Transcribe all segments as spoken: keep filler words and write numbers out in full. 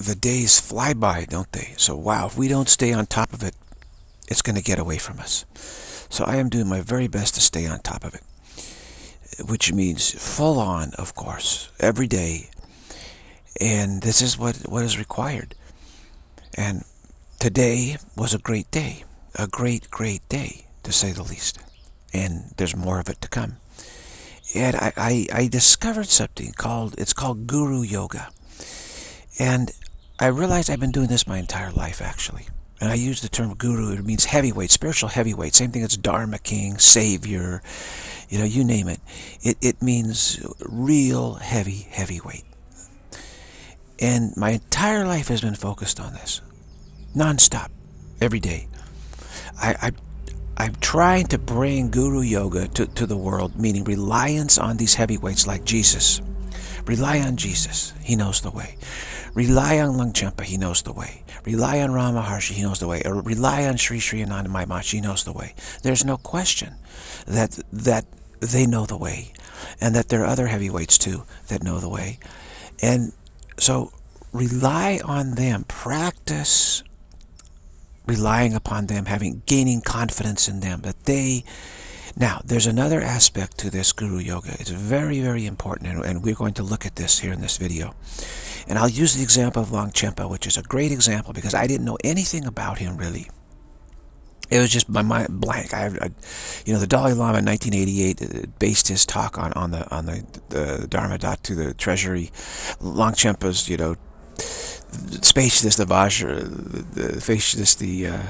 the days fly by, don't they? So wow, if we don't stay on top of it, it's going to get away from us. So I am doing my very best to stay on top of it, which means full on, of course, every day. And this is what, what is required. And today was a great day. A great, great day, to say the least. And there's more of it to come. And I, I, I discovered something called, it's called Guru Yoga. And I realized I've been doing this my entire life, actually. And I use the term guru, it means heavyweight, spiritual heavyweight. Same thing as Dharma King, Savior, you know, you name it. It, it means real heavy, heavyweight. And my entire life has been focused on this. Non-stop. Every day. I, I, I'm trying to bring Guru Yoga to, to the world, meaning reliance on these heavyweights like Jesus. Rely on Jesus. He knows the way. Rely on Longchenpa. He knows the way. Rely on Rama Maharshi. He knows the way. Or rely on Sri Sri Ananda Maharaj. He knows the way. There's no question that that they know the way, and that there are other heavyweights too that know the way. And so rely on them. Practice relying upon them, having gaining confidence in them, that they... Now, there's another aspect to this Guru Yoga. It's very, very important, and, and we're going to look at this here in this video. And I'll use the example of Longchenpa, which is a great example because I didn't know anything about him, really. It was just my mind blank. I, I you know, the Dalai Lama in nineteen eighty-eight based his talk on, on the on the, the Dharma Dot to the treasury. Longchenpa's, you know, Spaciousness, the Vajra, the Spaciousness, the uh,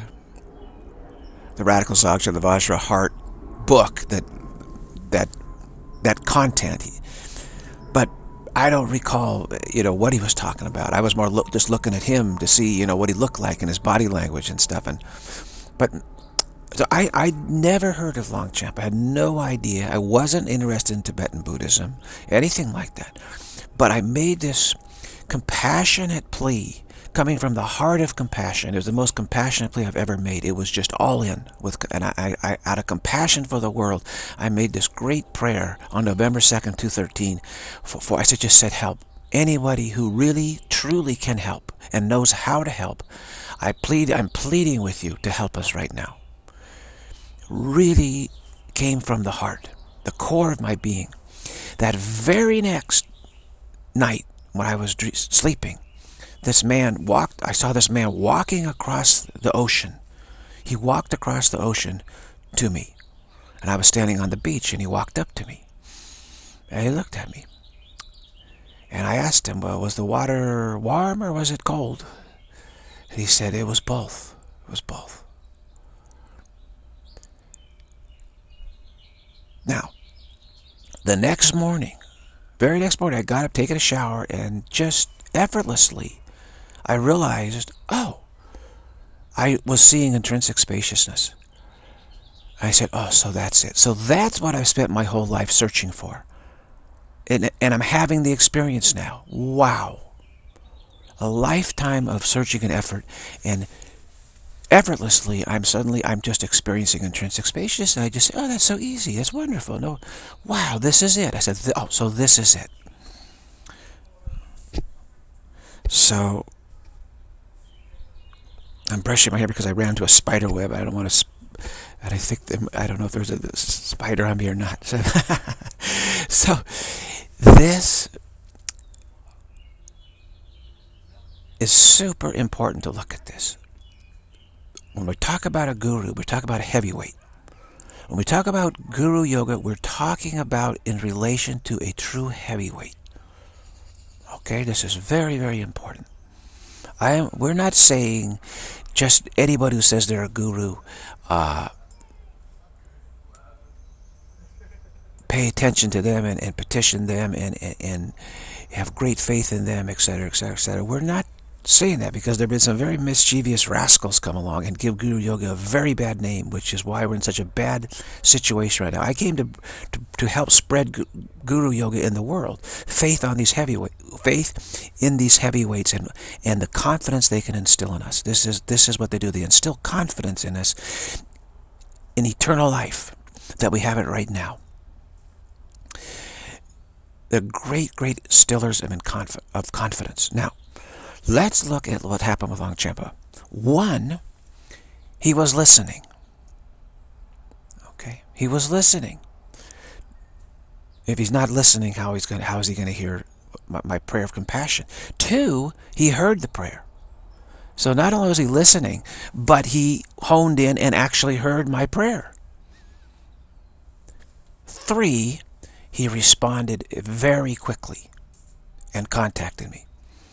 the Radical Dzogchen, the Vajra Heart book, that that that content. But I don't recall, you know, what he was talking about. I was more look, just looking at him to see, you know, what he looked like in his body language and stuff. And but so I I never heard of Longchenpa. I had no idea. I wasn't interested in Tibetan Buddhism, anything like that. But I made this compassionate plea, coming from the heart of compassion. It was the most compassionate plea I've ever made. It was just all in, with, and I, I, out of compassion for the world, I made this great prayer on November second, two thousand thirteen. For, for I just said, help anybody who really, truly can help and knows how to help. I plead. I'm pleading with you to help us right now. Really came from the heart, the core of my being. That very next night, when I was sleeping, this man walked, I saw this man walking across the ocean. He walked across the ocean to me. And I was standing on the beach, and he walked up to me. And he looked at me. And I asked him, well, was the water warm or was it cold? And he said, it was both. It was both. Now, the next morning, very next morning, I got up, taking a shower, and just effortlessly, I realized, oh, I was seeing intrinsic spaciousness. I said, oh, so that's it. So that's what I've spent my whole life searching for. And, and I'm having the experience now. Wow. A lifetime of searching and effort, and effortlessly, I'm suddenly, I'm just experiencing intrinsic spaciousness, and I just say, oh, that's so easy, that's wonderful. No, wow, this is it. I said, oh, so this is it. So, I'm brushing my hair because I ran into a spider web. I don't want to, and I think, them, I don't know if there's a spider on me or not. So, so this is super important to look at this. When we talk about a guru, we talk about a heavyweight. When we talk about Guru Yoga, we're talking about in relation to a true heavyweight. Okay, this is very, very important. I am, we're not saying just anybody who says they're a guru, uh, pay attention to them and, and petition them and, and, and have great faith in them, et cetera, et cetera, et cetera. We're not saying that because there have been some very mischievous rascals come along and give Guru Yoga a very bad name, which is why we're in such a bad situation right now. I came to to, to help spread Guru Yoga in the world, faith on these heavyweight, faith in these heavyweights, and and the confidence they can instill in us. This is this is what they do. They instill confidence in us in eternal life that we have it right now. They're great, great stillers of, conf of confidence. Now, Let's look at what happened with Longchenpa. One, he was listening. Okay, he was listening. If he's not listening, how he's going how is he going to hear my, my prayer of compassion? Two, he heard the prayer. So not only was he listening, but he honed in and actually heard my prayer. Three, he responded very quickly and contacted me.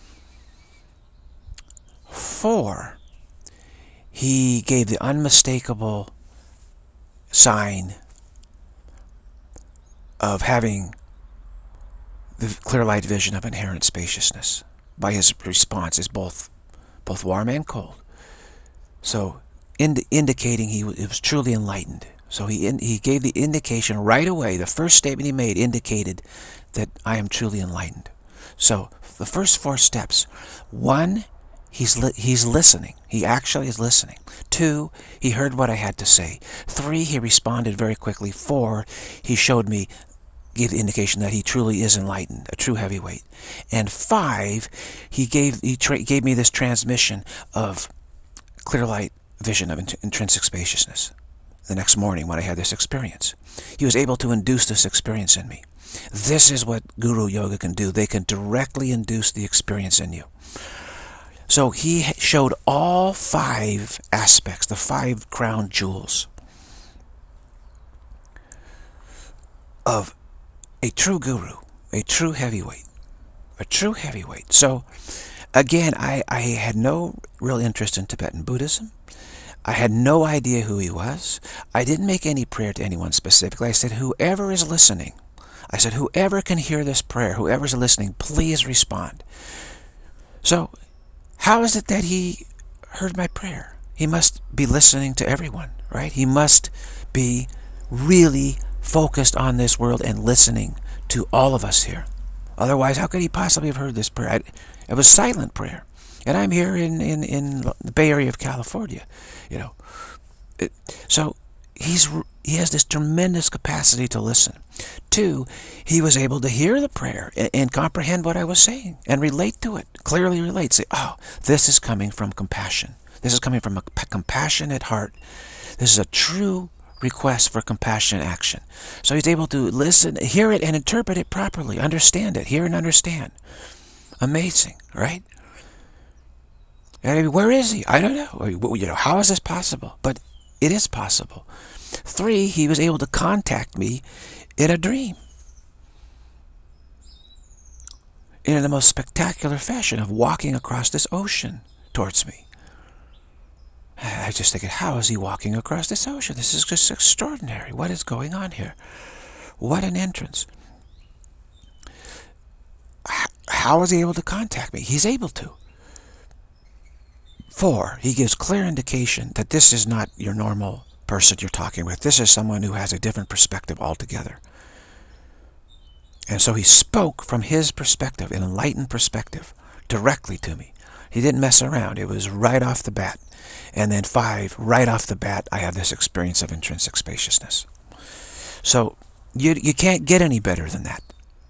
Four, he gave the unmistakable sign of having the clear light vision of inherent spaciousness by his response is both both warm and cold. So ind indicating he was, he was truly enlightened. So he in, he gave the indication right away. The first statement he made indicated that I am truly enlightened. So the first four steps: one, he's li he's listening. He actually is listening. Two, he heard what I had to say. Three, he responded very quickly. Four, he showed me, gave the indication that he truly is enlightened, a true heavyweight. And five, he gave he tra gave me this transmission of clear light vision of int intrinsic spaciousness. The next morning when I had this experience, he was able to induce this experience in me. This is what Guru Yoga can do. They can directly induce the experience in you. So he showed all five aspects, the five crown jewels of a true guru, a true heavyweight, a true heavyweight. So again, I, I had no real interest in Tibetan Buddhism. I had no idea who he was. I didn't make any prayer to anyone specifically. I said, whoever is listening, I said, whoever can hear this prayer, whoever's listening, please respond. So how is it that he heard my prayer? He must be listening to everyone, right? He must be really focused on this world and listening to all of us here. Otherwise, how could he possibly have heard this prayer? I, it was silent prayer. And I'm here in, in, in the Bay Area of California, you know. It, so he's, he has this tremendous capacity to listen. Two, he was able to hear the prayer and, and comprehend what I was saying and relate to it, clearly relate. Say, oh, this is coming from compassion. This is coming from a compassionate heart. This is a true request for compassion action. So he's able to listen, hear it, and interpret it properly, understand it, hear and understand. Amazing, right? And where is he? I don't know. You know, how is this possible? But it is possible. Three, he was able to contact me in a dream in the most spectacular fashion of walking across this ocean towards me. I just think, how is he walking across this ocean? This is just extraordinary. What is going on here? What an entrance. How is he able to contact me? He's able to. Four, he gives clear indication that this is not your normal person you're talking with. This is someone who has a different perspective altogether. And so he spoke from his perspective, an enlightened perspective, directly to me. He didn't mess around. It was right off the bat. And then five, right off the bat, I have this experience of intrinsic spaciousness. So you, you can't get any better than that.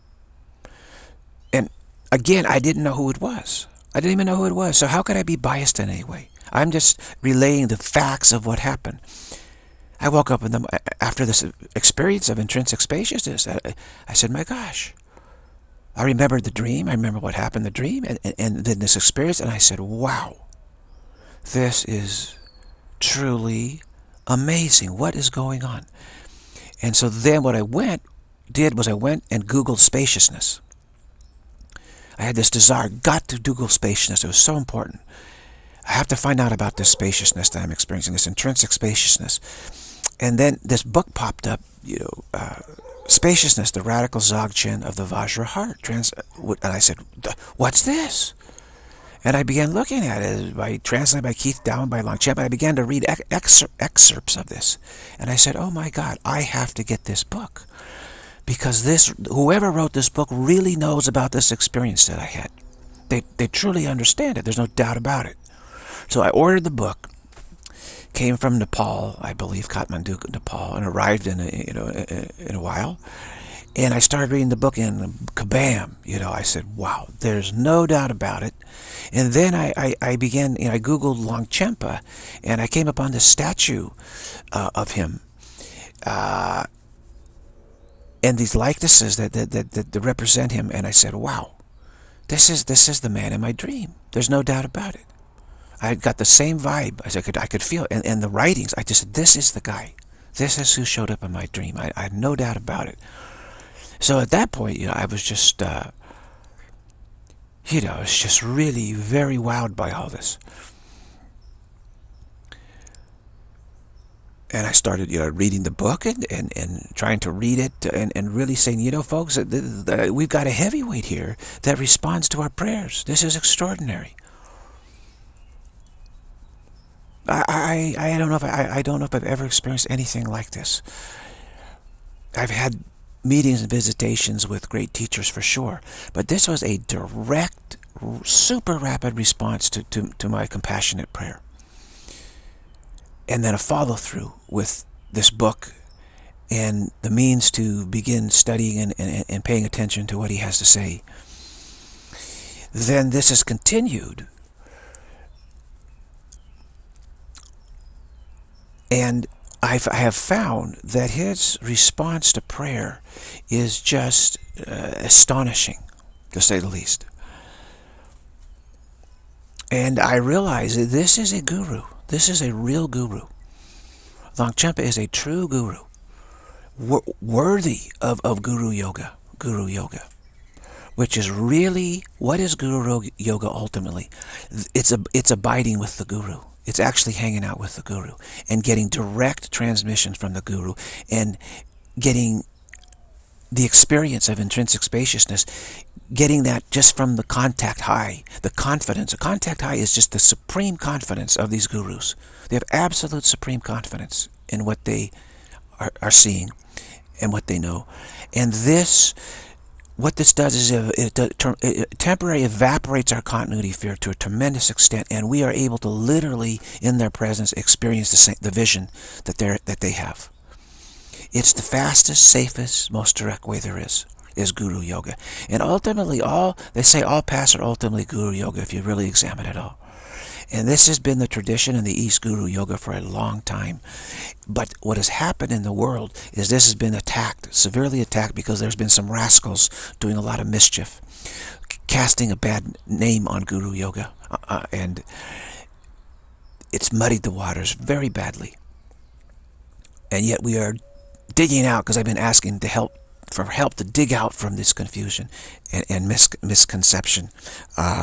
And again, I didn't know who it was. I didn't even know who it was. So how could I be biased in any way? I'm just relaying the facts of what happened. I woke up in the, after this experience of intrinsic spaciousness. I, I said, my gosh. I remembered the dream. I remember what happened in the dream. And, and, and then this experience. And I said, wow. This is truly amazing. What is going on? And so then what I went, did was I went and Googled spaciousness. I had this desire, got to Google spaciousness. It was so important. I have to find out about this spaciousness that I'm experiencing, this intrinsic spaciousness. And then this book popped up, you know, uh, Spaciousness, the Radical Dzogchen of the Vajra Heart. Trans and I said, what's this? And I began looking at it, by translated by Keith Dowan, by Longchenpa. I began to read ex excer excerpts of this. And I said, oh my God, I have to get this book. Because this, whoever wrote this book really knows about this experience that I had. They, they truly understand it. There's no doubt about it. So I ordered the book. Came from Nepal, I believe, Kathmandu, Nepal, and arrived in a, you know, in a while. And I started reading the book, and kabam, you know, I said, wow, there's no doubt about it. And then I, I, I began, you know, I Googled Longchenpa, and I came upon this statue uh, of him. Uh, and these likenesses that, that, that, that represent him. And I said, wow, this is, this is the man in my dream. There's no doubt about it. I got the same vibe. I could, I could feel it. And, and the writings, I just said, this is the guy. This is who showed up in my dream. I, I had no doubt about it. So at that point, you know, I was just, uh, you know, I was just really very wowed by all this. And I started, you know, reading the book and, and, and trying to read it and, and really saying, you know, folks, we've got a heavyweight here that responds to our prayers. This is extraordinary. I, I, I don't know if I, I don't know if I've ever experienced anything like this. I've had meetings and visitations with great teachers for sure, but this was a direct, super rapid response to, to, to my compassionate prayer. And then a follow-through with this book and the means to begin studying and, and, and paying attention to what he has to say. Then this has continued. And I've, I have found that his response to prayer is just uh, astonishing, to say the least. And I realize that this is a guru. This is a real guru. Longchenpa is a true guru, wor worthy of, of Guru Yoga, Guru Yoga, which is really, what is Guru Yoga ultimately? It's, a, it's abiding with the Guru. It's actually hanging out with the Guru and getting direct transmission from the Guru and getting the experience of intrinsic spaciousness, getting that just from the contact high, the confidence. A contact high is just the supreme confidence of these gurus. They have absolute supreme confidence in what they are, are seeing and what they know. And this, what this does is it, it, it temporarily evaporates our continuity fear to a tremendous extent, and we are able to literally, in their presence, experience the, the vision that, they're, that they have. It's the fastest, safest, most direct way there is, is Guru Yoga. And ultimately, all, they say all paths are ultimately Guru Yoga if you really examine it all. And this has been the tradition in the East, Guru Yoga, for a long time. But what has happened in the world is this has been attacked, severely attacked, because there's been some rascals doing a lot of mischief, casting a bad name on Guru Yoga. Uh, and it's muddied the waters very badly. And yet we are digging out, because I've been asking to help for help to dig out from this confusion and, and mis misconception. Uh,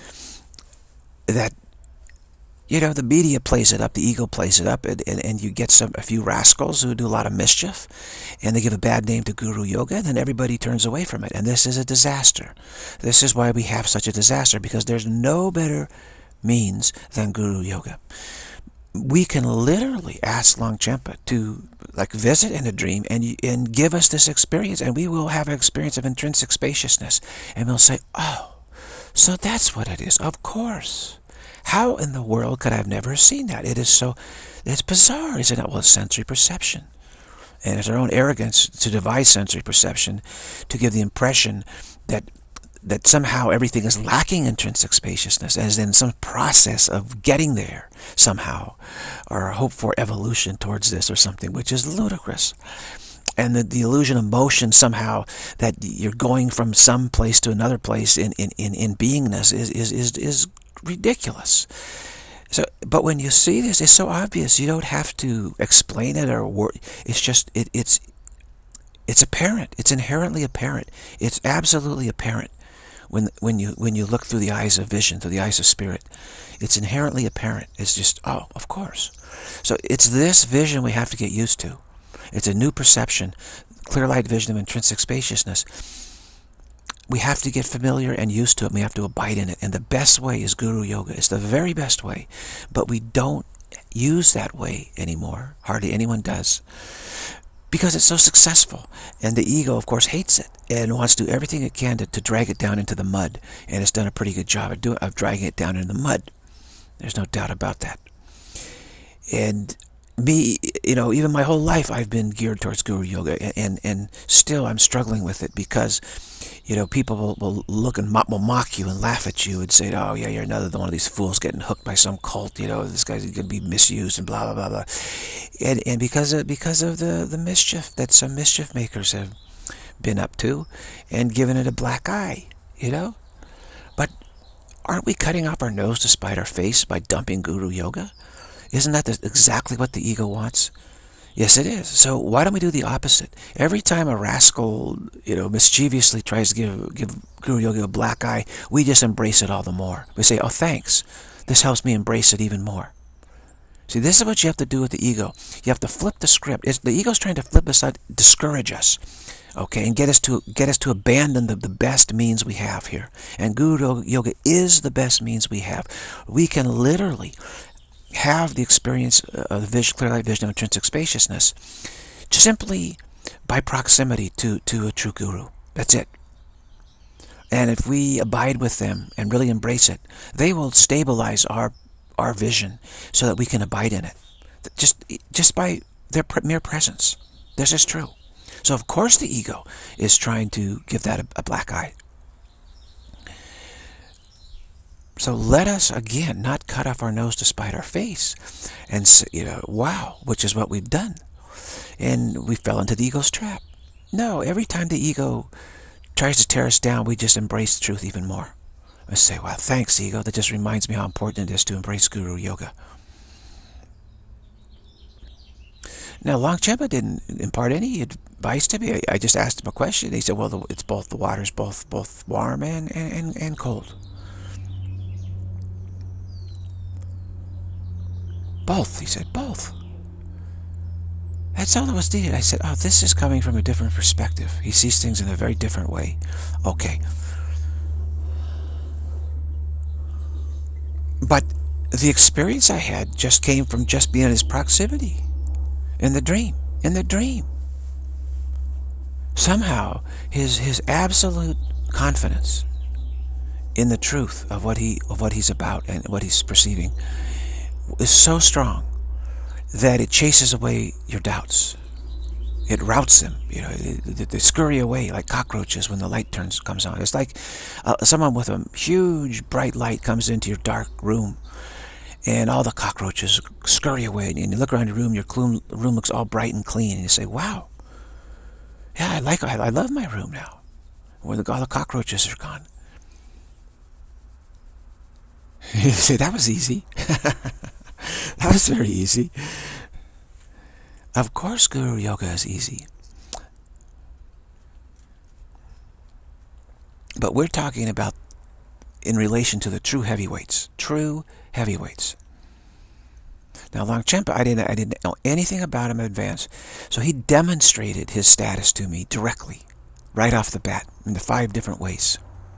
that, you know, the media plays it up, the ego plays it up, and, and, and you get some a few rascals who do a lot of mischief, and they give a bad name to Guru Yoga, and then everybody turns away from it. And this is a disaster. This is why we have such a disaster, because there's no better means than Guru Yoga. We can literally ask Longchenpa to, like, visit in a dream and, and give us this experience, and we will have an experience of intrinsic spaciousness. And we'll say, oh, so that's what it is. Of course. How in the world could I have never seen that? It is so, it's bizarre, isn't it? Well, it's sensory perception. And it's our own arrogance to devise sensory perception to give the impression that that somehow everything is lacking intrinsic spaciousness, as in some process of getting there somehow, or a hope for evolution towards this or something, which is ludicrous. And the, the illusion of motion somehow, that you're going from some place to another place in, in, in, in beingness is, is, is, is ridiculous. So, but when you see this, it's so obvious. You don't have to explain it or word. It's just, it, it's, it's apparent. It's inherently apparent. It's absolutely apparent. When, when, you, when you look through the eyes of vision, through the eyes of spirit, it's inherently apparent. It's just, oh, of course. So it's this vision we have to get used to. It's a new perception, clear light vision of intrinsic spaciousness. We have to get familiar and used to it. We have to abide in it. And the best way is Guru Yoga. It's the very best way. But we don't use that way anymore. Hardly anyone does. Because it's so successful. And the ego, of course, hates it and wants to do everything it can to, to drag it down into the mud. And it's done a pretty good job of, doing, of dragging it down in the mud. There's no doubt about that. And me, you know, even my whole life I've been geared towards Guru Yoga, and, and, and still I'm struggling with it because, you know, people will, will look and mock, will mock you and laugh at you and say, oh yeah, you're another one of these fools getting hooked by some cult, you know, this guy's going to be misused and blah, blah, blah, blah. And, and because of, because of the, the mischief that some mischief makers have been up to and given it a black eye, you know. But aren't we cutting off our nose to spite our face by dumping Guru Yoga? Isn't that the, exactly what the ego wants? Yes, it is. So why don't we do the opposite? Every time a rascal, you know, mischievously tries to give give Guru Yoga a black eye, we just embrace it all the more. We say, oh, thanks. This helps me embrace it even more. See, this is what you have to do with the ego. You have to flip the script. It's, the ego's trying to flip us out, discourage us, okay, and get us to get us to abandon the, the best means we have here. And Guru Yoga is the best means we have. We can literally have the experience of the vision, clear light vision of intrinsic spaciousness simply by proximity to, to a true guru. That's it. And if we abide with them and really embrace it, they will stabilize our our vision so that we can abide in it. Just, just by their mere presence. This is true. So of course the ego is trying to give that a, a black eye. So let us, again, not cut off our nose to spite our face and say, you know, wow, which is what we've done. And we fell into the ego's trap. No, every time the ego tries to tear us down, we just embrace the truth even more. I say, well, thanks, ego. That just reminds me how important it is to embrace Guru Yoga. Now, Longchenpa didn't impart any advice to me. I, I just asked him a question. He said, well, the, it's both, the water's both, both warm and, and, and cold. Both, he said, both. That's all that was needed. I said, oh, this is coming from a different perspective. He sees things in a very different way. Okay. But the experience I had just came from just being in his proximity. In the dream. In the dream. Somehow, his his absolute confidence in the truth of what he of what he's about and what he's perceiving is so strong that it chases away your doubts. It routs them. You know, they, they scurry away like cockroaches when the light turns comes on. It's like uh, someone with a huge bright light comes into your dark room, and all the cockroaches scurry away. And you look around your room, your room looks all bright and clean, and you say, "Wow, yeah, I like, I, I love my room now, where the, all the cockroaches are gone." You say, "That was easy." That was very easy. Of course, Guru Yoga is easy. But we're talking about in relation to the true heavyweights. True heavyweights. Now, Longchenpa, I didn't, I didn't know anything about him in advance. So he demonstrated his status to me directly, right off the bat, in the five different ways.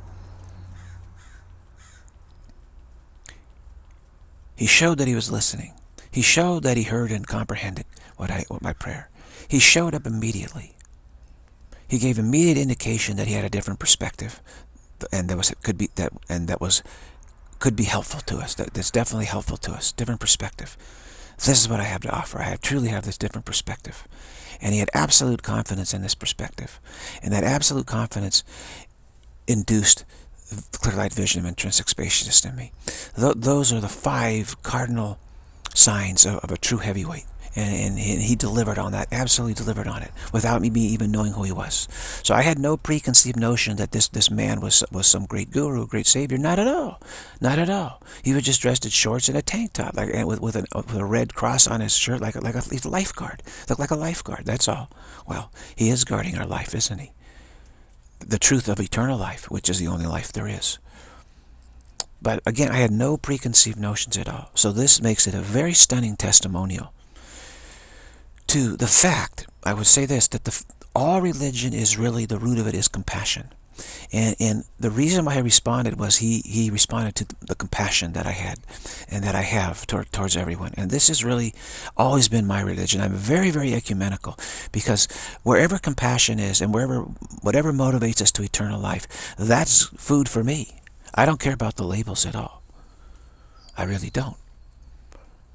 He showed that he was listening. He showed that he heard and comprehended what I, what my prayer. He showed up immediately. He gave immediate indication that he had a different perspective, and that was could be that and that was could be helpful to us. That, that's definitely helpful to us. Different perspective. This is what I have to offer. I have, truly have this different perspective, and he had absolute confidence in this perspective, and that absolute confidence induced clear light vision of intrinsic spaciousness in me. Th those are the five cardinal signs of, of a true heavyweight. And, and, and he delivered on that, absolutely delivered on it, without me even knowing who he was. So I had no preconceived notion that this, this man was, was some great guru, great savior. Not at all. Not at all. He was just dressed in shorts and a tank top, like, and with, with, an, with a red cross on his shirt, like a, like a he's a lifeguard. Looked like a lifeguard, that's all. Well, he is guarding our life, isn't he? The truth of eternal life, which is the only life there is. But again, I had no preconceived notions at all. So this makes it a very stunning testimonial to the fact, I would say this, that the, all religion is really, the root of it is compassion. And, and the reason why I responded was he, he responded to the compassion that I had and that I have toward, towards everyone. And this has really always been my religion. I'm very, very ecumenical, because wherever compassion is and wherever, whatever motivates us to eternal life, that's food for me. I don't care about the labels at all. I really don't.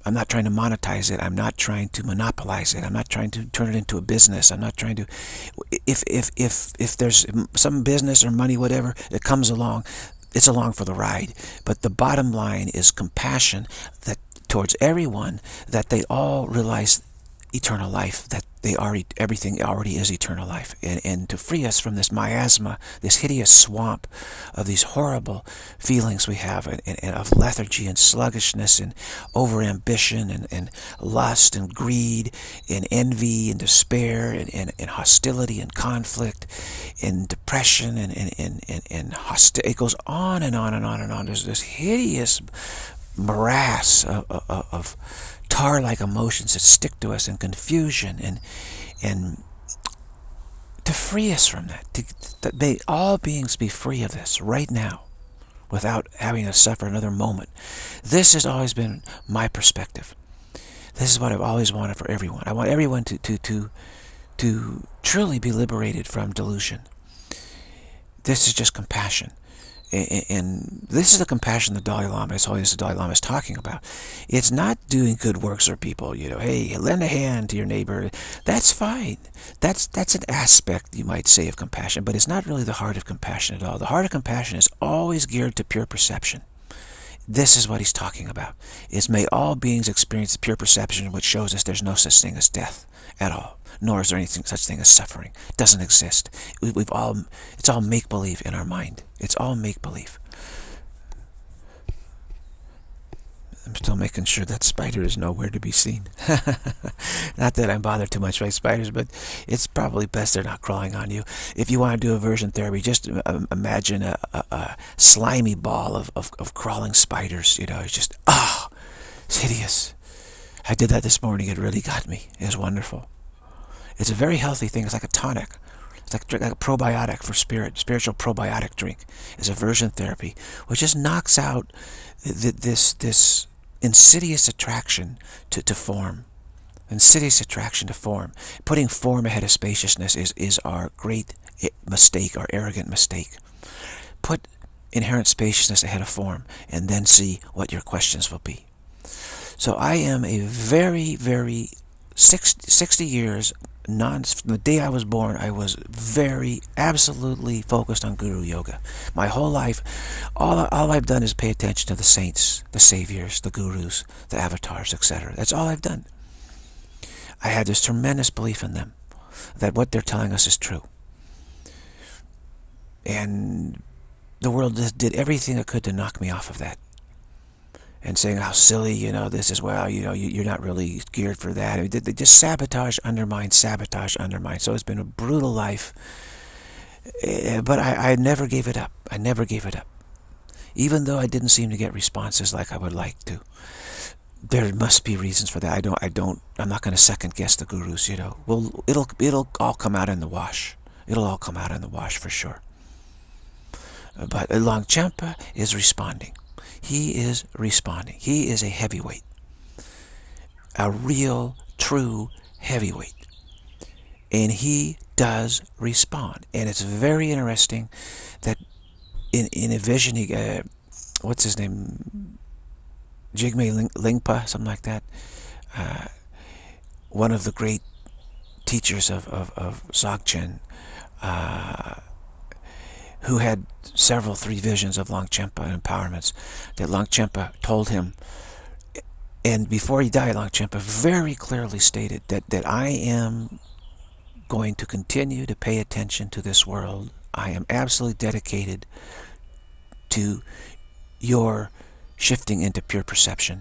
I'm not trying to monetize it. I'm not trying to monopolize it. I'm not trying to turn it into a business. I'm not trying to, if, if, if, if there's some business or money, whatever, that comes along, it's along for the ride. But the bottom line is compassion that towards everyone, that they all realize eternal life, that they are, everything already is eternal life. And, and to free us from this miasma, this hideous swamp of these horrible feelings we have, and, and, and of lethargy and sluggishness and over-ambition and, and lust and greed and envy and despair and, and, and hostility and conflict and depression and, and, and, and, and hosti- it goes on and on and on and on. There's this hideous morass of, of, of tar-like emotions that stick to us, and confusion, and and to free us from that, to, that may all beings be free of this right now, without having to suffer another moment. This has always been my perspective. This is what I've always wanted for everyone. I want everyone to to to to truly be liberated from delusion. This is just compassion. And this is the compassion the Dalai Lama, His Holiness the Dalai Lama, is talking about. It's not doing good works for people, you know, hey, lend a hand to your neighbor. That's fine. That's that's an aspect, you might say, of compassion, but it's not really the heart of compassion at all. The heart of compassion is always geared to pure perception. This is what he's talking about, is may all beings experience pure perception, which shows us there's no such thing as death at all, nor is there anything such thing as suffering. It doesn't exist. We, we've all, it's all make-believe in our mind. It's all make-believe. I'm still making sure that spider is nowhere to be seen. Not that I'm bothered too much by spiders, but it's probably best they're not crawling on you. If you want to do aversion therapy, just imagine a, a, a slimy ball of, of, of crawling spiders. You know, it's just, ah, oh, it's hideous. I did that this morning. It really got me. It was wonderful. It's a very healthy thing. It's like a tonic. It's like, like a probiotic for spirit. Spiritual probiotic drink is aversion therapy, which just knocks out th this this insidious attraction to, to form. Insidious attraction to form. Putting form ahead of spaciousness is, is our great mistake, our arrogant mistake. Put inherent spaciousness ahead of form, and then see what your questions will be. So I am a very, very, sixty, sixty years, non, from the day I was born, I was very, absolutely focused on Guru Yoga. My whole life, all, all I've done is pay attention to the saints, the saviors, the gurus, the avatars, et cetera. That's all I've done. I had this tremendous belief in them, that what they're telling us is true. And the world just did everything it could to knock me off of that. And saying how silly, you know, this is, well, you know, you, you're not really geared for that. I mean, they, they just sabotage, undermine, sabotage, undermine. So it's been a brutal life. Uh, but I, I never gave it up. I never gave it up. Even though I didn't seem to get responses like I would like to. There must be reasons for that. I don't, I don't, I'm not going to second guess the gurus, you know. Well, it'll, it'll all come out in the wash. It'll all come out in the wash for sure. Uh, but Longchenpa is responding. He is responding. He is a heavyweight. A real, true heavyweight. And he does respond. And it's very interesting that in, in a vision, he, uh, what's his name? Jigme Lingpa, something like that. Uh, one of the great teachers of, of, of Dzogchen, uh, who had several three visions of Longchenpa and empowerments, that Longchenpa told him, and before he died, Longchenpa very clearly stated that, that I am going to continue to pay attention to this world. I am absolutely dedicated to your shifting into pure perception.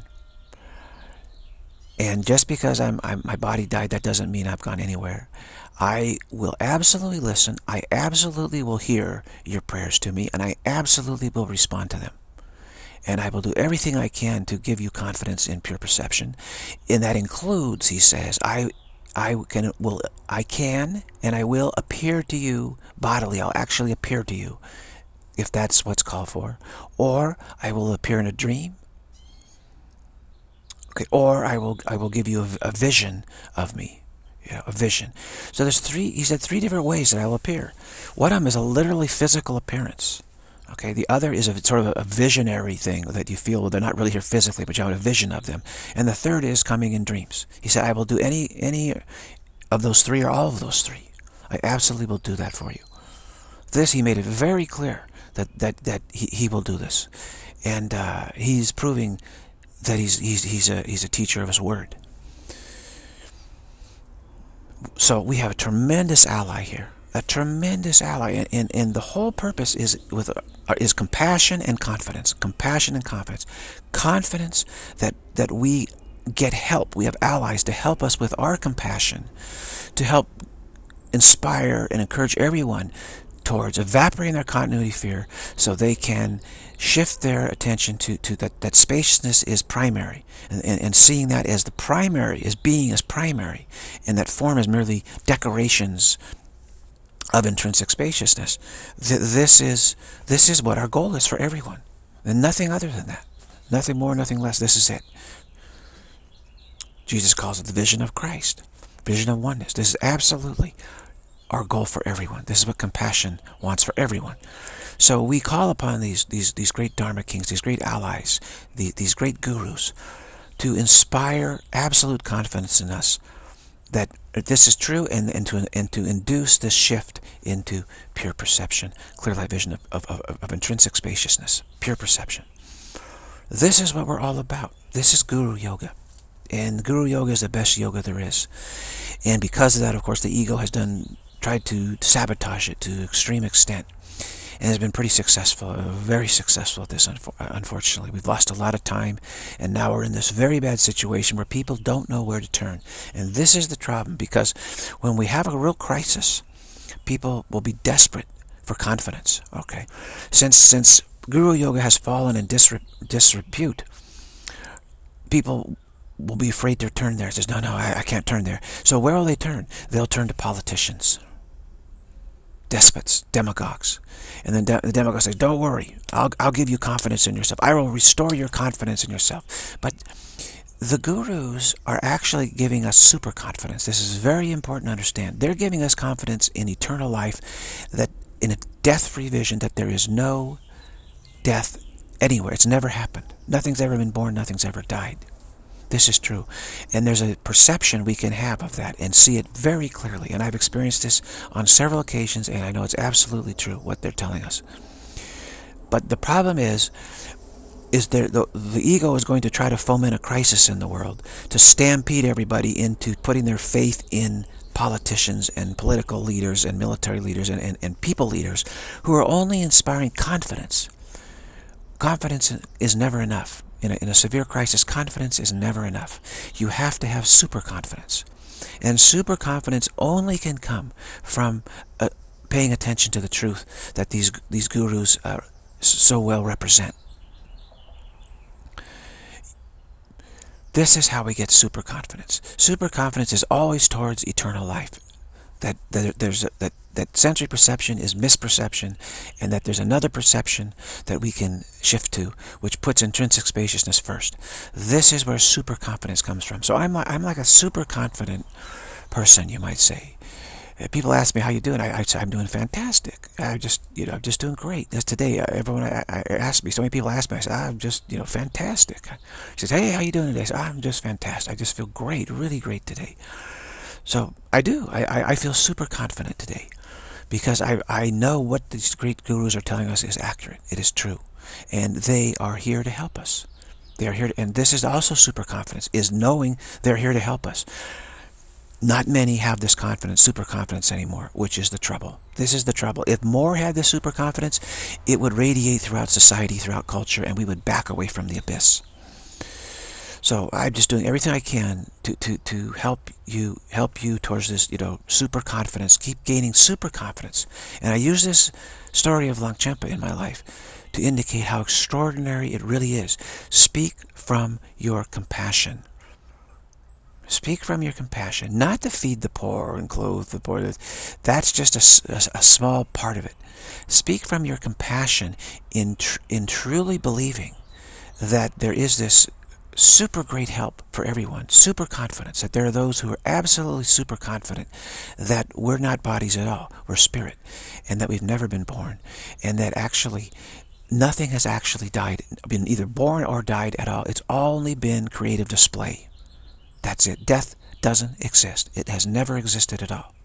And just because I'm, I'm, my body died, that doesn't mean I've gone anywhere. I will absolutely listen. I absolutely will hear your prayers to me, and I absolutely will respond to them. And I will do everything I can to give you confidence in pure perception. And that includes, he says, I, I can, will, I can, and I will appear to you bodily. I'll actually appear to you, if that's what's called for. Or I will appear in a dream. Okay, or I will, I will give you a, a vision of me. You know, a vision. So there's three, he said, three different ways that I will appear. One of them is a literally physical appearance. Okay, the other is a sort of a visionary thing that you feel, well, they're not really here physically, but you have a vision of them. And the third is coming in dreams. He said, I will do any any of those three or all of those three. I absolutely will do that for you. This, he made it very clear that that that he, he will do this, and uh, he's proving that he's he's he's a he's a teacher of his word. So we have a tremendous ally here. A tremendous ally, and, and, and the whole purpose is with uh, is compassion and confidence. Compassion and confidence. Confidence that that we get help. We have allies to help us with our compassion, to help inspire and encourage everyone towards evaporating their continuity fear, so they can shift their attention to, to that, that spaciousness is primary, and, and, and seeing that as the primary, as being as primary, and that form is merely decorations of intrinsic spaciousness. Th this is this is what our goal is for everyone, and nothing other than that. Nothing more, nothing less. This is it. Jesus calls it the vision of Christ, vision of oneness. This is absolutely our goal for everyone. This is what compassion wants for everyone. So we call upon these these these great Dharma kings, these great allies, the, these great gurus, to inspire absolute confidence in us that this is true, and, and to and to induce this shift into pure perception, clear light vision of, of, of, of intrinsic spaciousness, pure perception. This is what we're all about. This is Guru Yoga. And Guru Yoga is the best yoga there is. And because of that, of course, the ego has done tried to sabotage it to extreme extent, and has been pretty successful, uh, very successful at this, unfortunately. We've lost a lot of time, and now we're in this very bad situation where people don't know where to turn. And this is the problem, because when we have a real crisis, people will be desperate for confidence. Okay, since since Guru Yoga has fallen in disre disrepute, people will be afraid to turn there. It says, no, no, I, I can't turn there. So where will they turn? They'll turn to politicians, despots, demagogues. And then de the demagogues say, don't worry, I'll, I'll give you confidence in yourself. I will restore your confidence in yourself. But the gurus are actually giving us super confidence. This is very important to understand. They're giving us confidence in eternal life, that in a death-free vision, that there is no death anywhere. It's never happened. Nothing's ever been born, nothing's ever died. This is true. And there's a perception we can have of that and see it very clearly. And I've experienced this on several occasions, and I know it's absolutely true what they're telling us. But the problem is, is there, the, the ego is going to try to foment a crisis in the world, to stampede everybody into putting their faith in politicians and political leaders and military leaders and, and, and people leaders who are only inspiring confidence. Confidence is never enough. In a, in a severe crisis, confidence is never enough. You have to have super confidence. And super confidence only can come from uh, paying attention to the truth that these, these gurus uh, so well represent. This is how we get super confidence. Super confidence is always towards eternal life. That, that there's a, that that sensory perception is misperception, and that there's another perception that we can shift to, which puts intrinsic spaciousness first. This is where super confidence comes from. So I'm like, I'm like a super confident person, you might say. People ask me, how you doing? I, I say, I'm doing fantastic. I just, you know, I'm just doing great. As today, everyone I, I asked me, so many people ask me, I say, I'm just, you know, fantastic. He says, hey, how you doing today? I say, I'm just fantastic. I just feel great, really great today. So I do. I, I, I feel super confident today, because I, I know what these great gurus are telling us is accurate. It is true. And they are here to help us. They are here to, and this is also super confidence, is knowing they're here to help us. Not many have this confidence, super confidence anymore, which is the trouble. This is the trouble. If more had this super confidence, it would radiate throughout society, throughout culture, and we would back away from the abyss. So I'm just doing everything I can to, to, to help you help you towards this, you know, super confidence. Keep gaining super confidence. And I use this story of Longchenpa in my life to indicate how extraordinary it really is. Speak from your compassion. Speak from your compassion. Not to feed the poor and clothe the poor. That's just a, a, a small part of it. Speak from your compassion in, tr in truly believing that there is this super great help for everyone, super confidence, that there are those who are absolutely super confident that we're not bodies at all, we're spirit, and that we've never been born, and that actually nothing has actually died, been either born or died at all. It's only been creative display. That's it. Death doesn't exist. It has never existed at all.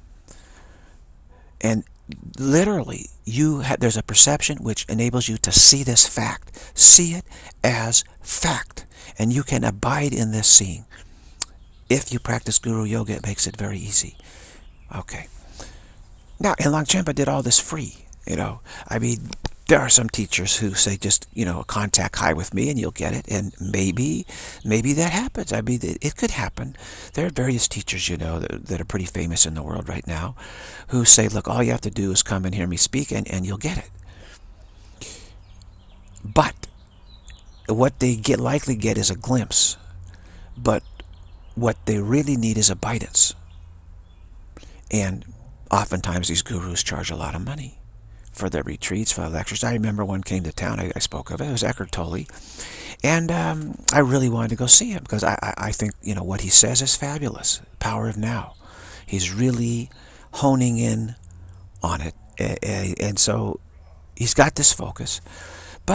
And literally, you have, there's a perception which enables you to see this fact. See it as fact. And you can abide in this seeing. If you practice Guru Yoga, it makes it very easy. Okay. Now, and Longchenpa did all this free. You know, I mean, there are some teachers who say just, you know, contact high with me and you'll get it. And maybe, maybe that happens. I mean, it, it could happen. There are various teachers, you know, that, that are pretty famous in the world right now who say, look, all you have to do is come and hear me speak and, and you'll get it. But what they get likely get is a glimpse. But what they really need is abidance. And oftentimes these gurus charge a lot of money for their retreats, for their lectures. I remember one came to town, I, I spoke of it, it was Eckhart Tolle. And um, I really wanted to go see him because I, I, I think, you know, what he says is fabulous. Power of Now. He's really honing in on it. And so he's got this focus. But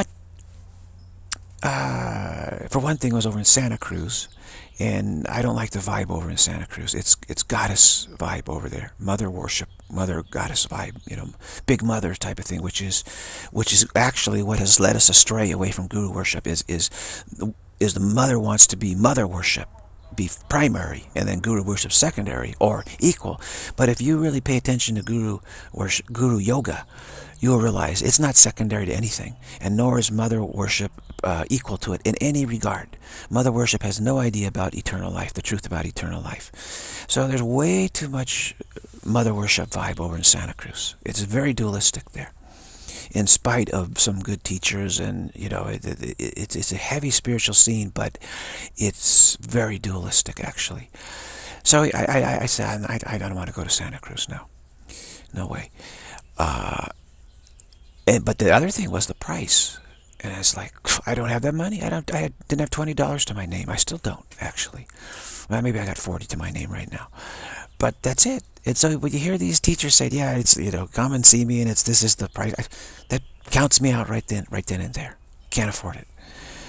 uh, for one thing, it was over in Santa Cruz. And I don't like the vibe over in Santa Cruz. It's it's goddess vibe over there, mother worship, mother goddess vibe, you know, big mother type of thing, which is which is actually what has led us astray away from guru worship. Is is is the mother wants to be mother worship, be primary, and then guru worship secondary or equal. But if you really pay attention to guru worship, guru yoga, you'll realize it's not secondary to anything, and nor is mother worship uh, equal to it in any regard. Mother worship has no idea about eternal life, the truth about eternal life. So there's way too much mother worship vibe over in Santa Cruz. It's very dualistic there, in spite of some good teachers, and you know, it, it, it, it's a heavy spiritual scene, but it's very dualistic actually. So I, I, I said, I, I don't want to go to Santa Cruz now. No way. Uh, And, but the other thing was the price, and it's like, I don't have that money. I don't. I had, didn't have twenty dollars to my name. I still don't actually. Well, maybe I got forty to my name right now, but that's it. And so when you hear these teachers say, "Yeah, it's, you know, come and see me," and it's this is the price, I, that counts me out right then, right then and there. Can't afford it.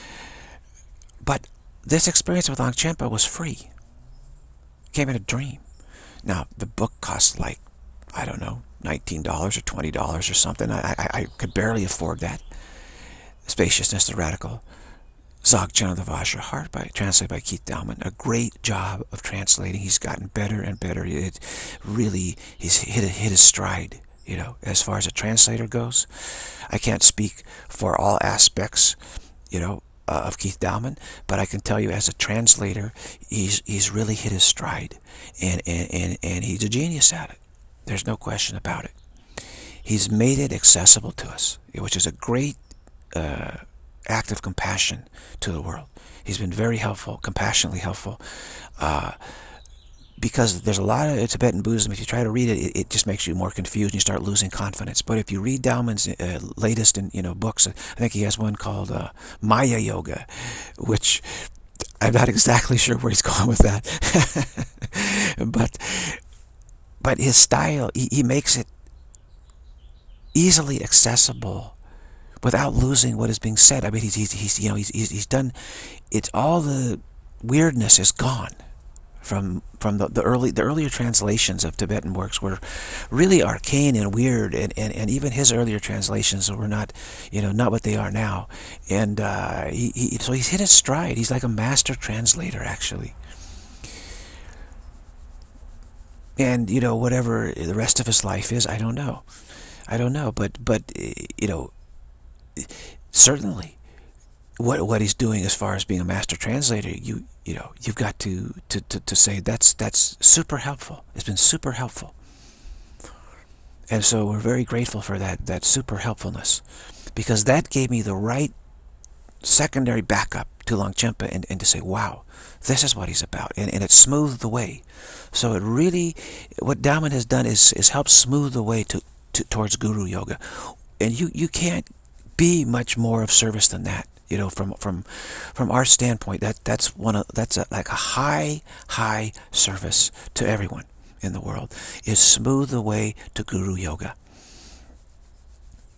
But this experience with Longchenpa was free. Came in a dream. Now the book cost like, I don't know, nineteen dollars or twenty dollars or something. I, I, I could barely afford that. Spaciousness, the Radical Dzogchen of the Vajraheart, by, translated by Keith Dowman. A great job of translating. He's gotten better and better. It really, he's hit, hit his stride, you know, as far as a translator goes. I can't speak for all aspects, you know, uh, of Keith Dowman, but I can tell you as a translator, he's, he's really hit his stride. And, and, and, and he's a genius at it. There's no question about it. He's made it accessible to us, which is a great uh, act of compassion to the world. He's been very helpful, compassionately helpful, uh, because there's a lot of Tibetan Buddhism. If you try to read it, it, it just makes you more confused and you start losing confidence. But if you read Dowman's uh, latest in, you know, books, I think he has one called uh, Maya Yoga, which I'm not exactly sure where he's going with that. but But his style, he, he makes it easily accessible without losing what is being said. I mean, he's, he's, he's you know, he's, he's done, it's all the weirdness is gone from from the, the early the earlier translations of Tibetan works were really arcane and weird, and, and, and even his earlier translations were not, you know, not what they are now. And uh, he, he so he's hit his stride. He's like a master translator, actually. And, you know, whatever the rest of his life is, I don't know. I don't know. But, but you know, certainly what what he's doing as far as being a master translator, you you know, you've got to, to, to, to say that's, that's super helpful. It's been super helpful. And so we're very grateful for that, that super helpfulness. Because that gave me the right secondary backup to Longchenpa, and, and to say, wow, this is what he's about. And, and it smoothed the way. So it really, what Dowman has done is, is help smooth the way to, to towards Guru Yoga. And you, you can't be much more of service than that. You know, from from from our standpoint, that that's one of that's a, like a high high service to everyone in the world, is smooth the way to Guru Yoga.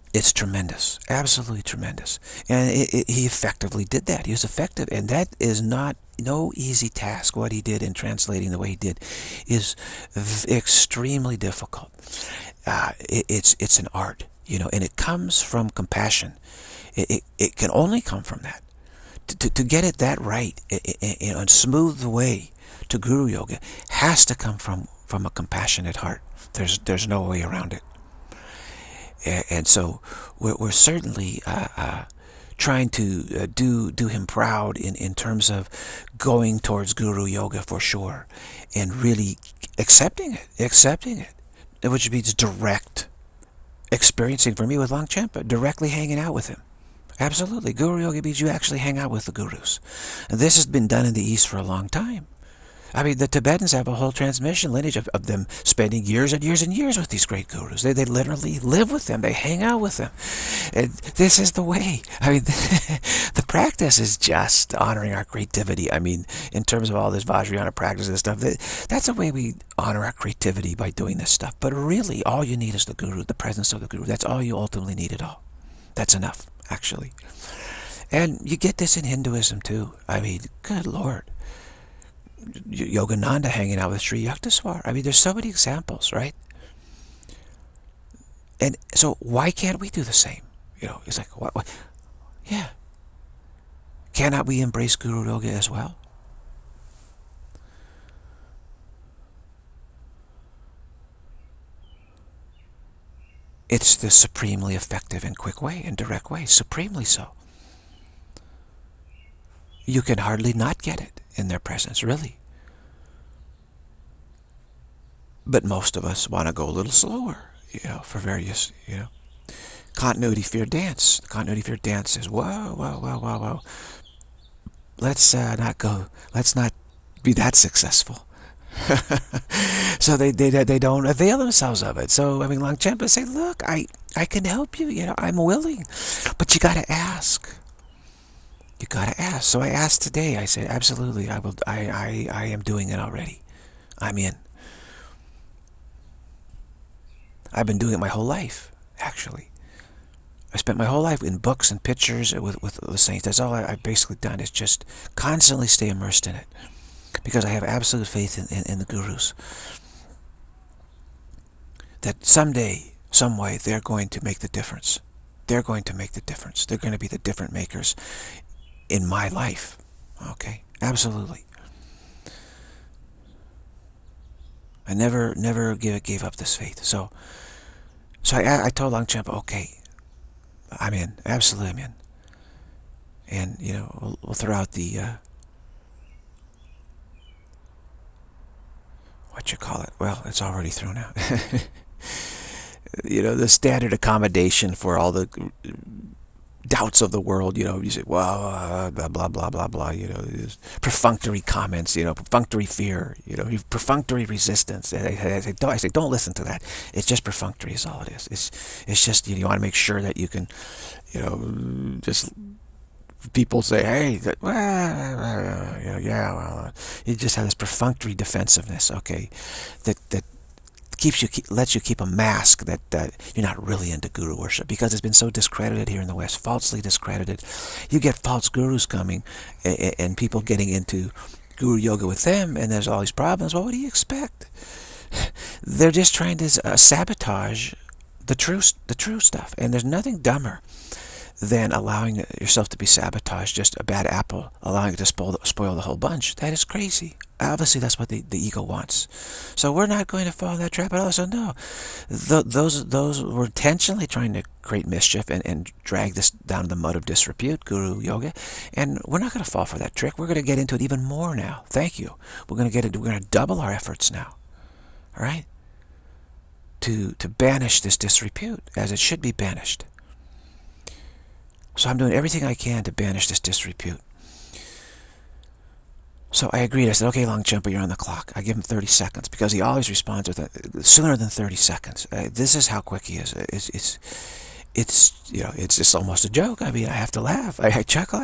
It's tremendous, absolutely tremendous. And it, it, he effectively did that. He was effective, and that is not no easy task. What he did in translating the way he did is extremely difficult. Uh, it, it's it's an art, you know, and it comes from compassion. It, it, it can only come from that. To, to, to get it that right, it, it, it, and smooth the way to Guru Yoga has to come from, from a compassionate heart. There's, there's no way around it. And so we're, we're certainly uh, uh, trying to uh, do do him proud in, in terms of going towards Guru Yoga for sure, and really accepting it, accepting it, which means direct experiencing for me with Longchenpa, directly hanging out with him. Absolutely. Guru Yoga means you actually hang out with the gurus. And this has been done in the East for a long time. I mean, the Tibetans have a whole transmission lineage of, of them spending years and years and years with these great gurus. They, they literally live with them. They hang out with them. And this is the way. I mean, the practice is just honoring our creativity. I mean, in terms of all this Vajrayana practice and stuff, that, that's the way we honor our creativity, by doing this stuff. But really, all you need is the guru, the presence of the guru. That's all you ultimately need at all. That's enough, actually. And you get this in Hinduism, too. I mean, good Lord. Yogananda hanging out with Sri Yukteswar. I mean, there's so many examples, right? And so why can't we do the same? You know, it's like, what, what? Yeah. Cannot we embrace Guru Yoga as well? It's the supremely effective and quick way, and direct way, supremely so. You can hardly not get it in their presence, really. But most of us want to go a little slower, you know, for various, you know. Continuity fear dance. Continuity fear dance is, whoa, whoa, whoa, whoa, whoa. Let's uh, not go, let's not be that successful. So they, they they don't avail themselves of it. So, I mean, Longchenpa say, look, I, I can help you, you know, I'm willing. But you got to ask. You gotta ask. So I asked today. I said, absolutely, I will. I, I, I am doing it already. I'm in. I've been doing it my whole life, actually. I spent my whole life in books and pictures with, with the saints. That's all I, I've basically done, is just constantly stay immersed in it. Because I have absolute faith in, in, in the gurus. That someday, some way, they're going to make the difference. They're going to make the difference. They're going to be the different makers in my life. Okay, absolutely. I never, never give, gave up this faith. So, so I, I told Longchenpa, okay, I'm in. Absolutely, I'm in. And you know, we'll, we'll throw out the uh, what you call it. Well, it's already thrown out. You know, the standard accommodation for all the doubts of the world. You know, you say, well, uh, blah, blah, blah, blah, blah, you know, perfunctory comments, you know, perfunctory fear, you know, perfunctory resistance. And I, I, say, don't, I say, don't listen to that. It's just perfunctory is all it is. It's, it's just, you, know, you want to make sure that you can, you know, just, people say, hey, that, well, you know, yeah, well, you just have this perfunctory defensiveness, okay, that, that, keeps you, keep, lets you keep a mask that, that you're not really into guru worship, because it's been so discredited here in the West, falsely discredited. You get false gurus coming, and, and people getting into Guru Yoga with them, and there's all these problems. Well, what do you expect? They're just trying to uh, sabotage the true, the true stuff, and there's nothing dumber than allowing yourself to be sabotaged, just a bad apple, allowing it to spoil, spoil the whole bunch. That is crazy. Obviously, that's what the, the ego wants. So we're not going to fall in that trap at all. So no, Th those those were intentionally trying to create mischief and, and drag this down to the mud of disrepute, Guru Yoga. And we're not going to fall for that trick. We're going to get into it even more now. Thank you. We're going to get it. We're going to double our efforts now. All right? To, to banish this disrepute, as it should be banished. So I'm doing everything I can to banish this disrepute. So I agreed. I said, okay, Longchenpa, you're on the clock. I give him thirty seconds, because he always responds with a, sooner than thirty seconds. Uh, this is how quick he is. It's, it's, it's, you know, it's just almost a joke. I mean, I have to laugh. I, I chuckle.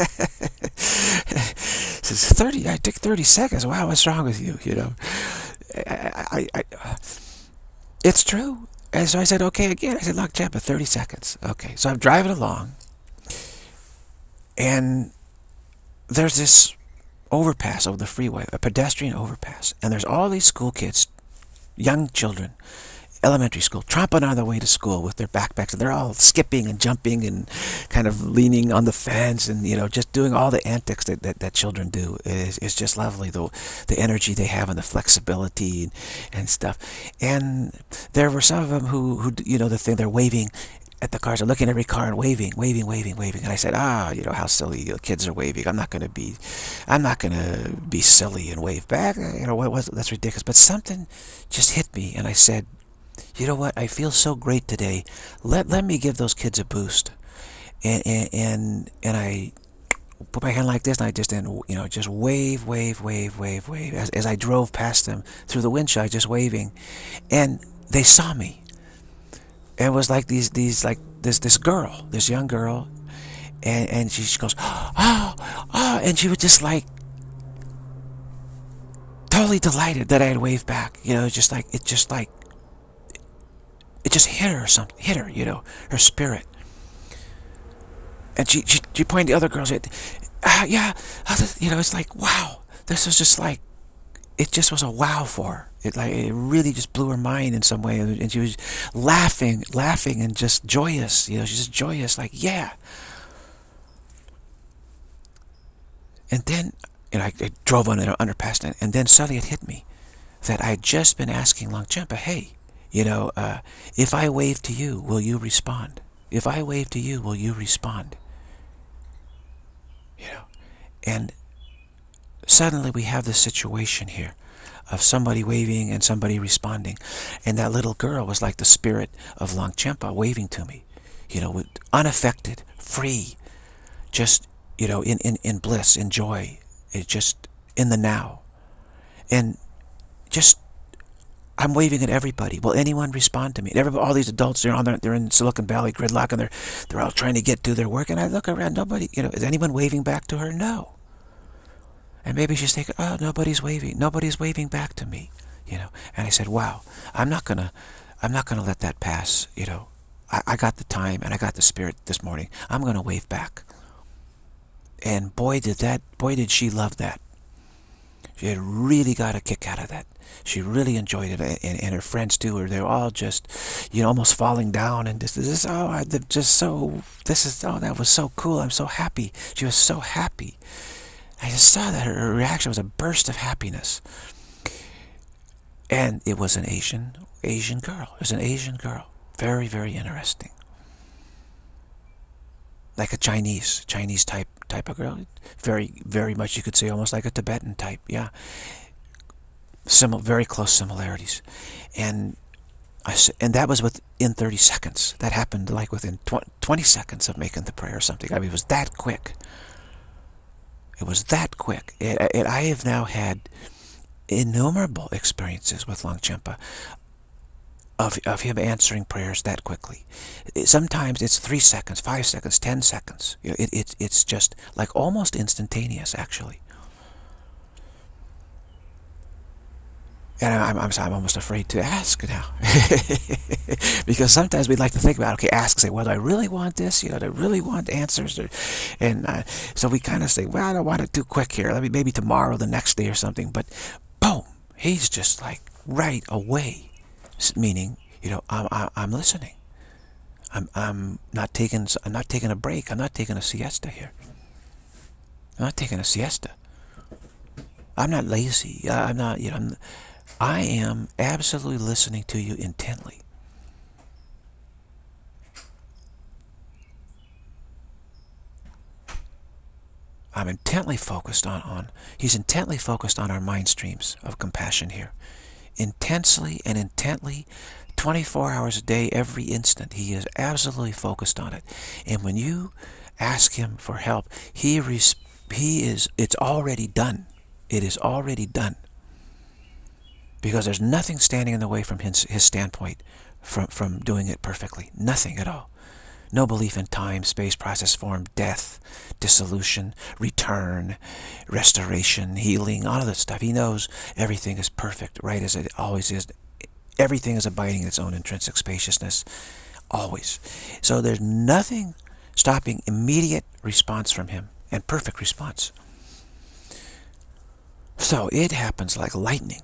Says thirty. I take thirty seconds. Wow, what's wrong with you? You know, I, I, I, I, it's true. And so I said, okay, again. I said, Longchenpa, thirty seconds. Okay, so I'm driving along, and there's this overpass over the freeway, a pedestrian overpass, and there's all these school kids, young children, elementary school, tromping on their way to school with their backpacks, and they're all skipping and jumping and kind of leaning on the fence, and you know, just doing all the antics that, that, that children do. Is is just lovely, the the energy they have and the flexibility and, and stuff. And there were some of them who who you know, the thing, they're waving at the cars, they're looking at every car and waving, waving, waving, waving. And I said, ah, you know, how silly, you know, kids are waving. I'm not going to be, I'm not going to be silly and wave back. You know, what was that's ridiculous. But something just hit me, and I said, you know what? I feel so great today. Let let me give those kids a boost. And and and, and I put my hand like this, and I just, and you know, just wave, wave, wave, wave, wave. As as I drove past them through the windshield, just waving, and they saw me. It was like these these like this this girl, this young girl, and and she, she goes, oh, oh, and she was just like totally delighted that I had waved back. You know, just like it, just like it just hit her or something, hit her, you know, her spirit. And she she, she pointed to the other girls. At, ah, yeah, you know, it's like, wow, this was just like, it just was a wow for her. It like it really just blew her mind in some way, and she was laughing, laughing, and just joyous. You know, she's just joyous, like, yeah. And then, you know, I, I drove on an underpass, and, and then suddenly it hit me that I had just been asking Longchenpa, hey, you know, uh, if I wave to you, will you respond? If I wave to you, will you respond? You know, and suddenly we have this situation here of somebody waving and somebody responding. And that little girl was like the spirit of Longchenpa waving to me, you know, with unaffected, free, just, you know, in, in, in bliss, in joy, it just in the now. And just, I'm waving at everybody. Will anyone respond to me? And everybody, all these adults, they're on their, they're in Silicon Valley gridlock, and they're they're all trying to get to their work. And I look around, nobody, you know, is anyone waving back to her? No. And maybe she's thinking, oh, nobody's waving. Nobody's waving back to me, you know. And I said, wow, I'm not gonna, I'm not gonna let that pass, you know. I, I got the time and I got the spirit this morning. I'm gonna wave back. And boy, did that, boy, did she love that. She had really got a kick out of that. She really enjoyed it, and, and her friends too. They were all just, you know, almost falling down. And this, this, oh, I, just so, this is, oh, that was so cool. I'm so happy. She was so happy. I just saw that her reaction was a burst of happiness. And it was an Asian, Asian girl. It was an Asian girl. Very, very interesting. Like a Chinese, Chinese type, type of girl. Very, very much, you could say, almost like a Tibetan type. Yeah. Simil very close similarities. And I, and that was within thirty seconds. That happened like within twenty seconds of making the prayer or something. I mean, it was that quick. It was that quick. It, it, I have now had innumerable experiences with Longchenpa of, of him answering prayers that quickly. It, sometimes it's three seconds, five seconds, ten seconds. It, it, it's just like almost instantaneous, actually. And I'm, I'm, I'm almost afraid to ask now. Because sometimes we'd like to think about, okay, ask, say, well, do I really want this? You know, do I really want answers? Or, and uh, so we kind of say, well, I don't want it too quick here. Let me, maybe tomorrow, the next day or something. But boom, he's just like right away. Meaning, you know, I'm, I'm listening. I'm, I'm not taking, I'm not taking a break. I'm not taking a siesta here. I'm not taking a siesta. I'm not lazy. I'm not, you know, I'm, I am absolutely listening to you intently. I'm intently focused on, on, he's intently focused on our mind streams of compassion here. Intensely and intently, twenty-four hours a day, every instant, he is absolutely focused on it. And when you ask him for help, he, res he is, it's already done. It is already done. Because there's nothing standing in the way from his, his standpoint from, from doing it perfectly. Nothing at all. No belief in time, space, process, form, death, dissolution, return, restoration, healing, all of that stuff. He knows everything is perfect, right as it always is, Everything is abiding in its own intrinsic spaciousness, always. So there's nothing stopping immediate response from him, and perfect response. So it happens like lightning.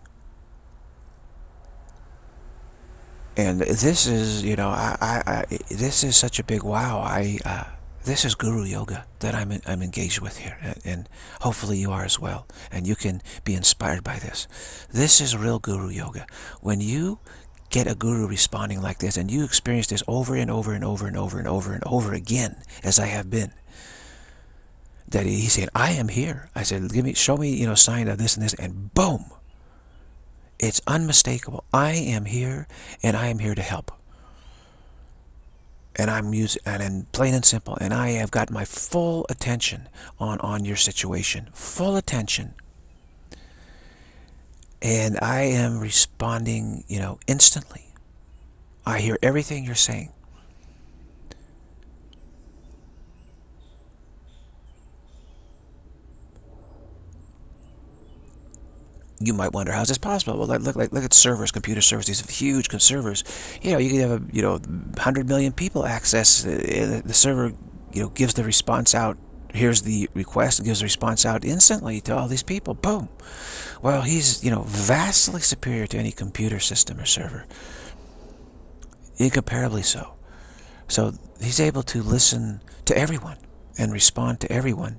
And this is, you know, I, I, I this is such a big wow. I, uh, this is Guru Yoga that I'm in, I'm engaged with here, and, and hopefully you are as well. And you can be inspired by this. This is real Guru Yoga. When you get a guru responding like this, and you experience this over and over and over and over and over and over again, as I have been, that he said, "I am here." I said, "Give me, show me, you know, sign of this and this," and boom. It's unmistakable. I am here, and I am here to help. And I'm using, and in plain and simple, and I have got my full attention on, on your situation. Full attention. And I am responding, you know, instantly. I hear everything you're saying. You might wonder, how's this possible? Well, look, like, look at servers, computer servers, these huge servers. You know, you could have a, you know, one hundred million people access. Uh, the server, you know, gives the response out. Here's the request, gives the response out instantly to all these people. Boom. Well, he's, you know, vastly superior to any computer system or server. Incomparably so. So he's able to listen to everyone and respond to everyone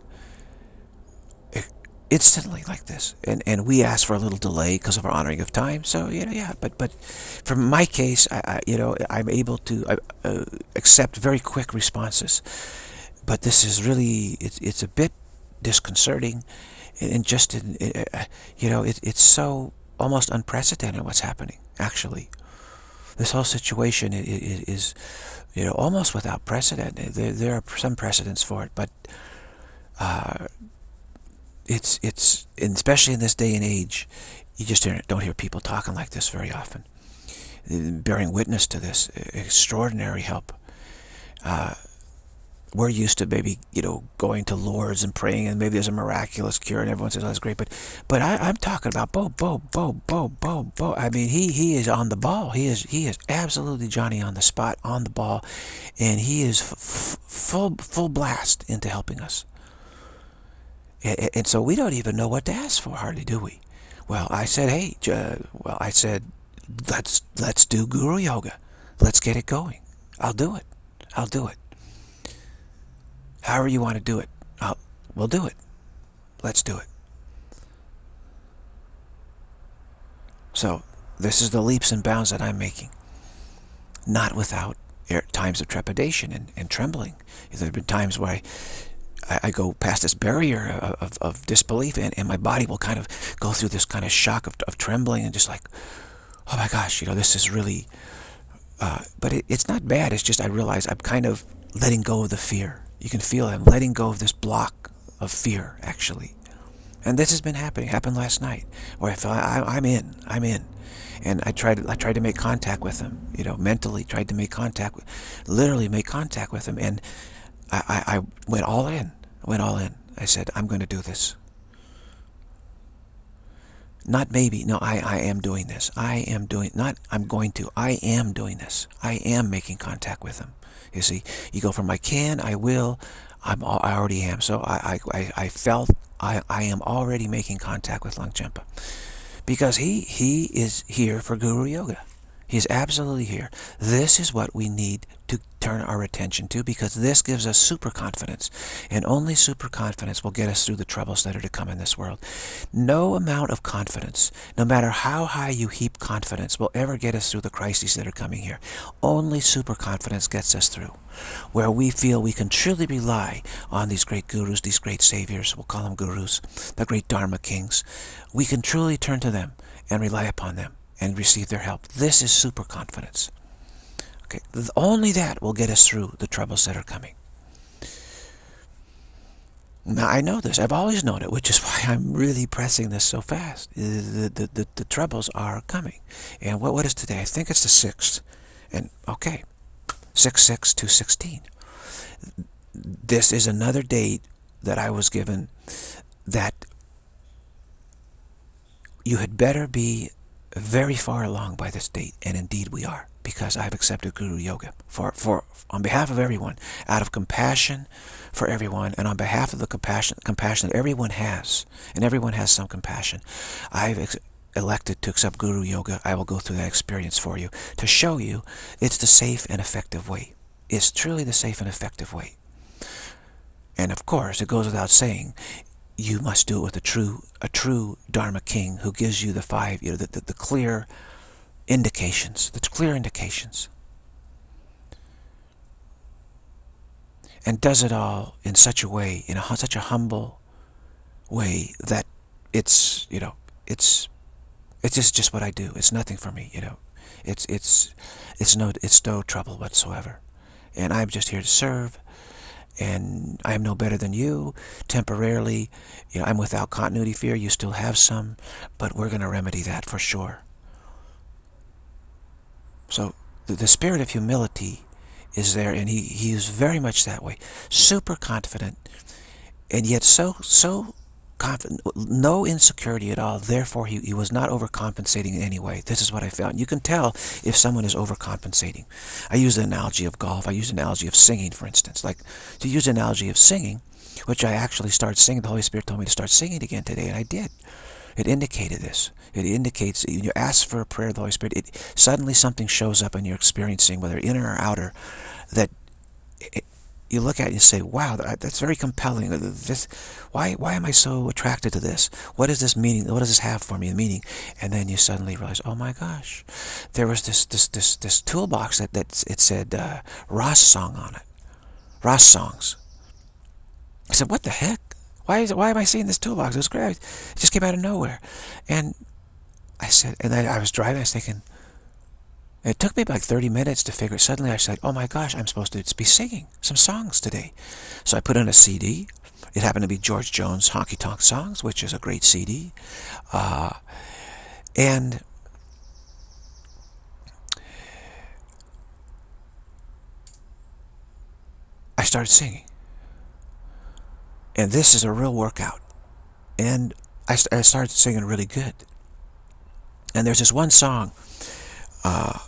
instantly like this, and and we ask for a little delay because of our honoring of time. So you know, yeah, but but for my case, I, I you know, I'm able to uh, uh, accept very quick responses. But this is really, it's it's a bit disconcerting, and just in, uh, you know, it, it's so almost unprecedented what's happening. Actually, this whole situation is, is you know, almost without precedent. There there are some precedents for it, but. Uh, It's, it's, and especially in this day and age, you just don't hear people talking like this very often. Bearing witness to this extraordinary help. Uh, we're used to maybe, you know, going to Lourdes and praying, and maybe there's a miraculous cure, and everyone says, oh, that's great. But, but I, I'm talking about Bo, Bo, Bo, Bo, Bo, Bo. I mean, he, he is on the ball. He is, he is absolutely Johnny on the spot, on the ball, and he is f full, full blast into helping us. And so we don't even know what to ask for, hardly, do we? Well, I said, hey, uh, well, I said, let's let's do Guru Yoga. Let's get it going. I'll do it. I'll do it. However you want to do it, I'll, we'll do it. Let's do it. So this is the leaps and bounds that I'm making. Not without times of trepidation and, and trembling. There have been times where I... I go past this barrier of, of, of disbelief, and, and my body will kind of go through this kind of shock of, of trembling, and just like, oh my gosh, you know, this is really, uh, but it, it's not bad. It's just I realize I'm kind of letting go of the fear. You can feel it. I'm letting go of this block of fear, actually. And this has been happening. It happened last night, where I felt I, I'm in, I'm in. And I tried, I tried to make contact with him, you know, mentally tried to make contact, with, literally make contact with him, and I, I, I went all in. I went all in. I said, I'm going to do this. Not maybe. No, I, I am doing this. I am doing, not I'm going to. I am doing this. I am making contact with him. You see, you go from I can, I will, I'm, I already am. So I, I, I felt I, I am already making contact with Longchenpa. Because he, he is here for Guru Yoga. He's absolutely here. This is what we need to turn our attention to, because this gives us super confidence. And only super confidence will get us through the troubles that are to come in this world. No amount of confidence, no matter how high you heap confidence, will ever get us through the crises that are coming here. Only super confidence gets us through, where we feel we can truly rely on these great gurus, these great saviors, we'll call them gurus, the great Dharma kings. We can truly turn to them and rely upon them and receive their help. This is super confidence. Okay, only that will get us through the troubles that are coming. Now, I know this. I've always known it, which is why I'm really pressing this so fast. The, the, the, the troubles are coming. And what, what is today? I think it's the sixth. And, okay, six six two sixteen. This is another date that I was given that you had better be very far along by this date, and indeed we are, because I've accepted Guru Yoga for, for on behalf of everyone, out of compassion for everyone, and on behalf of the compassion, compassion that everyone has, and everyone has some compassion. I've ex elected to accept Guru Yoga. I will go through that experience for you to show you it's the safe and effective way. It's truly the safe and effective way. And of course, it goes without saying, you must do it with a true, a true Dharma king who gives you the five, you know, the, the, the clear indications, the clear indications. And does it all in such a way, in a, such a humble way that it's, you know, it's, it's just, just what I do. It's nothing for me, you know. It's, it's, it's no, it's no trouble whatsoever. And I'm just here to serve. And I am no better than you. Temporarily, you know, I'm without continuity fear. You still have some, but we're going to remedy that for sure. So the, the spirit of humility is there, and he, he is very much that way. Super confident, and yet so so confident, no insecurity at all. Therefore, he, he was not overcompensating in any way. This is what I found. You can tell if someone is overcompensating. I use the analogy of golf. I use the analogy of singing, for instance. Like, to use the analogy of singing, which I actually started singing. The Holy Spirit told me to start singing again today, and I did. It indicated this. It indicates, when you ask for a prayer of the Holy Spirit, it, suddenly something shows up and you're experiencing, whether inner or outer, that it, you look at it and you say, wow, that, that's very compelling. This, why, why am I so attracted to this? What is this meaning? What does this have for me, the meaning? And then you suddenly realize, oh my gosh, there was this this this, this toolbox that, that it said uh, Ross song on it. Ross songs. I said, what the heck? Why is it, why am I seeing this toolbox? It was great. It just came out of nowhere. And I said, and I, I was driving, I was thinking, it took me like thirty minutes to figure it. Suddenly I said, oh my gosh, I'm supposed to be singing some songs today. So I put on a C D. It happened to be George Jones' Honky Tonk Songs, which is a great C D. Uh, and I started singing. And this is a real workout. And I, I started singing really good. And there's this one song, uh,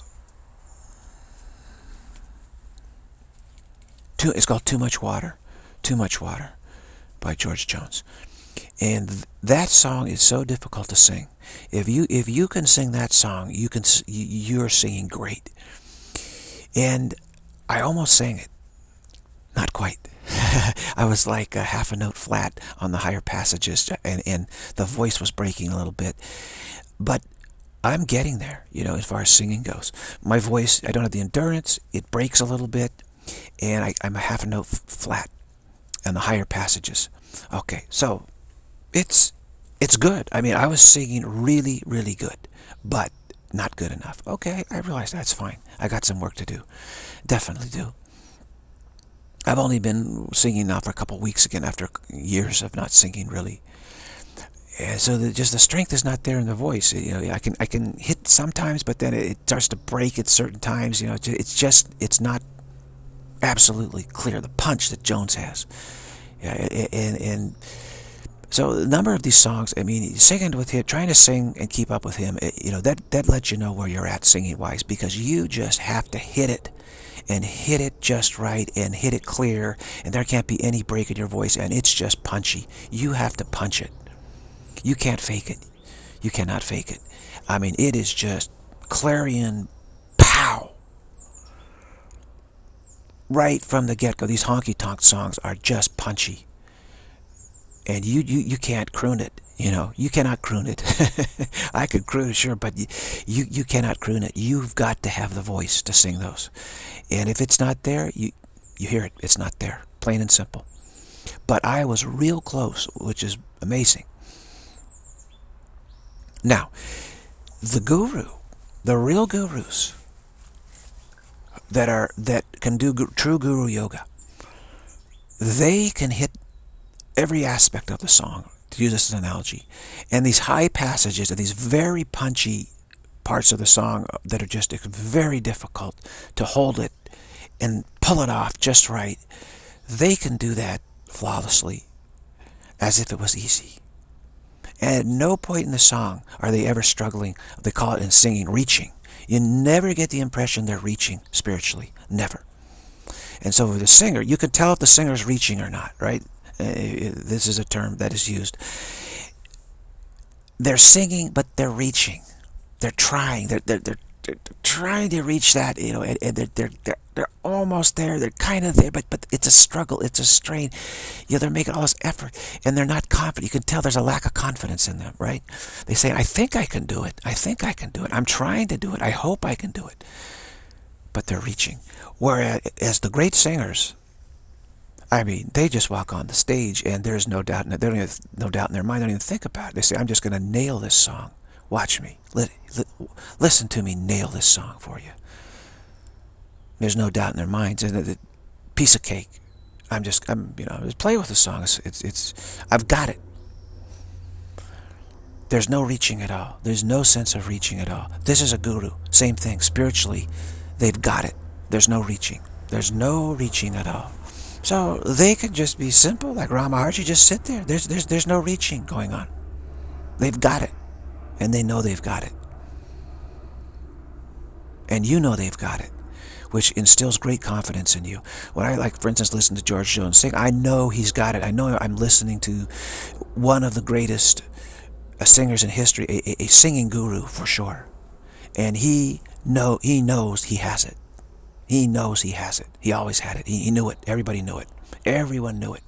Too, it's called Too Much Water, Too Much Water by George Jones. And th that song is so difficult to sing. If you if you can sing that song, you can you're singing great. And I almost sang it. Not quite. I was like a half a note flat on the higher passages, and, and the voice was breaking a little bit. But I'm getting there, you know, as far as singing goes. My voice, I don't have the endurance. It breaks a little bit. And I, I'm a half a note flat on the higher passages. Okay, so it's it's good. I mean, I was singing really, really good, but not good enough. Okay, I realize that's fine. I got some work to do. Definitely do. I've only been singing now for a couple weeks again after years of not singing really. And so the, just the strength is not there in the voice. You know, I can I can hit sometimes, but then it starts to break at certain times. You know, it's just it's not absolutely clear, the punch that Jones has. Yeah, and, and so a number of these songs, I mean, singing with him, trying to sing and keep up with him, you know, that, that lets you know where you're at singing-wise, because you just have to hit it, and hit it just right, and hit it clear, and there can't be any break in your voice, and it's just punchy. You have to punch it. You can't fake it. You cannot fake it. I mean, it is just clarion pow. Right from the get-go, these honky-tonk songs are just punchy. And you, you, you can't croon it, you know. You cannot croon it. I could croon it, sure, but you, you, you cannot croon it. You've got to have the voice to sing those. And if it's not there, you, you hear it. It's not there, plain and simple. But I was real close, which is amazing. Now, the guru, the real gurus, that are that can do true guru yoga, they can hit every aspect of the song, to use this as an analogy, and these high passages, and these very punchy parts of the song that are just very difficult to hold it and pull it off just right, they can do that flawlessly, as if it was easy. And at no point in the song are they ever struggling. They call it in singing reaching. You never get the impression they're reaching spiritually. Never. And so with the singer, you can tell if the singer is reaching or not, right? Uh, this is a term that is used. They're singing, but they're reaching. They're trying. They're, they're, they're, they're trying to reach that, you know, and, and they're, they're, they're, they're almost there. They're kind of there, but, but it's a struggle. It's a strain. You know, they're making all this effort, and they're not confident. You can tell there's a lack of confidence in them, right? They say, I think I can do it. I think I can do it. I'm trying to do it. I hope I can do it. But they're reaching. Whereas the great singers, I mean, they just walk on the stage and there's no doubt in it. They don't even, no doubt in their mind. They don't even think about it. They say, I'm just going to nail this song. Watch me. Let, let, listen to me nail this song for you. There's no doubt in their minds. And a piece of cake. I'm just, I'm, you know, just play with the song. It's, it's, it's, I've got it. There's no reaching at all. There's no sense of reaching at all. This is a guru. Same thing. Spiritually, they've got it. There's no reaching. There's no reaching at all. So they can just be simple, like Rama Maharshi, just sit there. There's, there's, there's no reaching going on. They've got it. And they know they've got it. And you know they've got it, which instills great confidence in you. When I, like, for instance, listen to George Jones sing, I know he's got it. I know I'm listening to one of the greatest singers in history, a, a, a singing guru for sure. And he, know, he knows he has it. He knows he has it. He always had it. He, he knew it. Everybody knew it. Everyone knew it.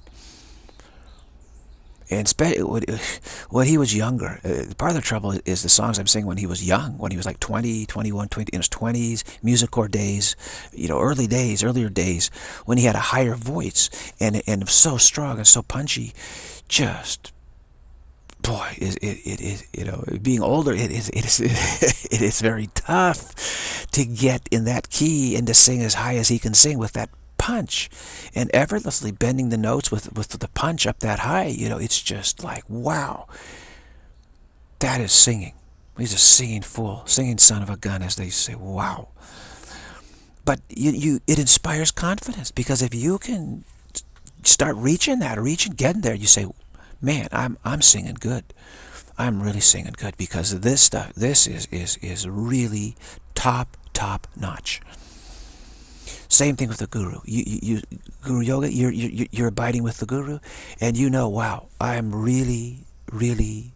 And when he was younger, uh, part of the trouble is the songs I'm singing when he was young, when he was like twenty, twenty-one, twenty, in his twenties, music corps days, you know, early days, earlier days, when he had a higher voice and and so strong and so punchy, just, boy, it it, it is, you know, being older, it is it is it is very tough to get in that key and to sing as high as he can sing with that punch, and effortlessly bending the notes with with the punch up that high. You know, it's just like, wow, that is singing. He's a singing fool, singing son of a gun, as they say. Wow. But you you it inspires confidence, because if you can start reaching that, reaching, getting there, you say, man, I'm I'm singing good. I'm really singing good, because of this stuff. This is is is really top top notch. Same thing with the guru. You, you, you Guru Yoga, you're, you're, you're abiding with the guru, and you know, wow, I'm really, really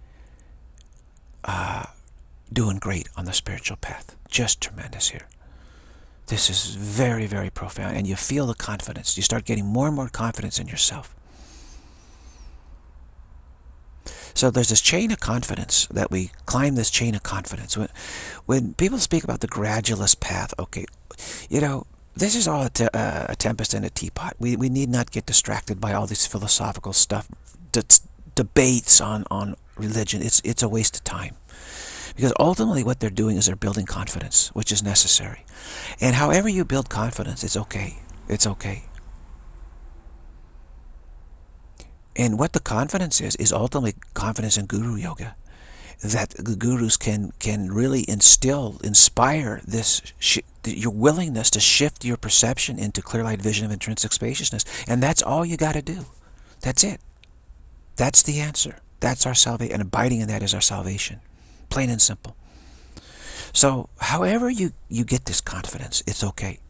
uh, doing great on the spiritual path. Just tremendous here. This is very, very profound, and you feel the confidence. You start getting more and more confidence in yourself. So there's this chain of confidence that we climb, this chain of confidence. When, when people speak about the gradualist path, okay, you know, this is all a, te uh, a tempest in a teapot. We, we need not get distracted by all this philosophical stuff, debates on, on religion. It's, it's a waste of time. Because ultimately what they're doing is they're building confidence, which is necessary. And however you build confidence, it's okay. It's okay. And what the confidence is, is ultimately confidence in Guru Yoga. That the gurus can can really instill, inspire this sh your willingness to shift your perception into clear light vision of intrinsic spaciousness, and that's all you got to do. That's it. That's the answer. That's our salvation, and abiding in that is our salvation, plain and simple. So, however you you get this confidence, it's okay.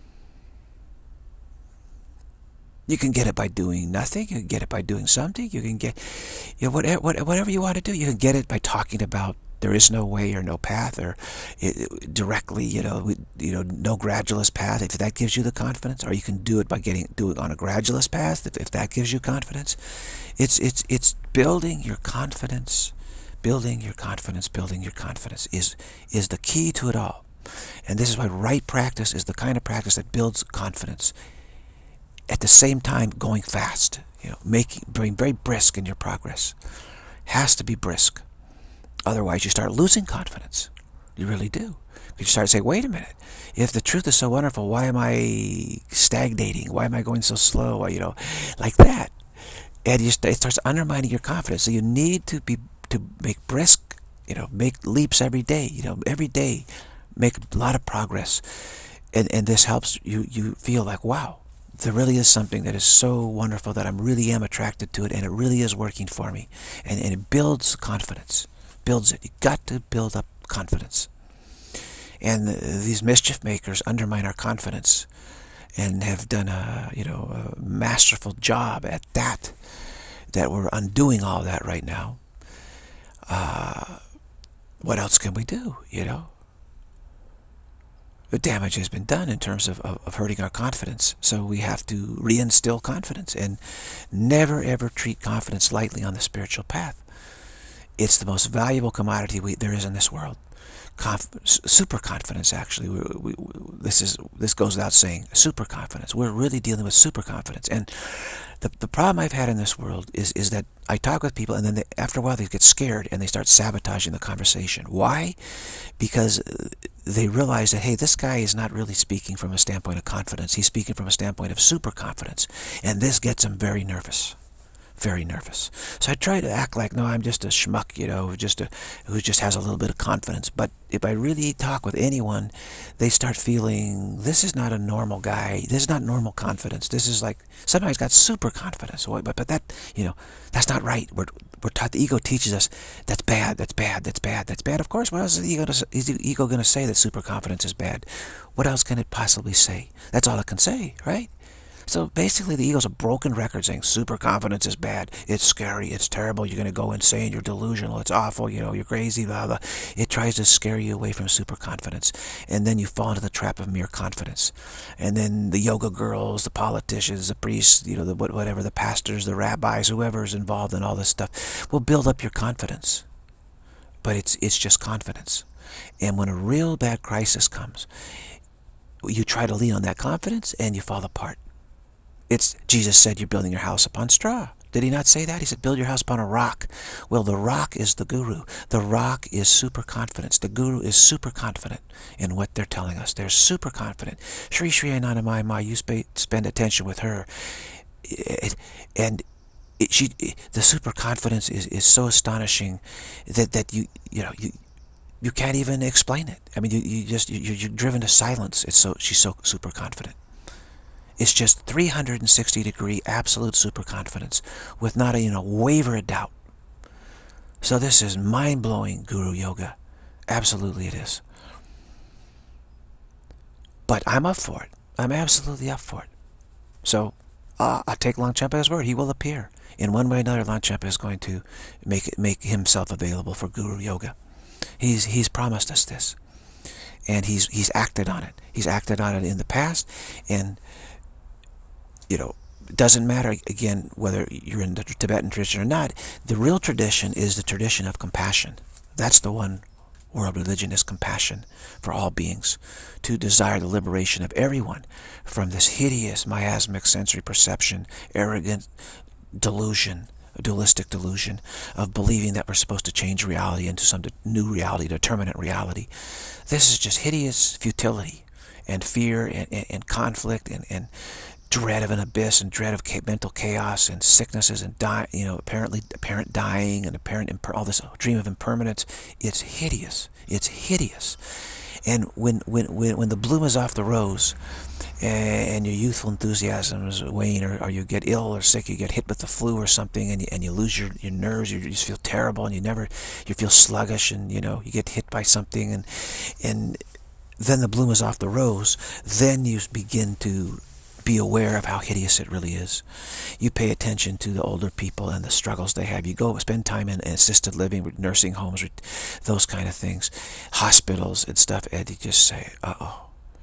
You can get it by doing nothing. You can get it by doing something. You can get, you know, whatever, whatever you want to do. You can get it by talking about there is no way or no path, or it, directly, you know, you know, no gradualist path. If that gives you the confidence, or you can do it by getting do it on a gradualist path. If, if that gives you confidence, it's it's it's building your confidence, building your confidence, building your confidence is is the key to it all. And this is why right practice is the kind of practice that builds confidence. At the same time, going fast, you know, making, being very brisk in your progress. Has to be brisk. Otherwise, you start losing confidence. You really do. You start to say, wait a minute, if the truth is so wonderful, why am I stagnating? Why am I going so slow? You know, like that. And you st it starts undermining your confidence. So you need to be, to make brisk, you know, make leaps every day, you know, every day, make a lot of progress. And, and this helps you, you feel like, wow, there really is something that is so wonderful that I really am attracted to it, and it really is working for me. And, and it builds confidence. Builds it. You've got to build up confidence. And the, these mischief makers undermine our confidence and have done a, you know, a masterful job at that, that we're undoing all that right now. Uh, what else can we do, you know? The damage has been done in terms of, of, of hurting our confidence. So we have to reinstill confidence and never ever treat confidence lightly on the spiritual path. It's the most valuable commodity we, there is in this world. Conf, super confidence, actually. We, we, we, this is this goes without saying. Super confidence. We're really dealing with super confidence. And the the problem I've had in this world is is that I talk with people, and then they, after a while they get scared and they start sabotaging the conversation. Why? Because they realize that, hey, this guy is not really speaking from a standpoint of confidence. He's speaking from a standpoint of super confidence, and this gets them very nervous. Very nervous. So I try to act like, no, I'm just a schmuck, you know, just a, who just has a little bit of confidence. But if I really talk with anyone, they start feeling, this is not a normal guy. This is not normal confidence. This is like, somebody's got super confidence. But, but that, you know, that's not right. We're, we're taught, the ego teaches us, that's bad, that's bad, that's bad, that's bad. Of course, what else is the ego, is the ego going to say that super confidence is bad? What else can it possibly say? That's all it can say, right? So basically the ego's a broken record saying super confidence is bad, it's scary, it's terrible, you're going to go insane, you're delusional, it's awful, you know, you're crazy, blah, blah. It tries to scare you away from super confidence. And then you fall into the trap of mere confidence. And then the yoga girls, the politicians, the priests, you know, the whatever, the pastors, the rabbis, whoever is involved in all this stuff, will build up your confidence. But it's, it's just confidence. And when a real bad crisis comes, you try to lean on that confidence and you fall apart. It's, Jesus said, you're building your house upon straw. Did he not say that? He said, build your house upon a rock. Well, the rock is the guru. The rock is super confidence. The guru is super confident in what they're telling us. They're super confident. Sri Sri Anandamayi Ma, you sp spend attention with her. It, and it, she, it, the super confidence is, is so astonishing that, that you, you know, you, you can't even explain it. I mean, you, you just, you, you're driven to silence. It's so, she's so super confident. It's just three hundred sixty degree absolute super confidence with not even a waver of doubt. So this is mind-blowing Guru Yoga. Absolutely it is. But I'm up for it. I'm absolutely up for it. So uh, I'll take Longchenpa at his word. He will appear. In one way or another, Longchenpa is going to make it, make himself available for Guru Yoga. He's, he's promised us this. And he's, he's acted on it. He's acted on it in the past, and you know, it doesn't matter, again, whether you're in the Tibetan tradition or not. The real tradition is the tradition of compassion. That's the one world religion, is compassion for all beings, to desire the liberation of everyone from this hideous miasmic sensory perception, arrogant delusion, a dualistic delusion of believing that we're supposed to change reality into some new reality, determinate reality. This is just hideous futility and fear and, and, and conflict and, and dread of an abyss and dread of mental chaos and sicknesses and die, you know, apparently apparent dying and apparent all this dream of impermanence. It's hideous. It's hideous. And when when when when the bloom is off the rose, and your youthful enthusiasm is wane, or, or you get ill or sick, you get hit with the flu or something, and you, and you lose your, your nerves, you just feel terrible, and you never, you feel sluggish, and you know, you get hit by something, and and then the bloom is off the rose, then you begin to be aware of how hideous it really is. You pay attention to the older people and the struggles they have. You go spend time in assisted living, nursing homes, those kind of things, hospitals and stuff, and you just say, uh-oh.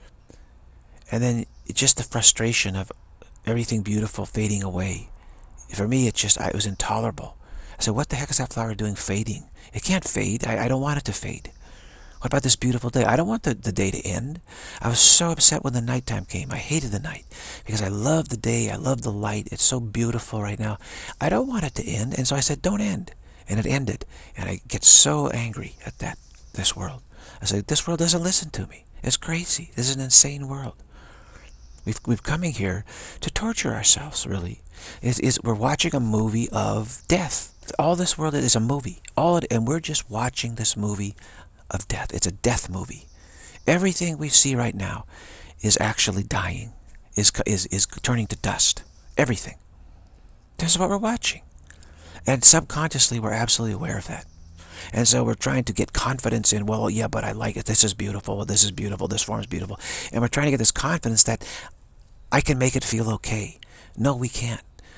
And then just the frustration of everything beautiful fading away. For me, it just, it was intolerable. I said, what the heck is that flower doing fading? It can't fade. I, I don't want it to fade. What about this beautiful day? I don't want the, the day to end. I was so upset when the nighttime came. I hated the night because I love the day. I love the light. It's so beautiful right now. I don't want it to end. And so I said, don't end. And it ended. And I get so angry at that, this world. I said, this world doesn't listen to me. It's crazy. This is an insane world. We've, we've coming here to torture ourselves, really. It's, it's, we're watching a movie of death. All this world is a movie. All it, and we're just watching this movie of death. It's a death movie. Everything we see right now is actually dying. is, is, is turning to dust. Everything. This is what we're watching. And subconsciously, we're absolutely aware of that. And so we're trying to get confidence in, well, yeah, but I like it. This is beautiful. This is beautiful. This form is beautiful. And we're trying to get this confidence that I can make it feel okay. No, we can't.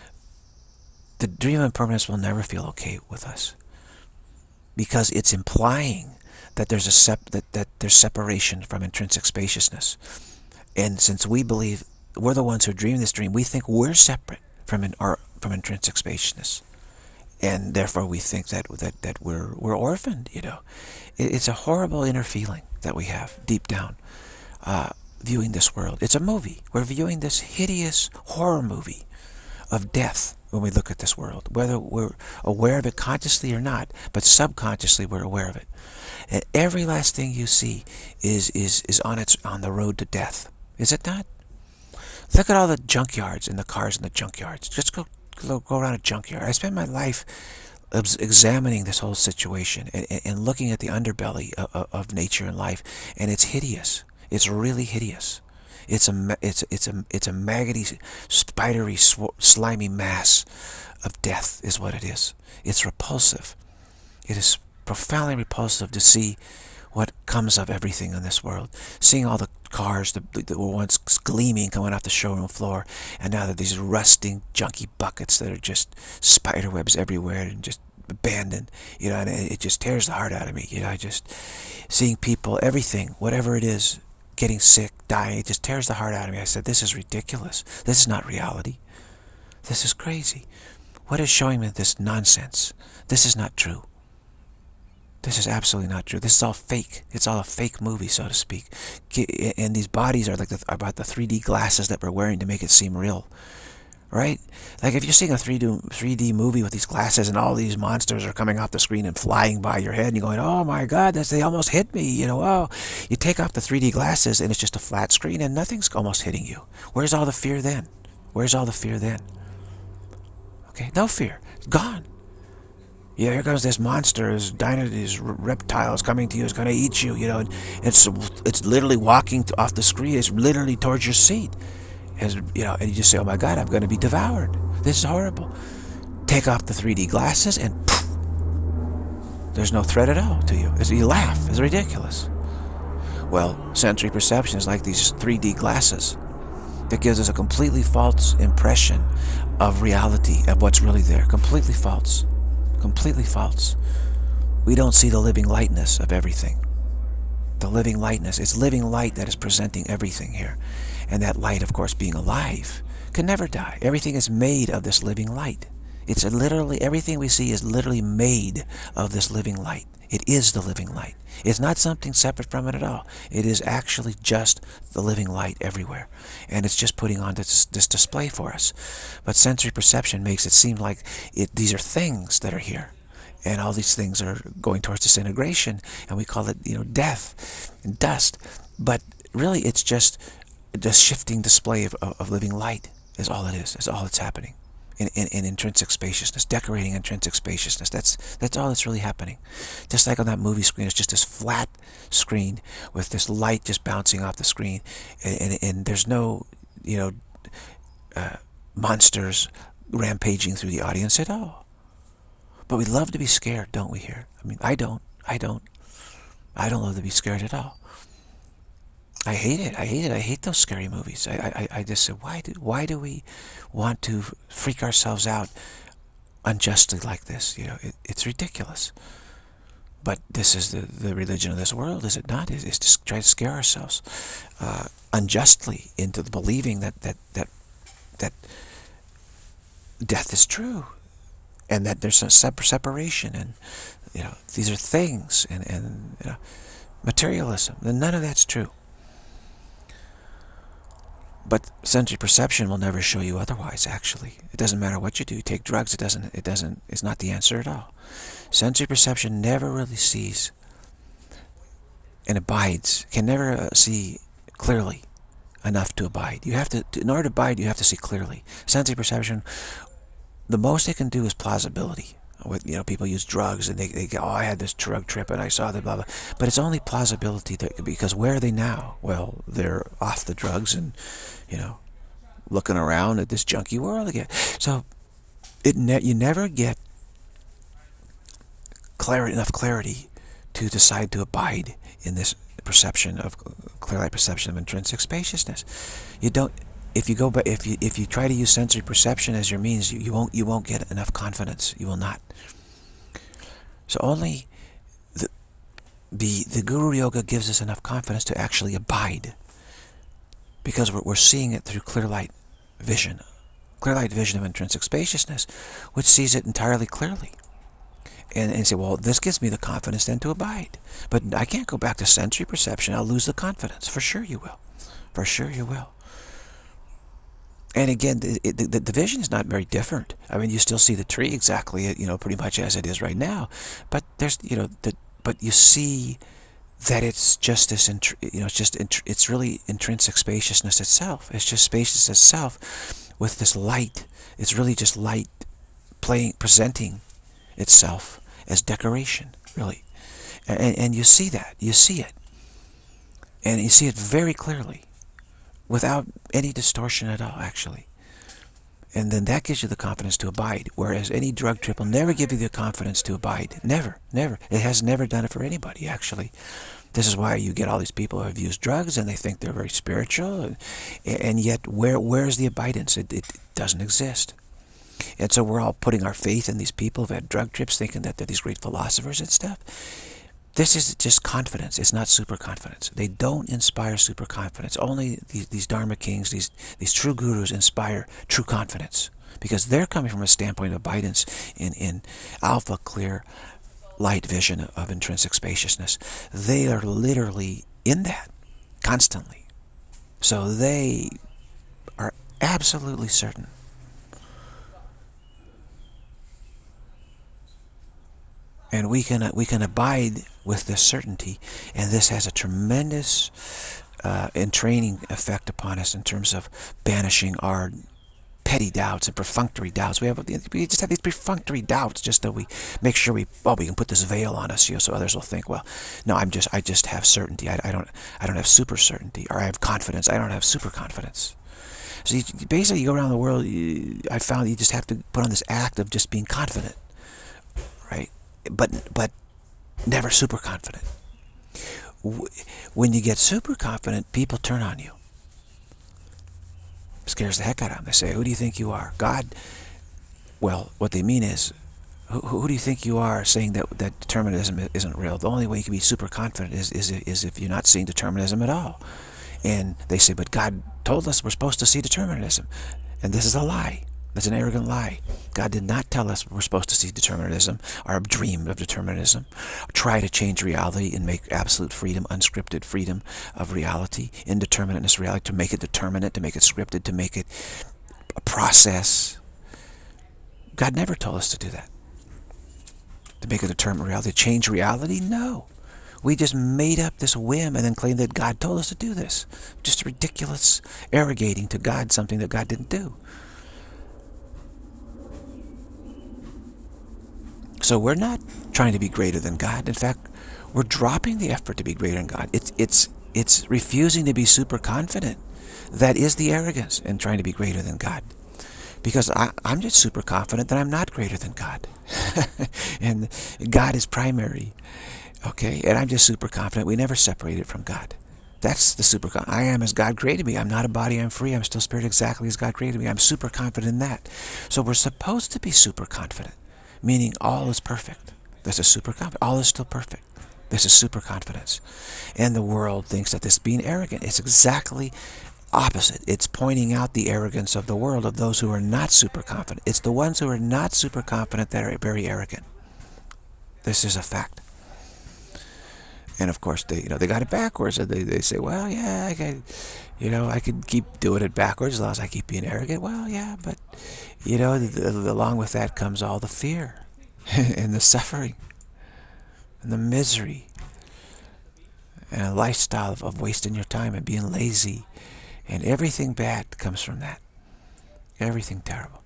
The dream of impermanence will never feel okay with us, because it's implying that there's a sep that, that there's separation from intrinsic spaciousness. And since we believe we're the ones who dream this dream, we think we're separate from in, our, from intrinsic spaciousness. And therefore we think that that, that we're, we're orphaned, you know. It, it's a horrible inner feeling that we have deep down, uh, viewing this world. It's a movie. We're viewing this hideous horror movie of death when we look at this world, whether we're aware of it consciously or not, but subconsciously we're aware of it. And every last thing you see is, is, is on, its, on the road to death. Is it not? Look at all the junkyards and the cars in the junkyards. Just go Go around a junkyard. I spend my life examining this whole situation and, and looking at the underbelly of, of nature and life, and it's hideous. It's really hideous. It's a it's it's a it's a maggoty, spidery, slimy mass of death, is what it is. It's repulsive. It is profoundly repulsive to see what comes of everything in this world. Seeing all the cars that, that were once gleaming coming off the showroom floor, and now they're these rusting, junky buckets that are just spider webs everywhere and just abandoned. You know, and it just tears the heart out of me. You know, I just seeing people, everything, whatever it is, getting sick, dying, it just tears the heart out of me. I said, this is ridiculous. This is not reality. This is crazy. What is showing me this nonsense? This is not true. This is absolutely not true. This is all fake. It's all a fake movie, so to speak. And these bodies are like the, about the three D glasses that we're wearing to make it seem real. Right? Like if you're seeing a three D movie with these glasses and all these monsters are coming off the screen and flying by your head and you're going, oh my God, that's, they almost hit me, you know, oh. You take off the three D glasses and it's just a flat screen and nothing's almost hitting you. Where's all the fear then? Where's all the fear then? Okay, no fear. It's gone. Yeah, here comes this monster, this dino, these reptiles coming to you, it's going to eat you, you know, and it's, it's literally walking off the screen, it's literally towards your seat. As, you know, and you just say, oh my God, I'm going to be devoured. This is horrible. Take off the three D glasses and poof, there's no threat at all to you. You laugh. It's ridiculous. Well, sensory perception is like these three D glasses that gives us a completely false impression of reality, of what's really there. Completely false. Completely false. We don't see the living lightness of everything. The living lightness. It's living light that is presenting everything here. And that light, of course, being alive, can never die. Everything is made of this living light. It's a literally, everything we see is literally made of this living light. It is the living light. It's not something separate from it at all. It is actually just the living light everywhere. And it's just putting on this, this display for us. But sensory perception makes it seem like it, these are things that are here. And all these things are going towards disintegration. And we call it, you know, death and dust. But really, it's just the shifting display of, of, of living light is all it is. Is all that's happening. In, in, in intrinsic spaciousness, decorating intrinsic spaciousness. That's that's all that's really happening. Just like on that movie screen, it's just this flat screen with this light just bouncing off the screen, and, and, and there's no, you know, uh, monsters rampaging through the audience at all. But we love to be scared, don't we? Here, I mean, I don't, I don't, I don't love to be scared at all. I hate it. I hate it. I hate those scary movies. I, I, I just said, why do, why do we want to freak ourselves out unjustly like this? You know, it, it's ridiculous. But this is the, the religion of this world, is it not? Is is to try to scare ourselves uh, unjustly into the believing that, that, that, that death is true. And that there's a separation. And, you know, these are things. And, and you know, materialism. And none of that's true. But sensory perception will never show you otherwise, actually. It doesn't matter what you do. You take drugs, it doesn't, it doesn't, it's not the answer at all. Sensory perception never really sees and abides, can never uh, see clearly enough to abide. You have to, in order to abide, you have to see clearly. Sensory perception, the most it can do is plausibility. With, you know, people use drugs and they, they go, oh, I had this drug trip and I saw the blah, blah. But it's only plausibility that, because where are they now? Well, they're off the drugs and, you know, looking around at this junky world again. So it ne you never get clarity, enough clarity to decide to abide in this perception of clear light perception of intrinsic spaciousness. You don't. If you go, but if you if you try to use sensory perception as your means, you, you won't you won't get enough confidence. You will not. So only the the the Guru Yoga gives us enough confidence to actually abide, because we're, we're seeing it through clear light vision, clear light vision of intrinsic spaciousness, which sees it entirely clearly. And, and say, well, this gives me the confidence then to abide. But I can't go back to sensory perception. I'll lose the confidence. For sure you will. For sure you will. And again, the, the, the vision is not very different. I mean, you still see the tree exactly, you know, pretty much as it is right now. But there's, you know, the, but you see that it's just this, you know, it's just, it's really intrinsic spaciousness itself. It's just spaciousness itself with this light. It's really just light playing, presenting itself as decoration, really. And, and you see that. You see it. And you see it very clearly, without any distortion at all, actually. And then that gives you the confidence to abide, whereas any drug trip will never give you the confidence to abide. Never, never. It has never done it for anybody, actually. This is why you get all these people who have used drugs and they think they're very spiritual, and, and yet where where's the abidance? It, it doesn't exist. And so we're all putting our faith in these people who've had drug trips, thinking that they're these great philosophers and stuff. This is just confidence. It's not super confidence. They don't inspire super confidence. Only these, these Dharma kings, these, these true gurus inspire true confidence, because they're coming from a standpoint of abidance in, in alpha clear light vision of intrinsic spaciousness. They are literally in that constantly. So they are absolutely certain. And we can we can abide with this certainty, and this has a tremendous uh, entraining effect upon us in terms of banishing our petty doubts and perfunctory doubts. We have we just have these perfunctory doubts, just that we make sure we oh we can put this veil on us, you know, so others will think, well, no, I'm just I just have certainty. I, I don't I don't have super certainty, or I have confidence. I don't have super confidence. So you, basically, you go around the world. You, I found you just have to put on this act of just being confident, right? But but never super confident. When you get super confident, people turn on you. Scares the heck out of them. They say, "Who do you think you are, God?" Well, what they mean is, who, who do you think you are, saying that that determinism isn't real? The only way you can be super confident is is is if you're not seeing determinism at all. And they say, "But God told us we're supposed to see determinism," and this is a lie. That's an arrogant lie. God did not tell us we're supposed to see determinism, or dream of determinism, try to change reality and make absolute freedom, unscripted freedom of reality, indeterminateness reality, to make it determinate, to make it scripted, to make it a process. God never told us to do that. To make it determinate reality, to change reality? No. We just made up this whim and then claimed that God told us to do this. Just ridiculous, arrogating to God something that God didn't do. So we're not trying to be greater than God. In fact, we're dropping the effort to be greater than God. It's, it's, it's refusing to be super confident. That is the arrogance in trying to be greater than God. Because I, I'm just super confident that I'm not greater than God. And God is primary. Okay? And I'm just super confident we never separated from God. That's the super confident. I am as God created me. I'm not a body, I'm free. I'm still spirit exactly as God created me. I'm super confident in that. So we're supposed to be super confident. Meaning all is perfect. This is super confident. All is still perfect. This is super confidence. And the world thinks that this being arrogant. It's exactly opposite. It's pointing out the arrogance of the world, of those who are not super confident. It's the ones who are not super confident that are very arrogant. This is a fact. And of course, they you know they got it backwards. And they they say, well, yeah, I could, you know, I could keep doing it backwards as long as I keep being arrogant. Well, yeah, but you know, the, the, along with that comes all the fear and the suffering and the misery and a lifestyle of, of wasting your time and being lazy, and everything bad comes from that. Everything terrible.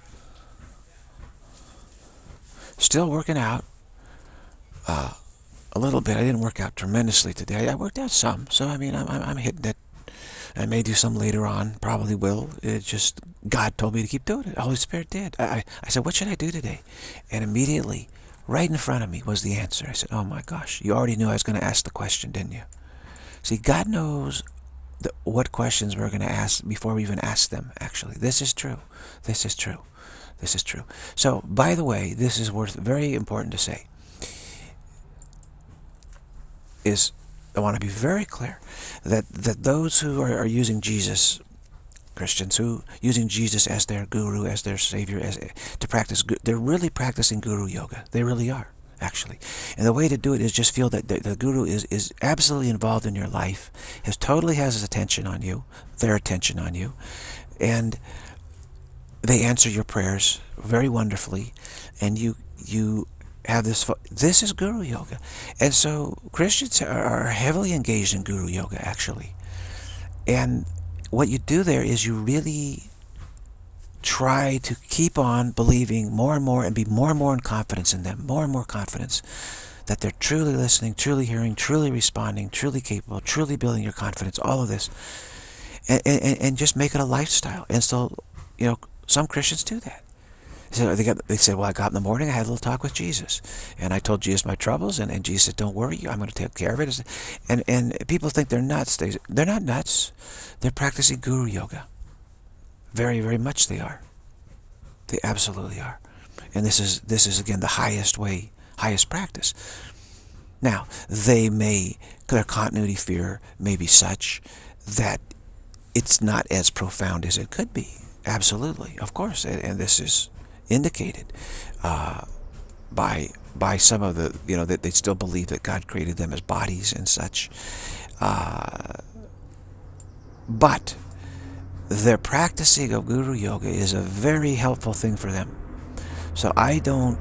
Still working out uh, a little bit. I didn't work out tremendously today. I worked out some, so I mean, I'm, I'm, I'm hitting it. I may do some later on, probably will. It just, God told me to keep doing it. The Holy Spirit did. I, I, I said, what should I do today? And immediately, right in front of me was the answer. I said, oh my gosh, you already knew I was going to ask the question, didn't you? See, God knows the, what questions we're going to ask before we even ask them, actually. This is true. This is true. This is true. So, by the way, this is worth very important to say, is I want to be very clear that, that those who are, are using Jesus, Christians who using Jesus as their guru, as their savior, as to practice, they're really practicing guru yoga. They really are, actually. And the way to do it is just feel that the, the guru is, is absolutely involved in your life, has totally has his attention on you, their attention on you, and they answer your prayers very wonderfully, and you you have this. This is guru yoga, and so Christians are heavily engaged in guru yoga, actually. And what you do there is you really try to keep on believing more and more, and be more and more in confidence in them, more and more confidence that they're truly listening, truly hearing, truly responding, truly capable, truly building your confidence. All of this, and and, and just make it a lifestyle. And so, you know, some Christians do that. So they, got, they said, well, I got up in the morning, I had a little talk with Jesus. And I told Jesus my troubles, and, and Jesus said, don't worry, I'm going to take care of it. And, and people think they're nuts. They, they're not nuts. They're practicing guru yoga. Very, very much they are. They absolutely are. And this is, this is again, the highest way, highest practice. Now, they may, their continuity fear may be such that it's not as profound as it could be. Absolutely, of course. And, and this is indicated uh, by by some of the, you know, that they still believe that God created them as bodies and such. Uh, but their practicing of guru yoga is a very helpful thing for them. So I don't,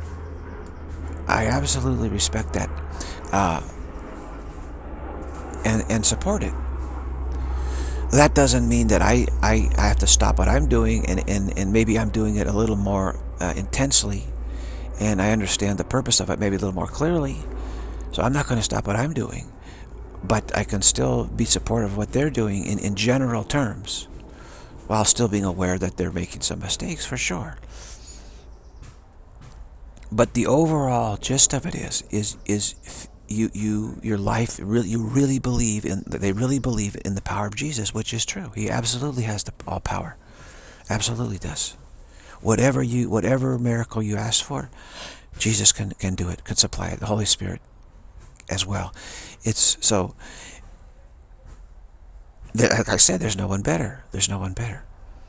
I absolutely respect that uh, and, and support it. That doesn't mean that I, I, I have to stop what I'm doing, and, and, and maybe I'm doing it a little more uh, intensely, and I understand the purpose of it maybe a little more clearly. So I'm not going to stop what I'm doing, but I can still be supportive of what they're doing in, in general terms, while still being aware that they're making some mistakes, for sure. But the overall gist of it is, is, is you, you, your life, really, you really believe in, they really believe in the power of Jesus, which is true. He absolutely has the all power. Absolutely does. Whatever you, whatever miracle you ask for, Jesus can, can do it, can supply it. The Holy Spirit as well. It's so, like I said, there's no one better. There's no one better.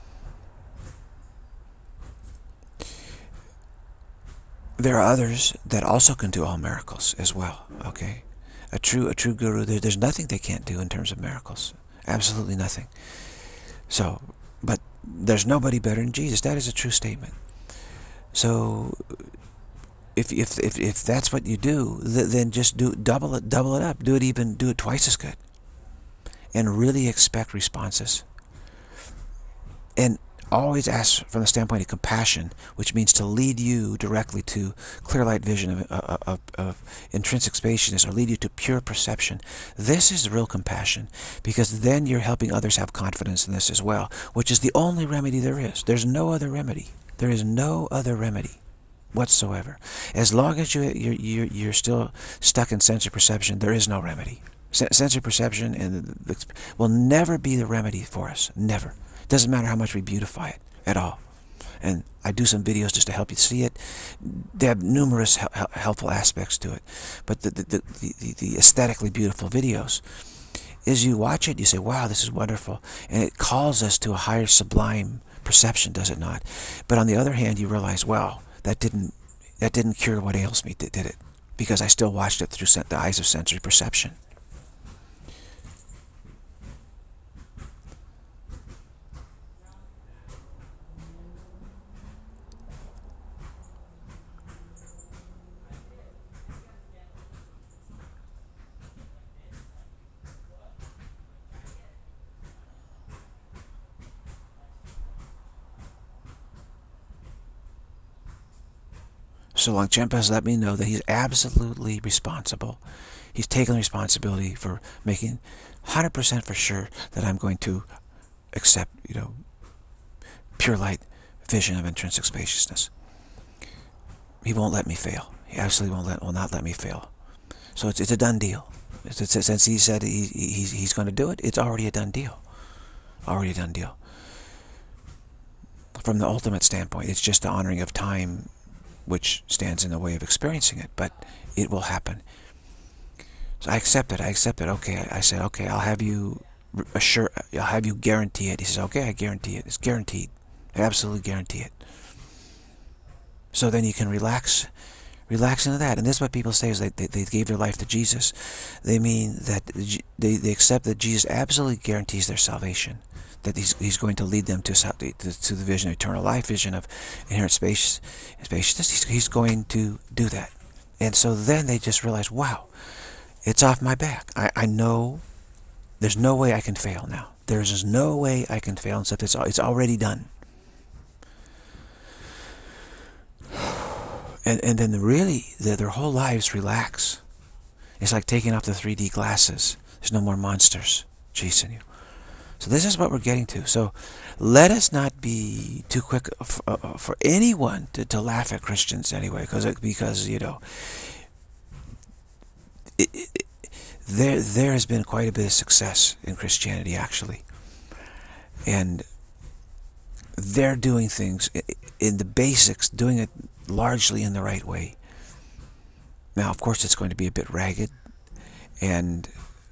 There are others that also can do all miracles as well, okay? A true a true guru, there, there's nothing they can't do in terms of miracles. Absolutely nothing. So, but there's nobody better than Jesus. That is a true statement. So, if if if, if that's what you do, th then just do double it, double it up. Do it even, do it twice as good. And really expect responses. And always ask from the standpoint of compassion, which means to lead you directly to clear light vision of, of, of, of intrinsic spaciousness, or lead you to pure perception. This is real compassion, because then you're helping others have confidence in this as well, which is the only remedy there is. There's no other remedy. There is no other remedy whatsoever. As long as you, you're, you're, you're still stuck in sensory perception, there is no remedy. Sensory perception and the, the, will never be the remedy for us. Never. Doesn't matter how much we beautify it at all. And I do some videos just to help you see it. They have numerous hel helpful aspects to it. But the, the, the, the, the aesthetically beautiful videos, as you watch it, you say, wow, this is wonderful. And it calls us to a higher sublime perception, does it not? But on the other hand, you realize, wow, that didn't, that didn't cure what ails me, did it? Because I still watched it through the eyes of sensory perception. So Longchenpa has let me know that he's absolutely responsible. He's taken responsibility for making one hundred percent for sure that I'm going to accept, you know, pure light vision of intrinsic spaciousness. He won't let me fail. He absolutely won't let, will not let me fail. So it's, it's a done deal. It's, it's, since he said he, he's, he's going to do it, it's already a done deal. Already a done deal. From the ultimate standpoint, it's just the honoring of time which stands in the way of experiencing it, but it will happen. So I accept it. I accept it. Okay, I said, okay, I'll have you assure, I'll have you guarantee it. He says, okay, I guarantee it. It's guaranteed. I absolutely guarantee it. So then you can relax, relax into that. And this is what people say is they, they, they gave their life to Jesus. They mean that they, they accept that Jesus absolutely guarantees their salvation. That he's, he's going to lead them to, to, to the vision of eternal life, vision of inherent space, spaciousness. He's, he's going to do that. And so then they just realize, wow, it's off my back. I, I know there's no way I can fail now. There's just no way I can fail, except it's, it's already done. And, and then really, the, their whole lives relax. It's like taking off the three D glasses. There's no more monsters chasing you. So this is what we're getting to. So let us not be too quick for, uh, for anyone to, to laugh at Christians anyway, because because you know it, it, there there has been quite a bit of success in Christianity actually, and they're doing things in the basics, doing it largely in the right way. Now, of course, it's going to be a bit ragged, and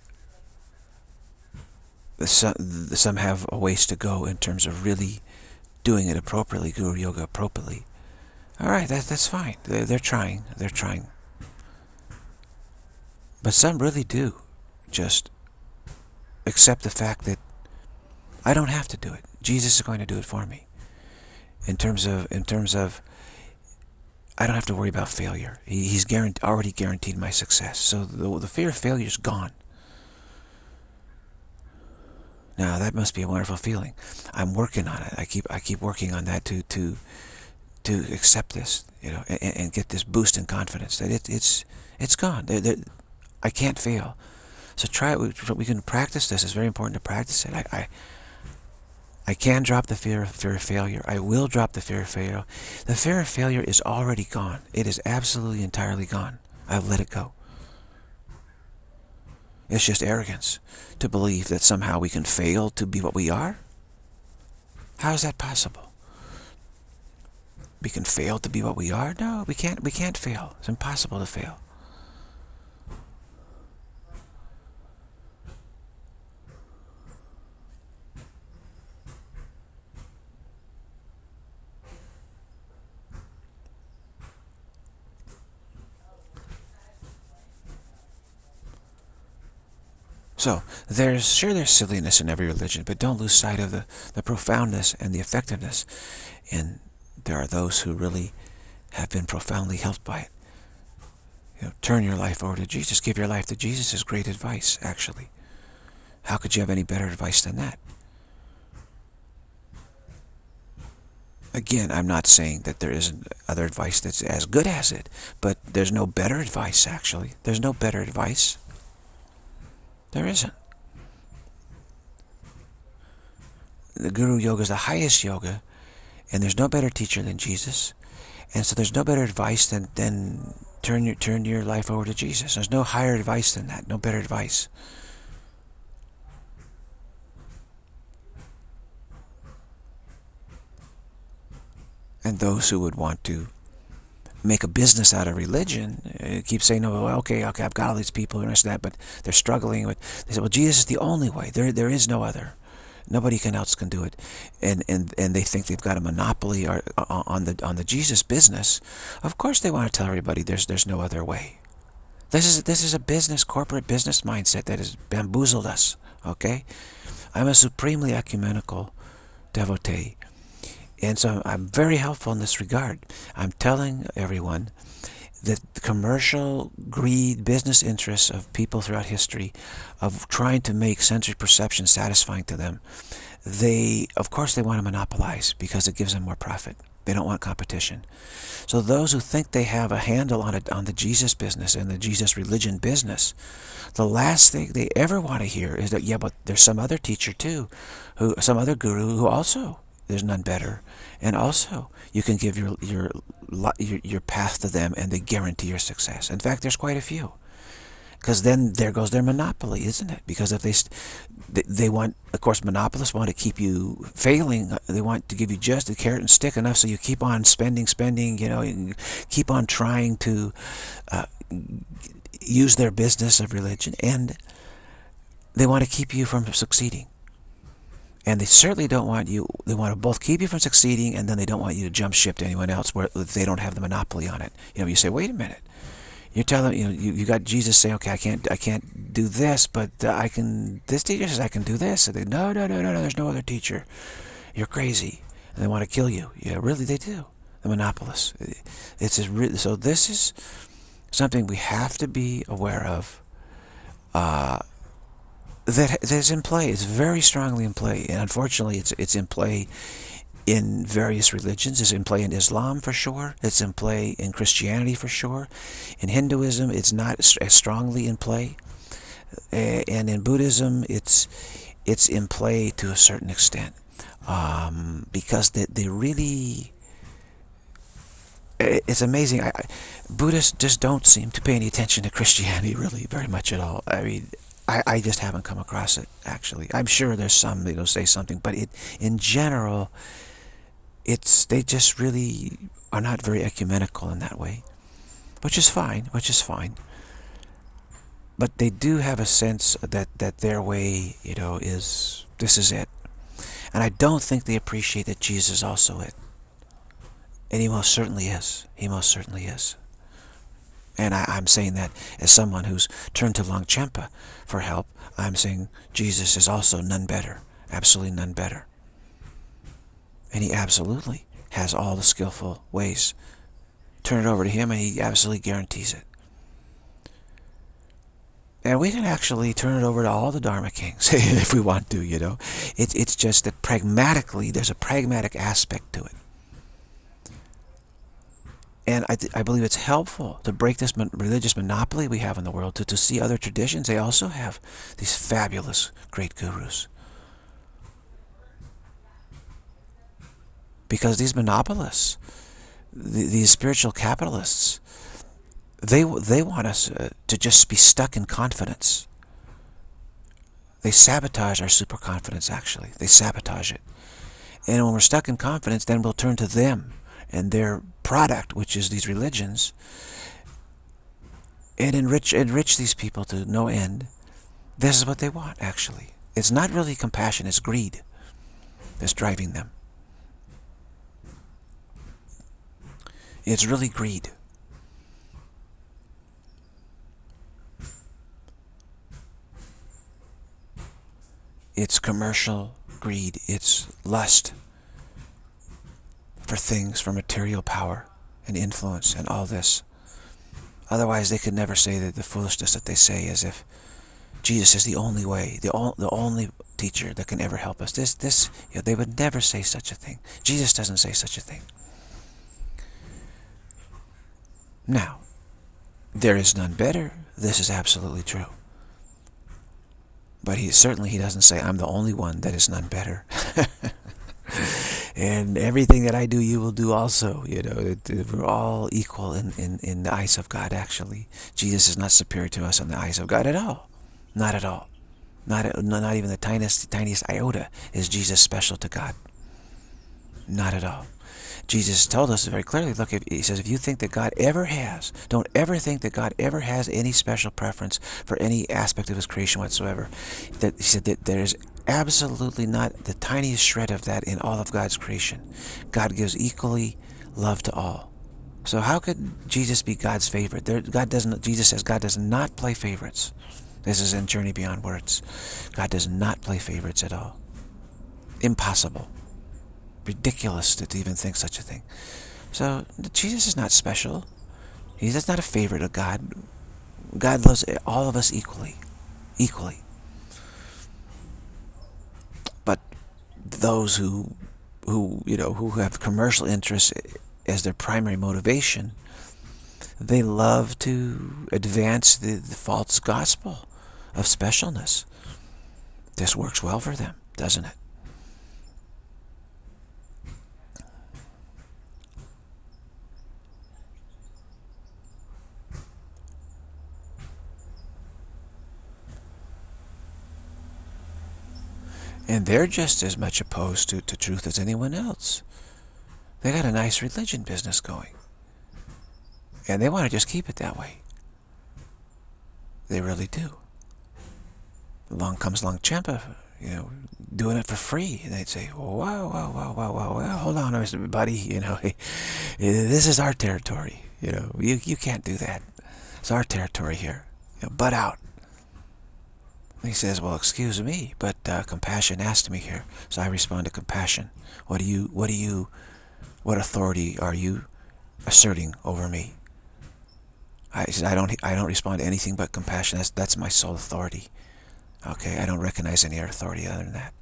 Some, some have a ways to go in terms of really doing it appropriately, Guru Yoga appropriately. All right, that, that's fine. They're, they're trying. They're trying. But some really do just accept the fact that I don't have to do it. Jesus is going to do it for me. In terms of, in terms of, I don't have to worry about failure. He, he's guaranteed, already guaranteed my success. So the, the fear of failure is gone. Now that must be a wonderful feeling. I'm working on it. I keep I keep working on that to to to accept this, you know, and, and get this boost in confidence that it, it's it's gone. They're, they're, I can't fail. So try it. We, we can practice this. It's very important to practice it. I I, I can drop the fear of fear of failure. I will drop the fear of failure. The fear of failure is already gone. It is absolutely entirely gone. I've let it go. It's just arrogance to believe that somehow we can fail to be what we are. How is that possible? We can fail to be what we are? No, we can't. We can't fail. It's impossible to fail. So, there's sure there's silliness in every religion, but don't lose sight of the, the profoundness and the effectiveness. And there are those who really have been profoundly helped by it. You know, turn your life over to Jesus. Give your life to Jesus is great advice, actually. How could you have any better advice than that? Again, I'm not saying that there isn't other advice that's as good as it, but there's no better advice, actually. There's no better advice. There isn't. The Guru Yoga is the highest yoga, and there's no better teacher than Jesus, and so there's no better advice than than turn your turn your life over to Jesus. There's no higher advice than that. No better advice. And those who would want to make a business out of religion, uh, keep saying, "No, well, okay, okay, I've got all these people and this and that, but they're struggling with." They say, "Well, Jesus is the only way. There, there is no other. Nobody can else can do it," and and and they think they've got a monopoly or, uh, on the on the Jesus business. Of course, they want to tell everybody there's there's no other way. This is this is a business, corporate business mindset that has bamboozled us. Okay, I'm a supremely ecumenical devotee. And so I'm very helpful in this regard. I'm telling everyone that the commercial greed, business interests of people throughout history, of trying to make sensory perception satisfying to them, they, of course, they want to monopolize because it gives them more profit. They don't want competition. So those who think they have a handle on it, on the Jesus business and the Jesus religion business, the last thing they ever want to hear is that, yeah, but there's some other teacher too, who some other guru who also, there's none better, and also you can give your your your, your path to them and they guarantee your success. In fact, there's quite a few. Because then there goes their monopoly, isn't it? Because if they, they they want, of course, monopolists want to keep you failing. They want to give you just a carrot and stick enough so you keep on spending, spending, you know, and keep on trying to uh, use their business of religion. And they want to keep you from succeeding. And they certainly don't want you, they want to both keep you from succeeding, and then they don't want you to jump ship to anyone else where they don't have the monopoly on it. You know, you say, wait a minute. You're telling, you know, you, you got Jesus saying, okay, I can't, I can't do this, but uh, I can, this teacher says I can do this. And they, no, no, no, no, no, there's no other teacher. You're crazy. And they want to kill you. Yeah, really, they do. The monopolists. It's just really, so this is something we have to be aware of, uh, that, that is in play. It's very strongly in play. And unfortunately, it's, it's in play in various religions. It's in play in Islam for sure. It's in play in Christianity for sure. In Hinduism, it's not as strongly in play. And in Buddhism, it's it's in play to a certain extent. Um, because they, they really... It's amazing. I, Buddhists just don't seem to pay any attention to Christianity really very much at all. I mean, I, I just haven't come across it, actually. I'm sure there's some that'll say something, but it, in general... It's, they just really are not very ecumenical in that way, which is fine, which is fine. But they do have a sense that, that their way, you know, is, this is it. And I don't think they appreciate that Jesus is also it. And he most certainly is. He most certainly is. And I, I'm saying that as someone who's turned to Longchenpa for help. I'm saying Jesus is also none better. Absolutely none better. And he absolutely has all the skillful ways. Turn it over to him and he absolutely guarantees it. And we can actually turn it over to all the Dharma kings if we want to, you know. It, it's just that pragmatically, there's a pragmatic aspect to it. And I, I believe it's helpful to break this mon religious monopoly we have in the world, to, to see other traditions. They also have these fabulous great gurus. Because these monopolists, these spiritual capitalists, they they want us uh, to just be stuck in confidence. They sabotage our super confidence, actually. They sabotage it. And when we're stuck in confidence, then we'll turn to them and their product, which is these religions, and enrich, enrich these people to no end. This is what they want, actually. It's not really compassion, it's greed that's driving them. It's really greed. It's commercial greed. It's lust for things, for material power and influence and all this. Otherwise, they could never say that the foolishness that they say, as if Jesus is the only way, the, o the only teacher that can ever help us. This, this, you know, they would never say such a thing. Jesus doesn't say such a thing. Now, there is none better. This is absolutely true. But he certainly he doesn't say, I'm the only one that is none better. And everything that I do, you will do also. You know, we're all equal in, in, in the eyes of God, actually. Jesus is not superior to us in the eyes of God at all. Not at all. Not, not even the tiniest, tiniest iota is Jesus special to God. Not at all. Jesus told us very clearly, look, if, he says, if you think that God ever has, don't ever think that God ever has any special preference for any aspect of his creation whatsoever. That he said that there is absolutely not the tiniest shred of that in all of God's creation. God gives equally love to all. So how could Jesus be God's favorite? There, God doesn't. Jesus says God does not play favorites. This is in Journey Beyond Words. God does not play favorites at all. Impossible. Ridiculous to even think such a thing. So Jesus is not special. He's not a favorite of God. God loves all of us equally. Equally. But those who who you know who have commercial interests as their primary motivation, they love to advance the, the false gospel of specialness. This works well for them, doesn't it? And they're just as much opposed to, to truth as anyone else. They got a nice religion business going. And they want to just keep it that way. They really do. Along comes Longchenpa, you know, doing it for free. And they'd say, wow, wow, wow, wow, wow, wow, hold on, buddy, you know, this is our territory. You know, you, you can't do that. It's our territory here. You know, butt out. He says, well, excuse me, but uh, compassion asked me here. So I respond to compassion. What do you, what do you, what authority are you asserting over me? I said, I don't, I don't respond to anything but compassion. That's, that's my sole authority. Okay, I don't recognize any other authority other than that.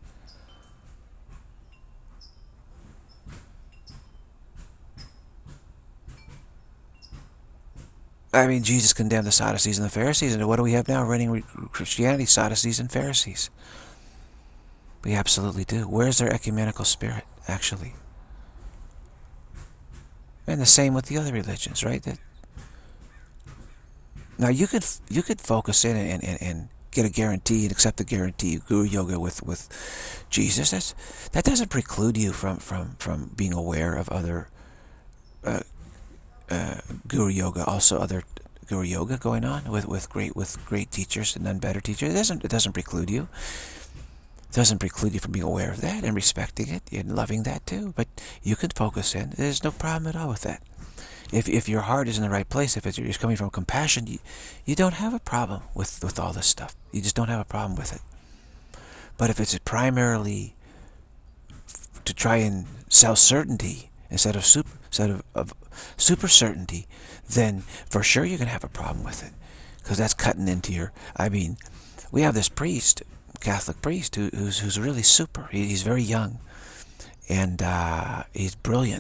I mean, Jesus condemned the Sadducees and the Pharisees, and what do we have now? Running Christianity, Sadducees and Pharisees. We absolutely do. Where's their ecumenical spirit, actually? And the same with the other religions, right? That now you could you could focus in and, and, and get a guarantee and accept the guarantee of Guru Yoga with with Jesus. That's, that doesn't preclude you from from from being aware of other uh, uh, Guru Yoga, also other Guru Yoga going on with with great with great teachers and none better teachers. It doesn't it doesn't preclude you. It doesn't preclude you from being aware of that and respecting it and loving that too. But you could focus in. There's no problem at all with that. If, if your heart is in the right place, if it's, it's coming from compassion, you, you don't have a problem with, with all this stuff. You just don't have a problem with it. But if it's primarily to try and sell certainty instead of super, instead of, of super certainty, then for sure you're going to have a problem with it. Because that's cutting into your... I mean, we have this priest, Catholic priest, who, who's, who's really super. He, he's very young. And uh, he's brilliant.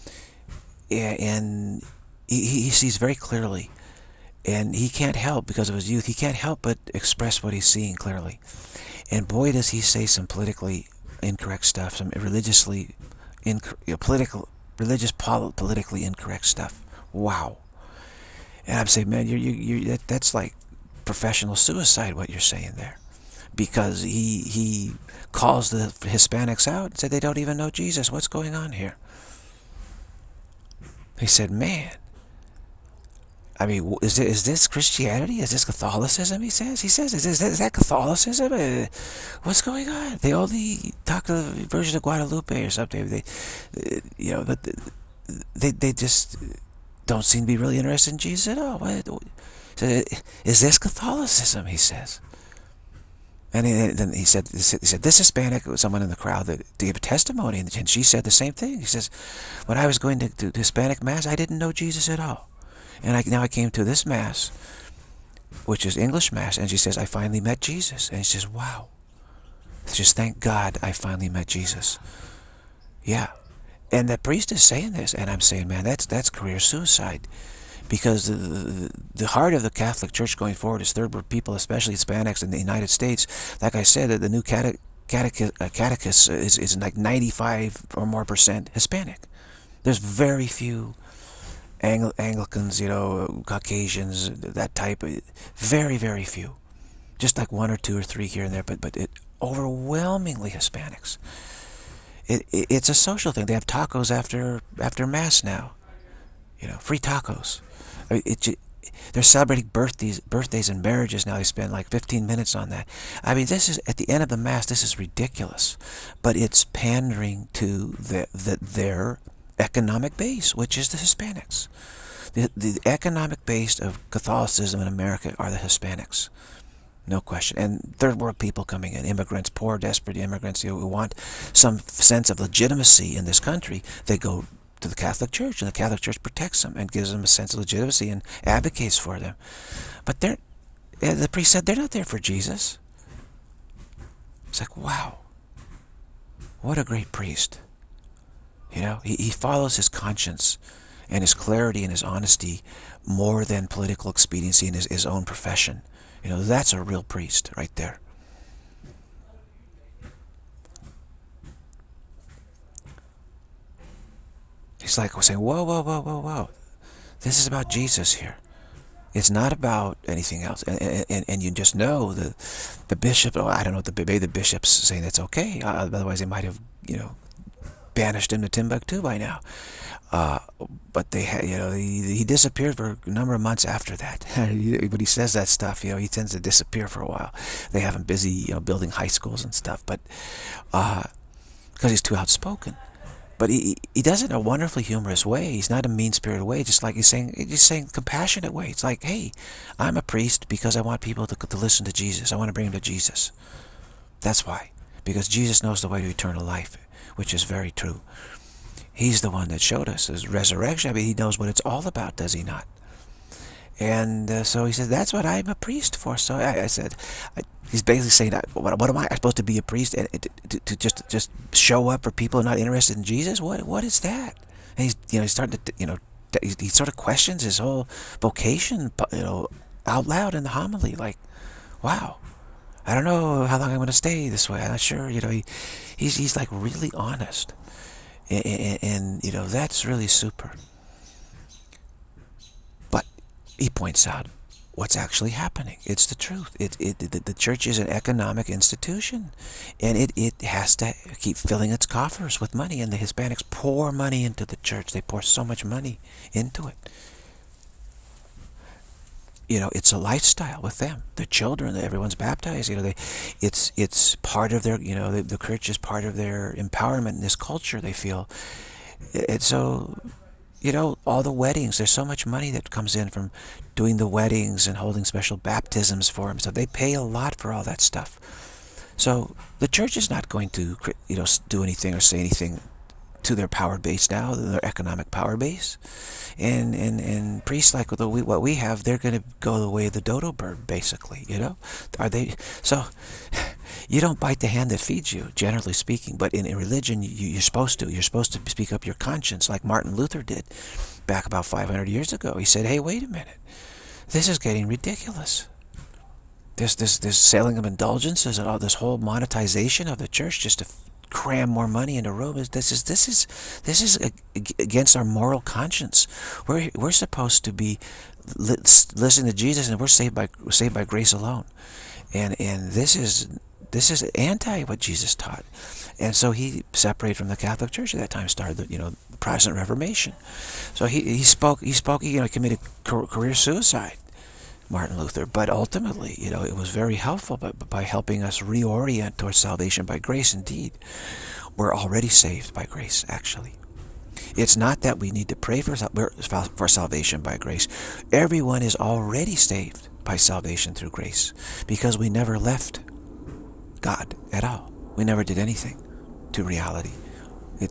And he, he sees very clearly, and he can't help, because of his youth, he can't help but express what he's seeing clearly. And boy, does he say some politically incorrect stuff, some religiously, inc you know, political, religious, pol politically incorrect stuff. Wow. And I'm saying, man, you you you that, that's like professional suicide, what you're saying there, because he he calls the Hispanics out and said they don't even know Jesus. What's going on here? He said, man, I mean, is, it, is this Christianity? Is this Catholicism, he says? He says, is, this, is that Catholicism? Uh, what's going on? They only talk to the Virgin of Guadalupe or something. They, uh, you know, but they, they just don't seem to be really interested in Jesus at all. What, so is this Catholicism, he says. And then he said, he said, this Hispanic, someone in the crowd that gave a testimony, and she said the same thing. He says, when I was going to, to Hispanic Mass, I didn't know Jesus at all. And I, now I came to this Mass, which is English Mass, and she says, I finally met Jesus. And he says, wow. Just thank God I finally met Jesus. Yeah. And the priest is saying this, and I'm saying, man, that's, that's career suicide. Because the, the, the heart of the Catholic Church going forward is third world people, especially Hispanics in the United States. Like I said, the new cate catech uh, catechist is, is like ninety-five or more percent Hispanic. There's very few Angl Anglicans, you know, Caucasians, that type. Very, very few. Just like one or two or three here and there, but, but it overwhelmingly Hispanics. It, it, it's a social thing. They have tacos after, after Mass now. You know, free tacos. I mean, it, it, they're celebrating birthdays, birthdays and marriages now. They spend like fifteen minutes on that. I mean, this is, at the end of the Mass, this is ridiculous. But it's pandering to the, the, their economic base, which is the Hispanics. The, the economic base of Catholicism in America are the Hispanics. No question. And third world people coming in, immigrants, poor, desperate immigrants who want some sense of legitimacy in this country, they go to the Catholic Church, and the Catholic Church protects them and gives them a sense of legitimacy and advocates for them. But they're, the priest said, they're not there for Jesus. It's like, wow, what a great priest. You know, he, he follows his conscience and his clarity and his honesty more than political expediency and his, his own profession. You know, that's a real priest right there. He's like saying, whoa, whoa, whoa, whoa, whoa. This is about Jesus here. It's not about anything else. And, and, and you just know the the bishop, oh, I don't know, the, maybe the bishop's saying that's okay. Uh, otherwise they might have, you know, banished him to Timbuktu by now. Uh, but they had, you know, he, he disappeared for a number of months after that. When he says that stuff, you know, he tends to disappear for a while. They have him busy, you know, building high schools and stuff. But uh, because he's too outspoken. But he, he does it in a wonderfully humorous way. He's not a mean-spirited way, just like he's saying, he's saying compassionate way. It's like, hey, I'm a priest because I want people to, to listen to Jesus. I want to bring them to Jesus. That's why. Because Jesus knows the way to eternal life, which is very true. He's the one that showed us his resurrection. I mean, he knows what it's all about, does he not? And uh, so he said, that's what I'm a priest for. So I, I said, I, he's basically saying, what, what am I supposed to be a priest and to, to, to just just show up for people who are not interested in Jesus? What what is that? And he's you know he's starting to you know he, he sort of questions his whole vocation, you know, out loud in the homily. Like, wow, I don't know how long I'm going to stay this way. I'm not sure. You know, he he's he's like really honest, and, and, and you know that's really super. He points out what's actually happening. It's the truth. It, it, the, the church is an economic institution, and it, it has to keep filling its coffers with money, and the Hispanics pour money into the church. They pour so much money into it. You know, it's a lifestyle with them. Their children, everyone's baptized. You know, they, it's it's part of their. You know, the, the church is part of their empowerment in this culture. They feel, and so. You know, all the weddings, there's so much money that comes in from doing the weddings and holding special baptisms for them. So they pay a lot for all that stuff. So the church is not going to, you know, do anything or say anything to their power base now, their economic power base. And and, and priests like the, what we have, they're going to go the way of the dodo bird, basically, you know. Are they? So you don't bite the hand that feeds you, generally speaking. But in, in religion, you, you're supposed to. You're supposed to speak up your conscience, like Martin Luther did back about five hundred years ago. He said, hey, wait a minute. This is getting ridiculous. This, this, this selling of indulgences and all this whole monetization of the church just to cram more money into Rome. This is this is this is against our moral conscience. We're we're supposed to be listening to Jesus, and we're saved by saved by grace alone. And and this is this is anti what Jesus taught. And so he separated from the Catholic Church at that time, started the you know the Protestant Reformation. So he he spoke he spoke you know committed career suicide, Martin Luther, but ultimately, you know, it was very helpful by, by helping us reorient towards salvation by grace. Indeed, we're already saved by grace, actually. It's not that we need to pray for, for salvation by grace. Everyone is already saved by salvation through grace, because we never left God at all. We never did anything to reality. It,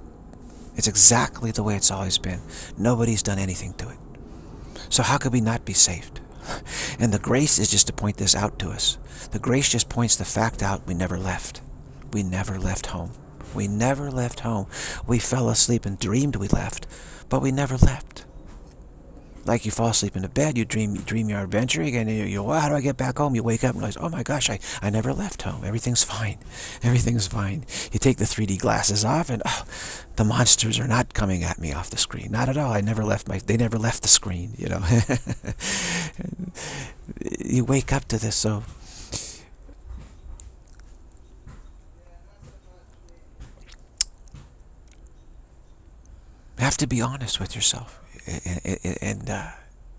it's exactly the way it's always been. Nobody's done anything to it. So how could we not be saved? And the grace is just to point this out to us. The grace just points the fact out we never left. We never left home. We never left home. We fell asleep and dreamed we left, but we never left. Like you fall asleep in the bed, you dream you dream you're adventuring, and you, you well, how do I get back home? You wake up and realize, oh my gosh, I, I never left home. Everything's fine. Everything's fine. You take the three D glasses off, and oh, the monsters are not coming at me off the screen. Not at all. I never left my. They never left the screen. You know. You wake up to this, so. You have to be honest with yourself. And, and uh,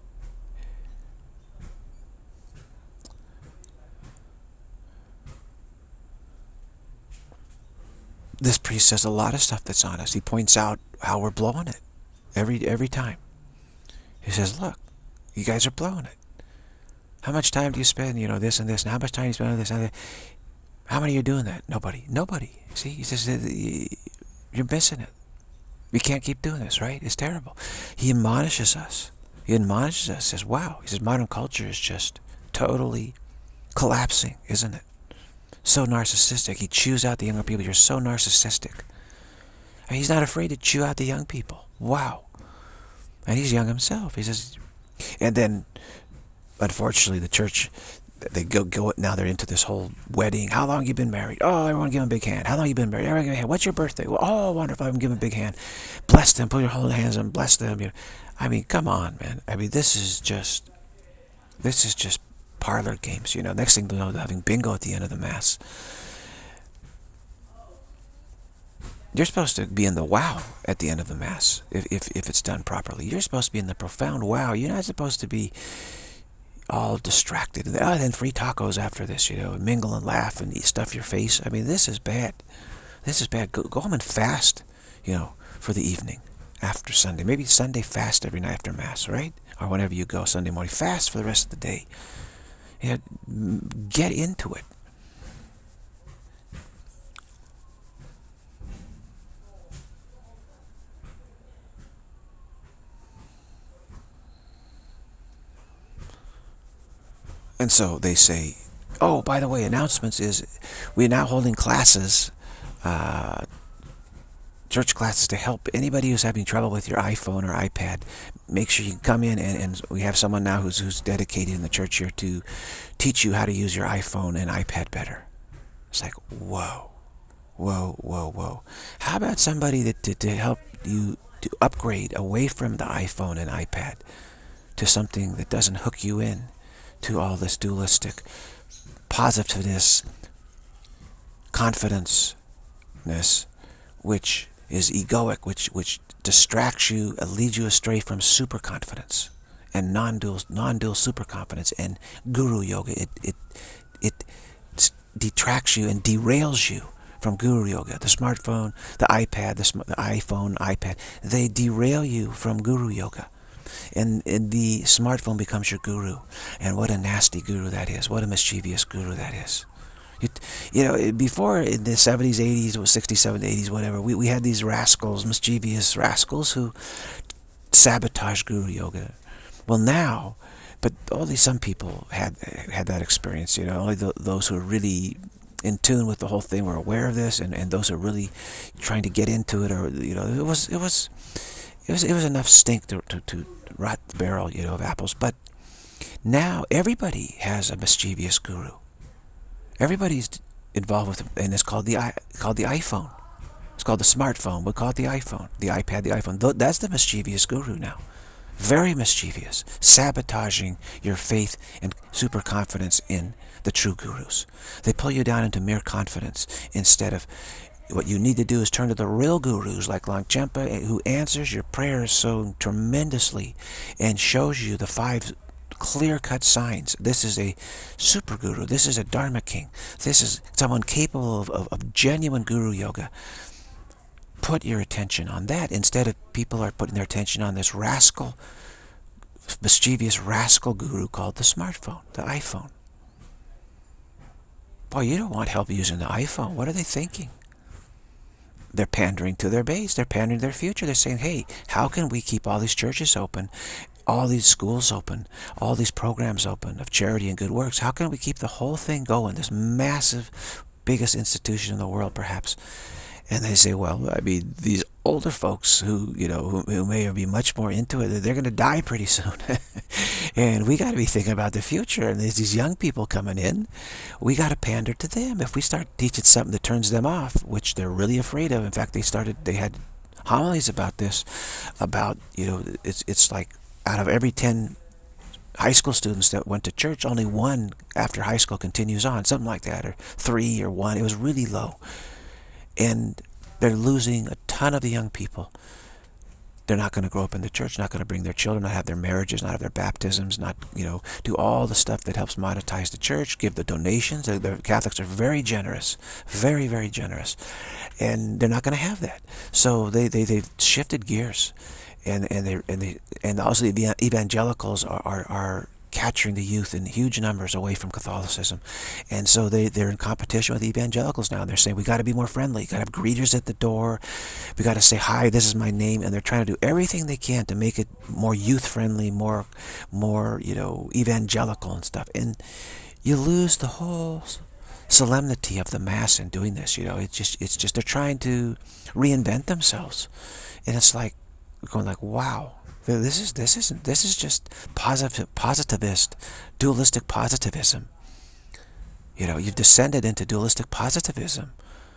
this priest says a lot of stuff that's honest. He points out how we're blowing it every every time. He says, look, you guys are blowing it. How much time do you spend, you know, this and this, and how much time do you spend on this and that? How many are doing that? Nobody. Nobody. See, he says, you're missing it. We can't keep doing this, right? It's terrible. He admonishes us. He admonishes us, says, wow. He says, modern culture is just totally collapsing, isn't it? So narcissistic. He chews out the younger people. You're so narcissistic. And he's not afraid to chew out the young people. Wow. And he's young himself. He says, and then, unfortunately, the church, they go, go now they're into this whole wedding. How long you been married? Oh, everyone give him a big hand. How long you been married? Everyone give him a hand. What's your birthday? Well, oh, wonderful. I'm giving a big hand. Bless them. Put your whole hands on them. Bless them. You know, I mean, come on, man. I mean, this is just, this is just parlor games. You know, next thing you know, they're having bingo at the end of the Mass. You're supposed to be in the wow at the end of the Mass, if, if, if it's done properly. You're supposed to be in the profound wow. You're not supposed to be all distracted. Oh, then free tacos after this, you know, mingle and laugh and eat, stuff your face. I mean, this is bad. This is bad. Go, go home and fast, you know, for the evening after Sunday. Maybe Sunday fast every night after Mass, right? Or whenever you go, Sunday morning. Fast for the rest of the day. You know, get into it. And so they say, oh, by the way, announcements is we're now holding classes, uh, church classes, to help anybody who's having trouble with your iPhone or iPad. Make sure you come in, and, and we have someone now who's, who's dedicated in the church here to teach you how to use your iPhone and iPad better. It's like, whoa, whoa, whoa, whoa. How about somebody that to, to help you to upgrade away from the iPhone and iPad to something that doesn't hook you in to all this dualistic positiveness, confidence-ness, which is egoic, which which distracts you and leads you astray from super confidence and non-dual non-dual super confidence and guru yoga. It it it detracts you and derails you from guru yoga. The smartphone, the iPad, the, the iPhone, iPad, they derail you from guru yoga. And, and the smartphone becomes your guru. And what a nasty guru that is. What a mischievous guru that is. You, you know, before in the seventies, eighties, or sixties, seventies, eighties, whatever, we, we had these rascals, mischievous rascals who sabotage guru yoga. Well, now, but only some people had had that experience. You know, only the, those who are really in tune with the whole thing were aware of this, and, and those who are really trying to get into it, or, you know, it was, it was, it was, it was enough stink to, to, to rot the barrel, you know, of apples. But now everybody has a mischievous guru. Everybody's involved with it, and it's called the called the iPhone. It's called the smartphone. We call it the iPhone, the iPad, the iPhone. That's the mischievous guru now. Very mischievous, sabotaging your faith and super confidence in the true gurus. They pull you down into mere confidence instead of what you need to do is turn to the real gurus like Longchenpa, who answers your prayers so tremendously and shows you the five clear-cut signs. This is a super guru. This is a Dharma king. This is someone capable of, of, of genuine guru yoga. Put your attention on that instead of people are putting their attention on this rascal, mischievous rascal guru called the smartphone, the iPhone. Boy, you don't want help using the iPhone. What are they thinking? They're pandering to their base. They're pandering to their future. They're saying, hey, how can we keep all these churches open, all these schools open, all these programs open of charity and good works? How can we keep the whole thing going, this massive, biggest institution in the world, perhaps? And they say, well, I mean, these older folks who, you know, who, who may be much more into it, they're going to die pretty soon. And we got to be thinking about the future. And there's these young people coming in. We got to pander to them. If we start teaching something that turns them off, which they're really afraid of. In fact, they started, they had homilies about this, about, you know, it's, it's like out of every ten high school students that went to church, only one after high school continues on, something like that, or three or one. It was really low. And they're losing a ton of the young people. They're not going to grow up in the church, not going to bring their children, not have their marriages, not have their baptisms, not, you know, do all the stuff that helps monetize the church, give the donations. The, the Catholics are very generous, very, very generous. And they're not going to have that. So they, they, they've shifted gears. And, and, they, and, they, and also the evangelicals are, are, are capturing the youth in huge numbers away from Catholicism. And so they, they're in competition with the evangelicals now. And they're saying, we got to be more friendly. You got to have greeters at the door. We got to say, hi, this is my name. And they're trying to do everything they can to make it more youth-friendly, more, more, you know, evangelical and stuff. And you lose the whole solemnity of the Mass in doing this. You know, it's just, it's just, they're trying to reinvent themselves. And it's like, going like, wow, this is, this isn't, this is just positive, positivist, dualistic positivism. You know, you've descended into dualistic positivism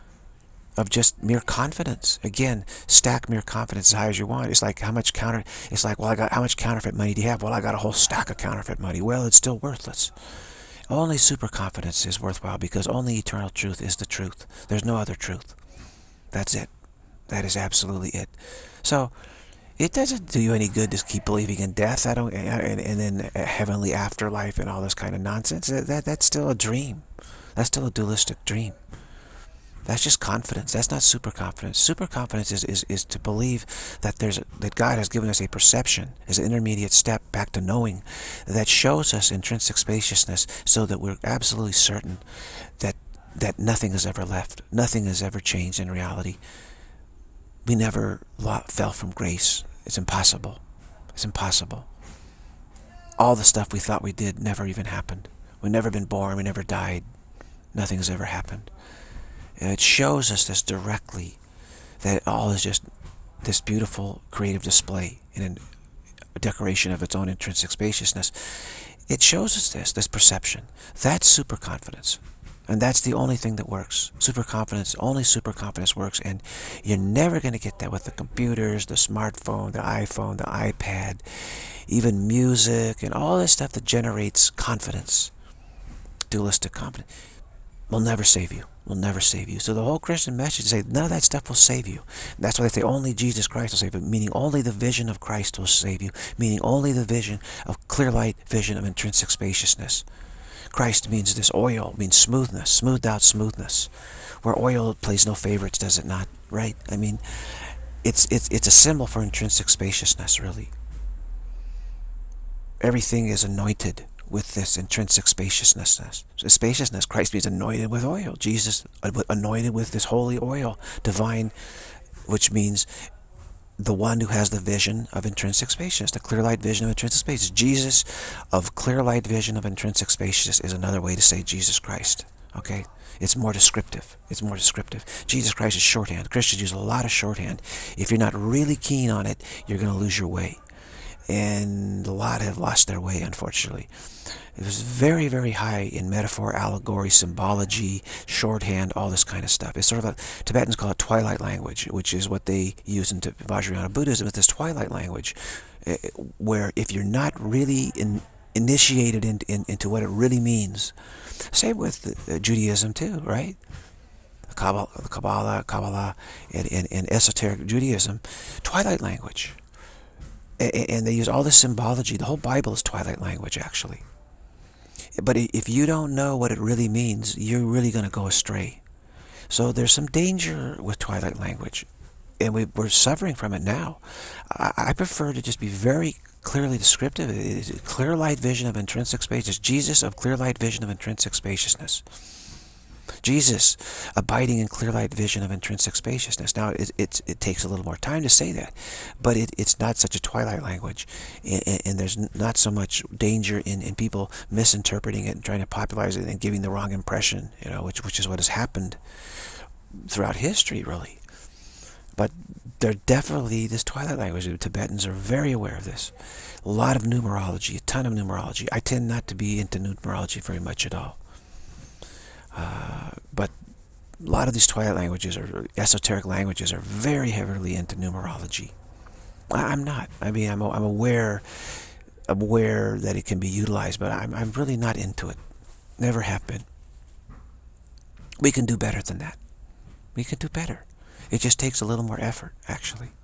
of just mere confidence. Again, stack mere confidence as high as you want. It's like, how much counter, it's like, well, I got, how much counterfeit money do you have? Well, I got a whole stack of counterfeit money. Well, it's still worthless. Only super confidence is worthwhile, because only eternal truth is the truth. There's no other truth. That's it. That is absolutely it. So, it doesn't do you any good to keep believing in death. I don't, and, and then a heavenly afterlife and all this kind of nonsense. That, that that's still a dream. That's still a dualistic dream. That's just confidence. That's not super confidence. Super confidence is, is, is to believe that there's that God has given us a perception as an intermediate step back to knowing that shows us intrinsic spaciousness, so that we're absolutely certain that that nothing is ever left. Nothing has ever changed in reality. We never fell from grace. It's impossible. It's impossible. All the stuff we thought we did never even happened. We've never been born. We never died. Nothing has ever happened. And it shows us this directly, that it all is just this beautiful creative display in a decoration of its own intrinsic spaciousness. It shows us this, this perception. That's super confidence. And that's the only thing that works. Super confidence, only super confidence works. And you're never going to get that with the computers, the smartphone, the iPhone, the iPad, even music, and all this stuff that generates confidence. Dualistic confidence will never save you. Will never save you. So the whole Christian message is say none of that stuff will save you. And that's why they say only Jesus Christ will save you, meaning only the vision of Christ will save you, meaning only the vision of clear light, vision of intrinsic spaciousness. Christ means this oil, means smoothness, smoothed out smoothness, where oil plays no favorites, does it not? Right? I mean, it's it's it's a symbol for intrinsic spaciousness, really. Everything is anointed with this intrinsic spaciousness. Spaciousness, Christ means anointed with oil. Jesus anointed with this holy oil, divine, which means the one who has the vision of intrinsic spaciousness, the clear light vision of intrinsic spaciousness. Jesus of clear light vision of intrinsic spaciousness is another way to say Jesus Christ. Okay? It's more descriptive. It's more descriptive. Jesus Christ is shorthand. Christians use a lot of shorthand. If you're not really keen on it, you're going to lose your way. And a lot have lost their way, unfortunately. It was very, very high in metaphor, allegory, symbology, shorthand, all this kind of stuff. It's sort of a, Tibetans call it twilight language, which is what they use in Vajrayana Buddhism. It's this twilight language, where if you're not really in, initiated in, in, into what it really means, same with uh, Judaism too, right? Kabbalah, Kabbalah, Kabbalah and, and, and esoteric Judaism, twilight language. And they use all this symbology. The whole Bible is twilight language, actually. But if you don't know what it really means, you're really going to go astray. So there's some danger with twilight language. And we, we're suffering from it now. I, I prefer to just be very clearly descriptive. It is a clear light vision of intrinsic spaciousness. Jesus of clear light vision of intrinsic spaciousness. Jesus abiding in clear light vision of intrinsic spaciousness. Now, it, it, it takes a little more time to say that, but it, it's not such a twilight language, and, and there's not so much danger in, in people misinterpreting it and trying to popularize it and giving the wrong impression, you know, which, which is what has happened throughout history, really. But they're definitely this twilight language. The Tibetans are very aware of this. A lot of numerology, a ton of numerology. I tend not to be into numerology very much at all. Uh, but a lot of these twilight languages or esoteric languages are very heavily into numerology. I, I'm not. I mean, I'm, I'm aware, aware that it can be utilized, but I'm, I'm really not into it. Never have been. We can do better than that. We can do better. It just takes a little more effort, actually.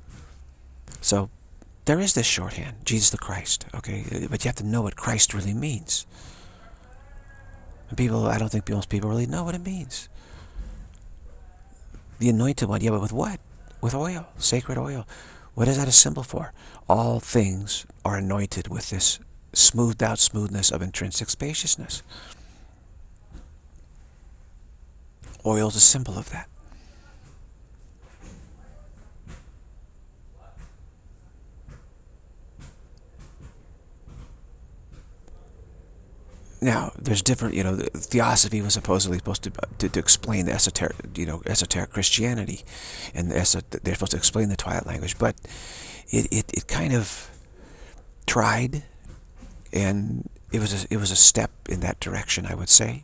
So there is this shorthand, Jesus the Christ, okay? But you have to know what Christ really means. And people, I don't think most people really know what it means. The anointed one, yeah, but with what? With oil, sacred oil. What is that a symbol for? All things are anointed with this smoothed out smoothness of intrinsic spaciousness. Oil is a symbol of that. Now, there's different, you know, the theosophy was supposedly supposed to, to, to explain the esoteric, you know, esoteric Christianity, and the eso they're supposed to explain the Twilight language, but it, it, it kind of tried, and it was a, it was a step in that direction, I would say.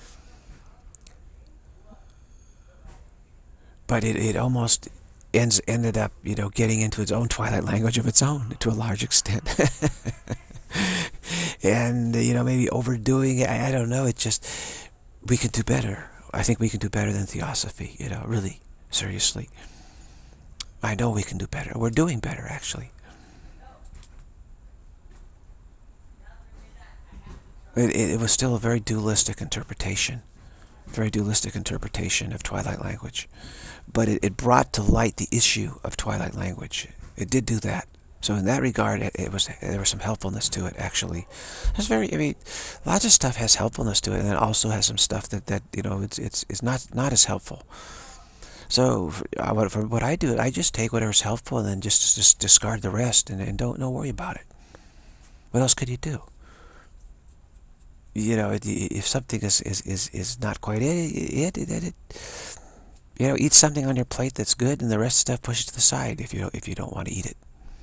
But it, it almost ends ended up, you know, getting into its own Twilight language of its own to a large extent. And, you know, maybe overdoing it, I, I don't know, it just, we can do better. I think we can do better than theosophy, you know, really, seriously. I know we can do better. We're doing better, actually. It, it, it was still a very dualistic interpretation. Very dualistic interpretation of Twilight language. But it, it brought to light the issue of Twilight language. It did do that. So in that regard, it, it was there was some helpfulness to it, actually. It's very, I mean, lots of stuff has helpfulness to it, and it also has some stuff that, that you know, it's, it's, it's not, not as helpful. So for, for what I do, I just take whatever's helpful and then just, just discard the rest, and, and don't, don't worry about it. What else could you do? You know, if something is, is, is, is not quite it, it, it, it, you know, eat something on your plate that's good, and the rest of the stuff push it to the side if you don't, if you don't want to eat it.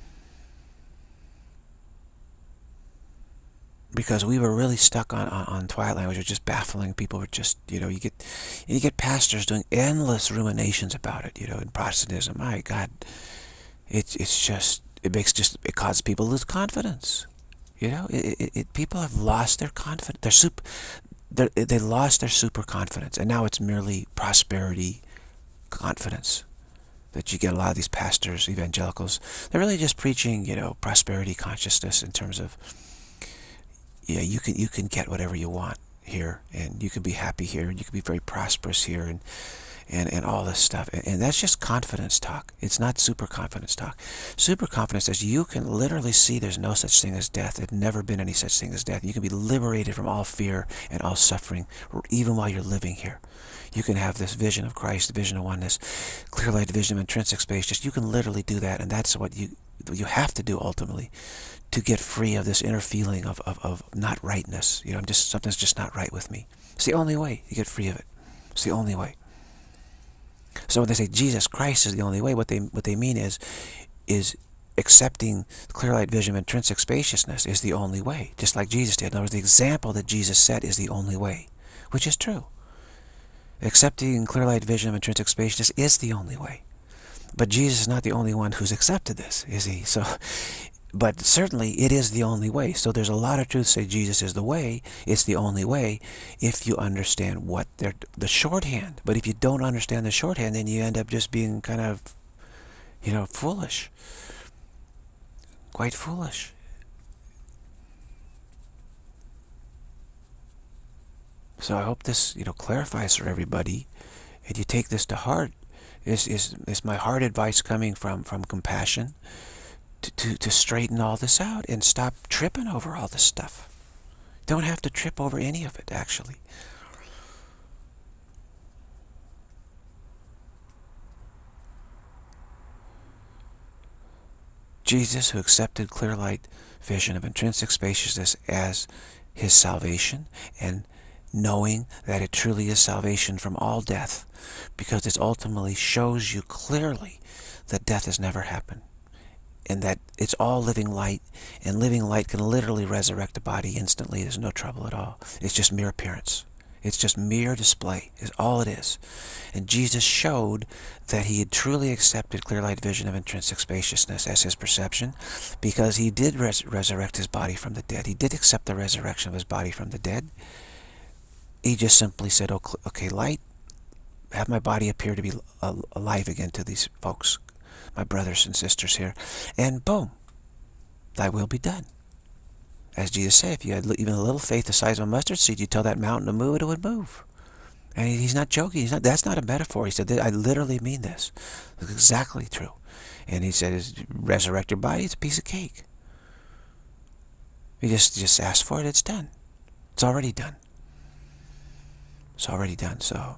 Because we were really stuck on, on, on Twilight language, was just baffling. People were just, you know, you get you get pastors doing endless ruminations about it, you know, in Protestantism. My God, it's it's just, it makes just, it causes people to lose confidence. You know, it, it, it, people have lost their confidence. They're super, they're, they lost their super confidence, and now it's merely prosperity confidence. That you get a lot of these pastors, evangelicals, they're really just preaching, you know, prosperity consciousness in terms of, yeah, you can you can get whatever you want here, and you can be happy here, and you can be very prosperous here, and and and all this stuff, and, and that's just confidence talk. It's not super confidence talk. Super confidence is you can literally see there's no such thing as death. There's never been any such thing as death. You can be liberated from all fear and all suffering, even while you're living here. You can have this vision of Christ, the vision of oneness, clear light, vision of intrinsic space. Just you can literally do that, and that's what you you have to do ultimately, to get free of this inner feeling of, of, of not rightness. You know, I'm just, something's just not right with me. It's the only way you get free of it. It's the only way. So when they say Jesus Christ is the only way, what they what they mean is is accepting clear light vision of intrinsic spaciousness is the only way, just like Jesus did. In other words, the example that Jesus set is the only way, which is true. Accepting clear light vision of intrinsic spaciousness is the only way. But Jesus is not the only one who's accepted this, is he? So, but certainly it is the only way. So there's a lot of truth to say Jesus is the way. It's the only way if you understand what they're, the shorthand. But if you don't understand the shorthand, then you end up just being kind of, you know, foolish. Quite foolish. So I hope this, you know, clarifies for everybody, and you take this to heart. Is is is my heart advice coming from from compassion to, to to straighten all this out and stop tripping over all this stuff. Don't have to trip over any of it, actually. Jesus, who accepted clear light vision of intrinsic spaciousness as his salvation, and knowing that it truly is salvation from all death, because it ultimately shows you clearly that death has never happened, and that it's all living light, and living light can literally resurrect a body instantly. There's no trouble at all. It's just mere appearance. It's just mere display, is all it is. And Jesus showed that he had truly accepted clear light vision of intrinsic spaciousness as his perception, because he did res resurrect his body from the dead. He did accept the resurrection of his body from the dead. He just simply said, okay, light, have my body appear to be alive again to these folks, my brothers and sisters here, and boom, thy will be done. As Jesus said, if you had even a little faith the size of a mustard seed, you tell that mountain to move, it would move. And he's not joking. He's not. That's not a metaphor. He said, I literally mean this. It's exactly true. And he said, resurrect your body, it's a piece of cake. You just, just ask for it, it's done. It's already done. It's already done. So,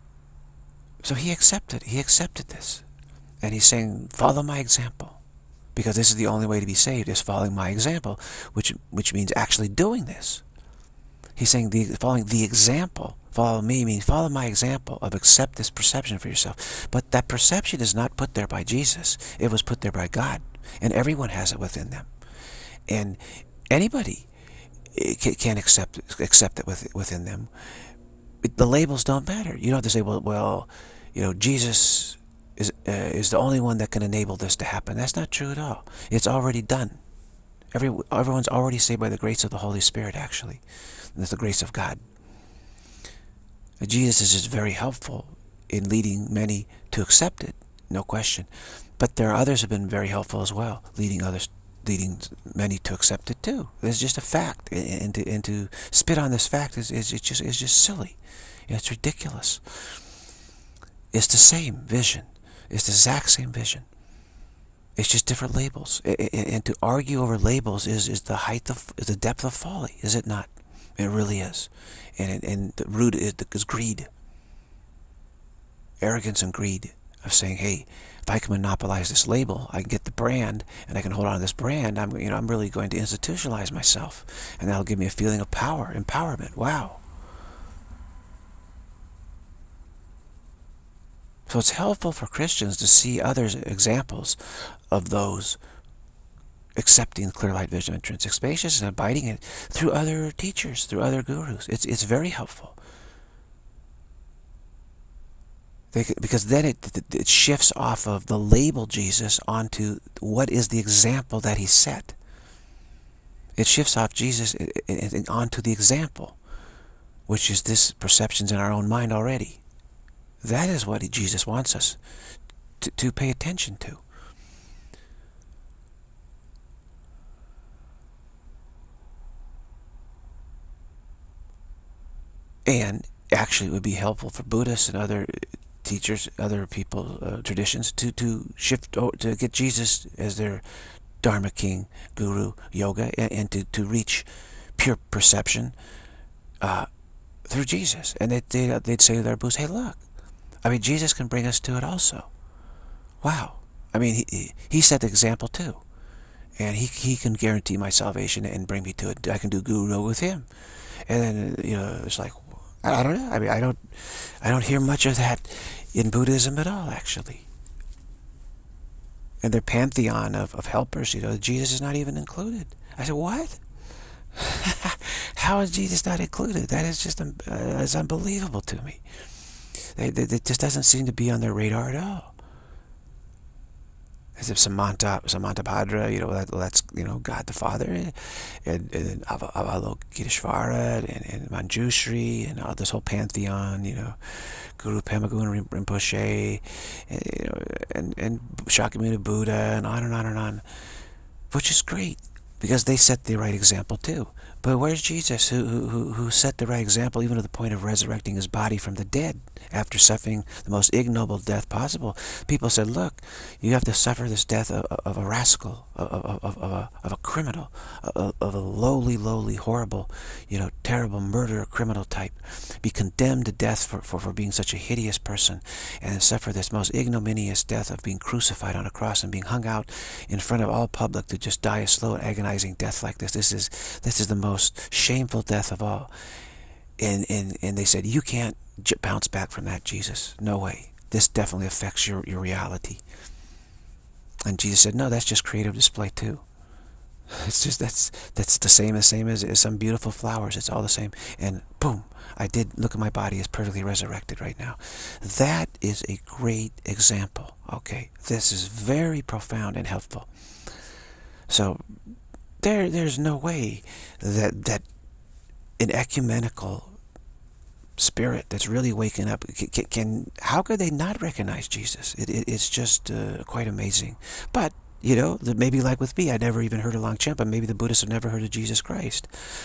so he accepted. He accepted this, and he's saying, "Follow my example, because this is the only way to be saved, is following my example, which which means actually doing this. He's saying the following the example. Follow me means follow my example of accept this perception for yourself. But that perception is not put there by Jesus. It was put there by God. And everyone has it within them. And anybody can accept accept it within them. The labels don't matter. You don't have to say, well, well, you know, Jesus is uh, is the only one that can enable this to happen. That's not true at all. It's already done. Every everyone's already saved by the grace of the Holy Spirit, actually. And that's the grace of God. Jesus is just very helpful in leading many to accept it, no question. But there are others who have been very helpful as well, leading others, leading many to accept it too. It's just a fact, and to, and to spit on this fact is, is it's just is just silly. It's ridiculous. It's the same vision. It's the exact same vision. It's just different labels. And to argue over labels is is the height of is the depth of folly, is it not? It really is. And and the root is, is greed, arrogance and greed of saying, hey, if I can monopolize this label, I can get the brand, and I can hold on to this brand. I'm you know I'm really going to institutionalize myself, and that'll give me a feeling of power, empowerment. Wow. So it's helpful for Christians to see others examples of those accepting the clear light vision of intrinsic spaciousness and abiding in it through other teachers, through other gurus. It's it's very helpful. They, because then it, it, it shifts off of the label Jesus onto what is the example that he set. It shifts off Jesus onto the example, which is this perceptions in our own mind already. That is what Jesus wants us to, to pay attention to. And actually it would be helpful for Buddhists and other teachers, other people, uh, traditions, to, to shift, to get Jesus as their Dharma King, Guru, Yoga, and, and to, to reach pure perception uh, through Jesus. And they, they, they'd say to their Buddhists, hey, look, I mean, Jesus can bring us to it also. Wow. I mean, he, he set the example too. And he, he can guarantee my salvation and bring me to it. I can do Guru Yoga with him. And then, you know, it's like, I don't know. I mean, I don't, I don't hear much of that in Buddhism at all, actually. And their pantheon of, of helpers, you know, Jesus is not even included. I said, what? How is Jesus not included? That is just uh, is unbelievable to me. They, they, it just doesn't seem to be on their radar at all. As if Samanta, Samantabhadra, you know, that, that's, you know, God the Father, and, and Avalokiteshvara, and, and Manjushri, and all this whole pantheon, you know, Guru Pema Rinpoche, and, you know, and, and Shakyamuni Buddha, and on and on and on, which is great, because they set the right example too. But where's Jesus, who, who, who set the right example even to the point of resurrecting his body from the dead after suffering the most ignoble death possible? People said, look, you have to suffer this death of, of a rascal, of, of, of, a, of a criminal, of, of a lowly, lowly, horrible, you know, terrible murderer, criminal type. Be condemned to death for, for, for being such a hideous person, and suffer this most ignominious death of being crucified on a cross and being hung out in front of all public to just die a slow and agonizing death like this. This is, this is the most most shameful death of all. And, and, and they said, you can't j bounce back from that, Jesus. No way. This definitely affects your, your reality. And Jesus said, no, that's just creative display too. It's just, that's that's the same as same as, as some beautiful flowers. It's all the same. And boom, I did, look at my body, is perfectly resurrected right now. That is a great example. Okay, this is very profound and helpful. So There, there's no way that that an ecumenical spirit that's really waking up can, can how could they not recognize Jesus? It, it, it's just uh, quite amazing. But you know, maybe like with me, I never even heard of Longchenpa. Maybe the Buddhists have never heard of Jesus Christ.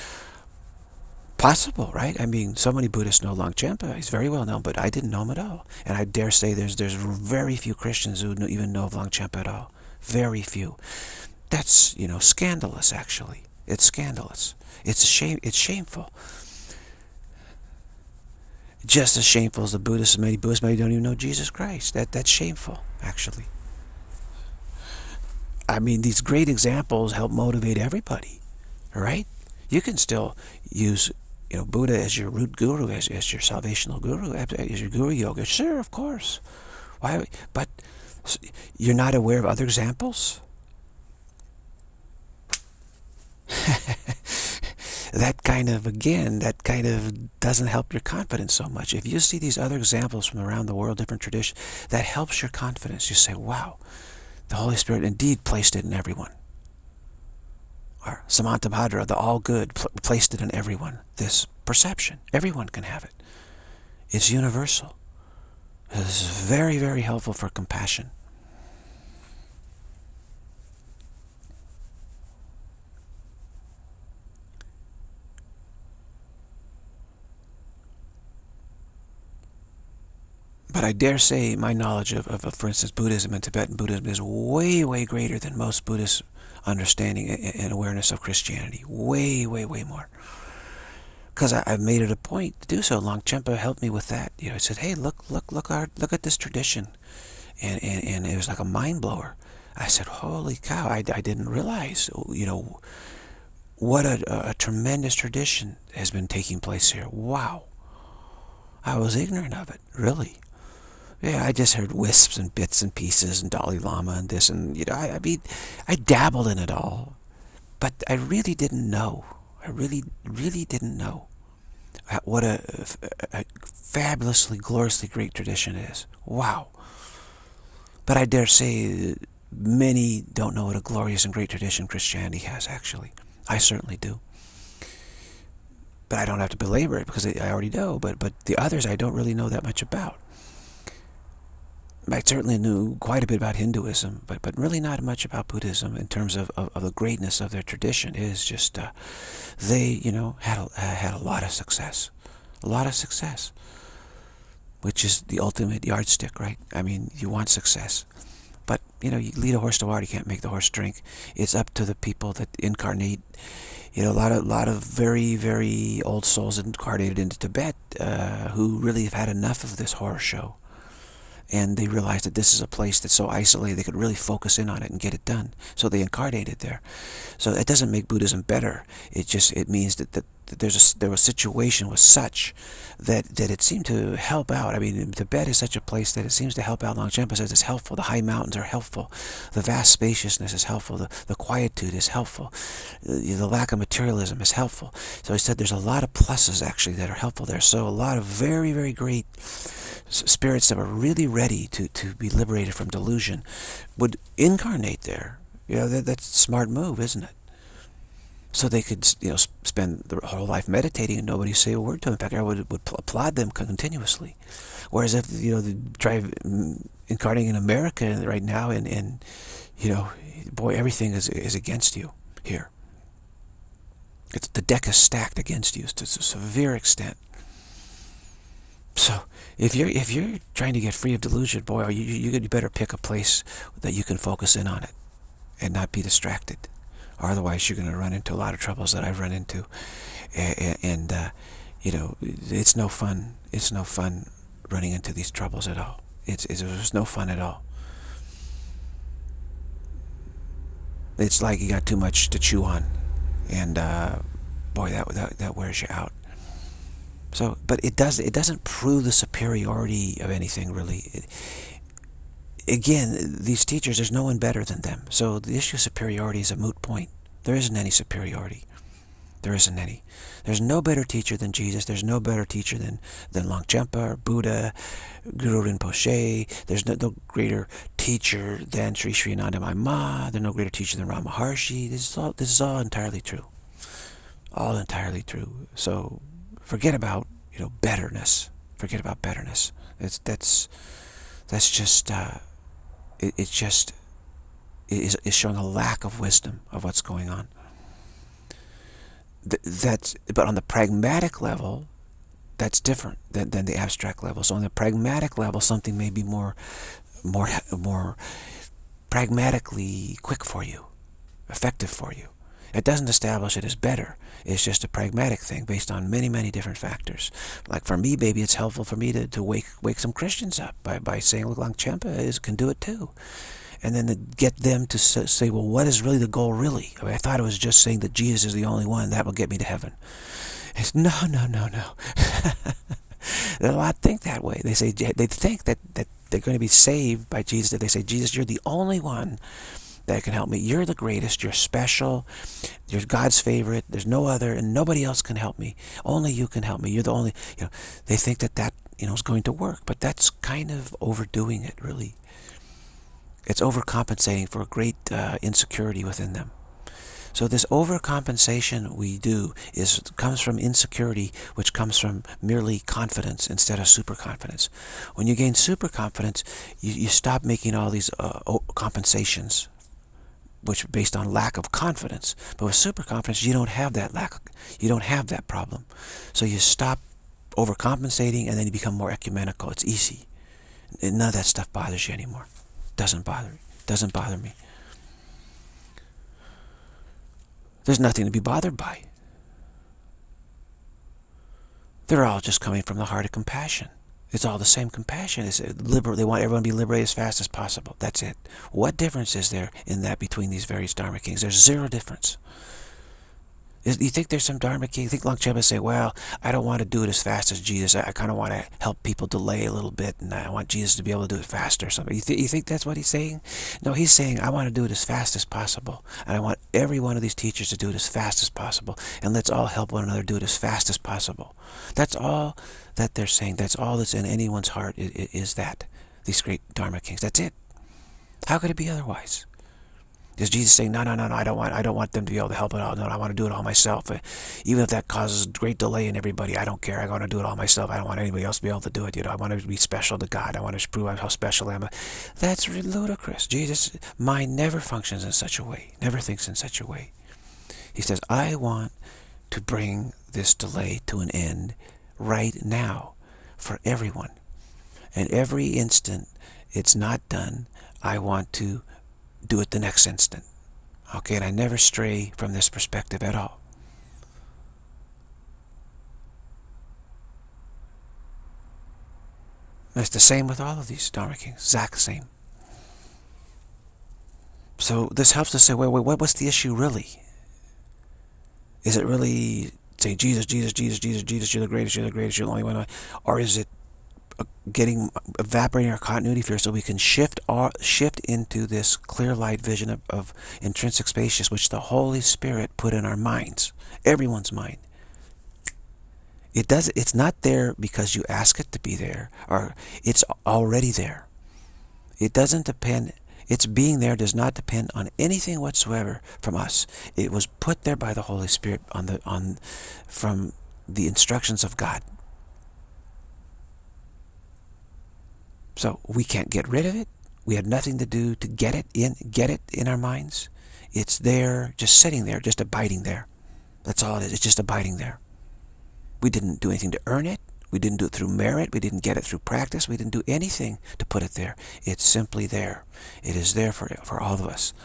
Possible, right? I mean, so many Buddhists know Longchenpa. He's very well known, but I didn't know him at all. And I dare say there's there's very few Christians who even know of Longchenpa at all. Very few. That's, you know, scandalous, actually. It's scandalous. It's a shame. It's shameful. Just as shameful as the Buddhists, many Buddhists maybe don't even know Jesus Christ. That That's shameful, actually. I mean, these great examples help motivate everybody, right? You can still use, you know, Buddha as your root guru, as, as your salvational guru, as your guru yoga. Sure, of course. Why? But you're not aware of other examples? That kind of, again, that kind of doesn't help your confidence so much. If you see these other examples from around the world, different traditions, that helps your confidence. You say, wow, the Holy Spirit indeed placed it in everyone. Or Samantabhadra, the all-good, pl placed it in everyone. This perception, everyone can have it. It's universal. This is very, very helpful for compassion. But I dare say my knowledge of, of, of, for instance, Buddhism and Tibetan Buddhism is way, way greater than most Buddhists' understanding and awareness of Christianity. Way, way, way more. Because I've made it a point to do so. Longchenpa helped me with that. You know, he said, "Hey, look, look, look, our, look at this tradition," and and and it was like a mind blower. I said, "Holy cow! I, I didn't realize, you know, what a, a tremendous tradition has been taking place here. Wow! I was ignorant of it, really." Yeah, I just heard wisps and bits and pieces and Dalai Lama and this and, you know, I, I mean, I dabbled in it all, but I really didn't know. I really, really didn't know what a, a fabulously, gloriously great tradition is. Wow. But I dare say many don't know what a glorious and great tradition Christianity has, actually. I certainly do. But I don't have to belabor it because I already know, but, but the others I don't really know that much about. I certainly knew quite a bit about Hinduism, but, but really not much about Buddhism in terms of, of, of the greatness of their tradition. It is just, uh, they, you know, had a, had a lot of success. A lot of success. Which is the ultimate yardstick, right? I mean, you want success. But, you know, you lead a horse to water, you can't make the horse drink. It's up to the people that incarnate. You know, a lot of, lot of very, very old souls incarnated into Tibet uh, who really have had enough of this horror show. And they realized that this is a place that's so isolated they could really focus in on it and get it done. So they incarnated there. So it doesn't make Buddhism better. It just it means that, that, that there's a, there was a situation was such that, that it seemed to help out. I mean, Tibet is such a place that it seems to help out. Longchenpa says it's helpful. The high mountains are helpful. The vast spaciousness is helpful. The, the quietude is helpful. The, the lack of materialism is helpful. So he said there's a lot of pluses actually that are helpful there. So a lot of very, very great spirits that were really ready to, to be liberated from delusion would incarnate there. You know, that, that's a smart move, isn't it? So they could, you know, spend their whole life meditating and nobody say a word to them. In fact, I would, would applaud them continuously. Whereas if, you know, they try incarnating in America right now and, and you know, boy, everything is, is against you here. It's, the deck is stacked against you to a severe extent. So if you're if you're trying to get free of delusion, boy, you you you better pick a place that you can focus in on it, and not be distracted. Or otherwise, you're going to run into a lot of troubles that I've run into, and, and uh, you know, it's no fun. It's no fun running into these troubles at all. It's it's, it's no fun at all. It's like you got too much to chew on, and uh, boy, that that that wears you out. So, but it does it doesn't prove the superiority of anything, really. It, again, these teachers, there's no one better than them. So the issue of superiority is a moot point. There isn't any superiority. There isn't any. There's no better teacher than Jesus. There's no better teacher than, than Longchenpa or Buddha, Guru Rinpoche. There's no, no greater teacher than Sri Sri Anandamayi Ma. There's no greater teacher than Ramana Maharshi. This is all, this is all entirely true. All entirely true. So forget about, you know, betterness. Forget about betterness. It's that's that's just uh, it, it's just it is is showing a lack of wisdom of what's going on. Th that's but on the pragmatic level, that's different than than the abstract level. So on the pragmatic level, something may be more more more pragmatically quick for you, effective for you. It doesn't establish it as better. It's just a pragmatic thing based on many, many different factors. Like for me, maybe it's helpful for me to, to wake wake some Christians up by, by saying, look, Longchenpa is, can do it too. and then to get them to say, well, what is really the goal really? I mean, I thought it was just saying that Jesus is the only one that will get me to heaven. It's, no, no, no, no. A lot think that way. They say they think that, that they're going to be saved by Jesus. That they say, Jesus, you're the only one that can help me. You're the greatest. You're special. You're God's favorite. There's no other, and nobody else can help me. Only you can help me. You're the only. You know, they think that that you know is going to work, but that's kind of overdoing it. Really, it's overcompensating for a great uh, insecurity within them. So this overcompensation we do is comes from insecurity, which comes from merely confidence instead of superconfidence. When you gain superconfidence, you, you stop making all these uh, compensations, which are based on lack of confidence. But with superconfidence, you don't have that lack. You don't have that problem. So you stop overcompensating, and then you become more ecumenical. It's easy. None of that stuff bothers you anymore. Doesn't bother. Doesn't bother me. There's nothing to be bothered by. They're all just coming from the heart of compassion. It's all the same compassion. It's liber they want everyone to be liberated as fast as possible. That's it. What difference is there in that between these various Dharma kings? There's zero difference. Is, you think there's some Dharma king? You think Longchenpa say, well, I don't want to do it as fast as Jesus. I, I kind of want to help people delay a little bit, and I want Jesus to be able to do it faster or something. You, th you think that's what he's saying? No, he's saying, I want to do it as fast as possible. And I want every one of these teachers to do it as fast as possible. And let's all help one another do it as fast as possible. That's all that they're saying. That's all that's in anyone's heart is, is that. These great Dharma kings. That's it. How could it be otherwise? Is Jesus saying, no, no, no, no, I don't want, I don't want them to be able to help it all. No, I want to do it all myself. Even if that causes great delay in everybody, I don't care. I want to do it all myself. I don't want anybody else to be able to do it. You know, I want to be special to God. I want to prove how special I am. That's ludicrous. Jesus' mind never functions in such a way. Never thinks in such a way. He says, I want to bring this delay to an end right now for everyone. And every instant it's not done, I want to do it the next instant. Okay, and I never stray from this perspective at all. And it's the same with all of these Dharma kings. Exact same. So this helps us say, wait, wait, what, what's the issue really? Is it really saying, Jesus, Jesus, Jesus, Jesus, Jesus, you're the greatest, you're the greatest, you're the only one? Or is it getting evaporating our continuity fear so we can shift our shift into this clear light vision of, of intrinsic spaciousness, which the Holy Spirit put in our minds, everyone's mind. It does. It's not there because you ask it to be there, or it's already there. It doesn't depend. Its being there does not depend on anything whatsoever from us. It was put there by the Holy Spirit on the on from the instructions of God. So we can't get rid of it. We have nothing to do to get it in, get it in our minds. It's there, just sitting there, just abiding there. That's all it is. It's just abiding there. We didn't do anything to earn it. We didn't do it through merit. We didn't get it through practice. We didn't do anything to put it there. It's simply there. It is there for, for all of us.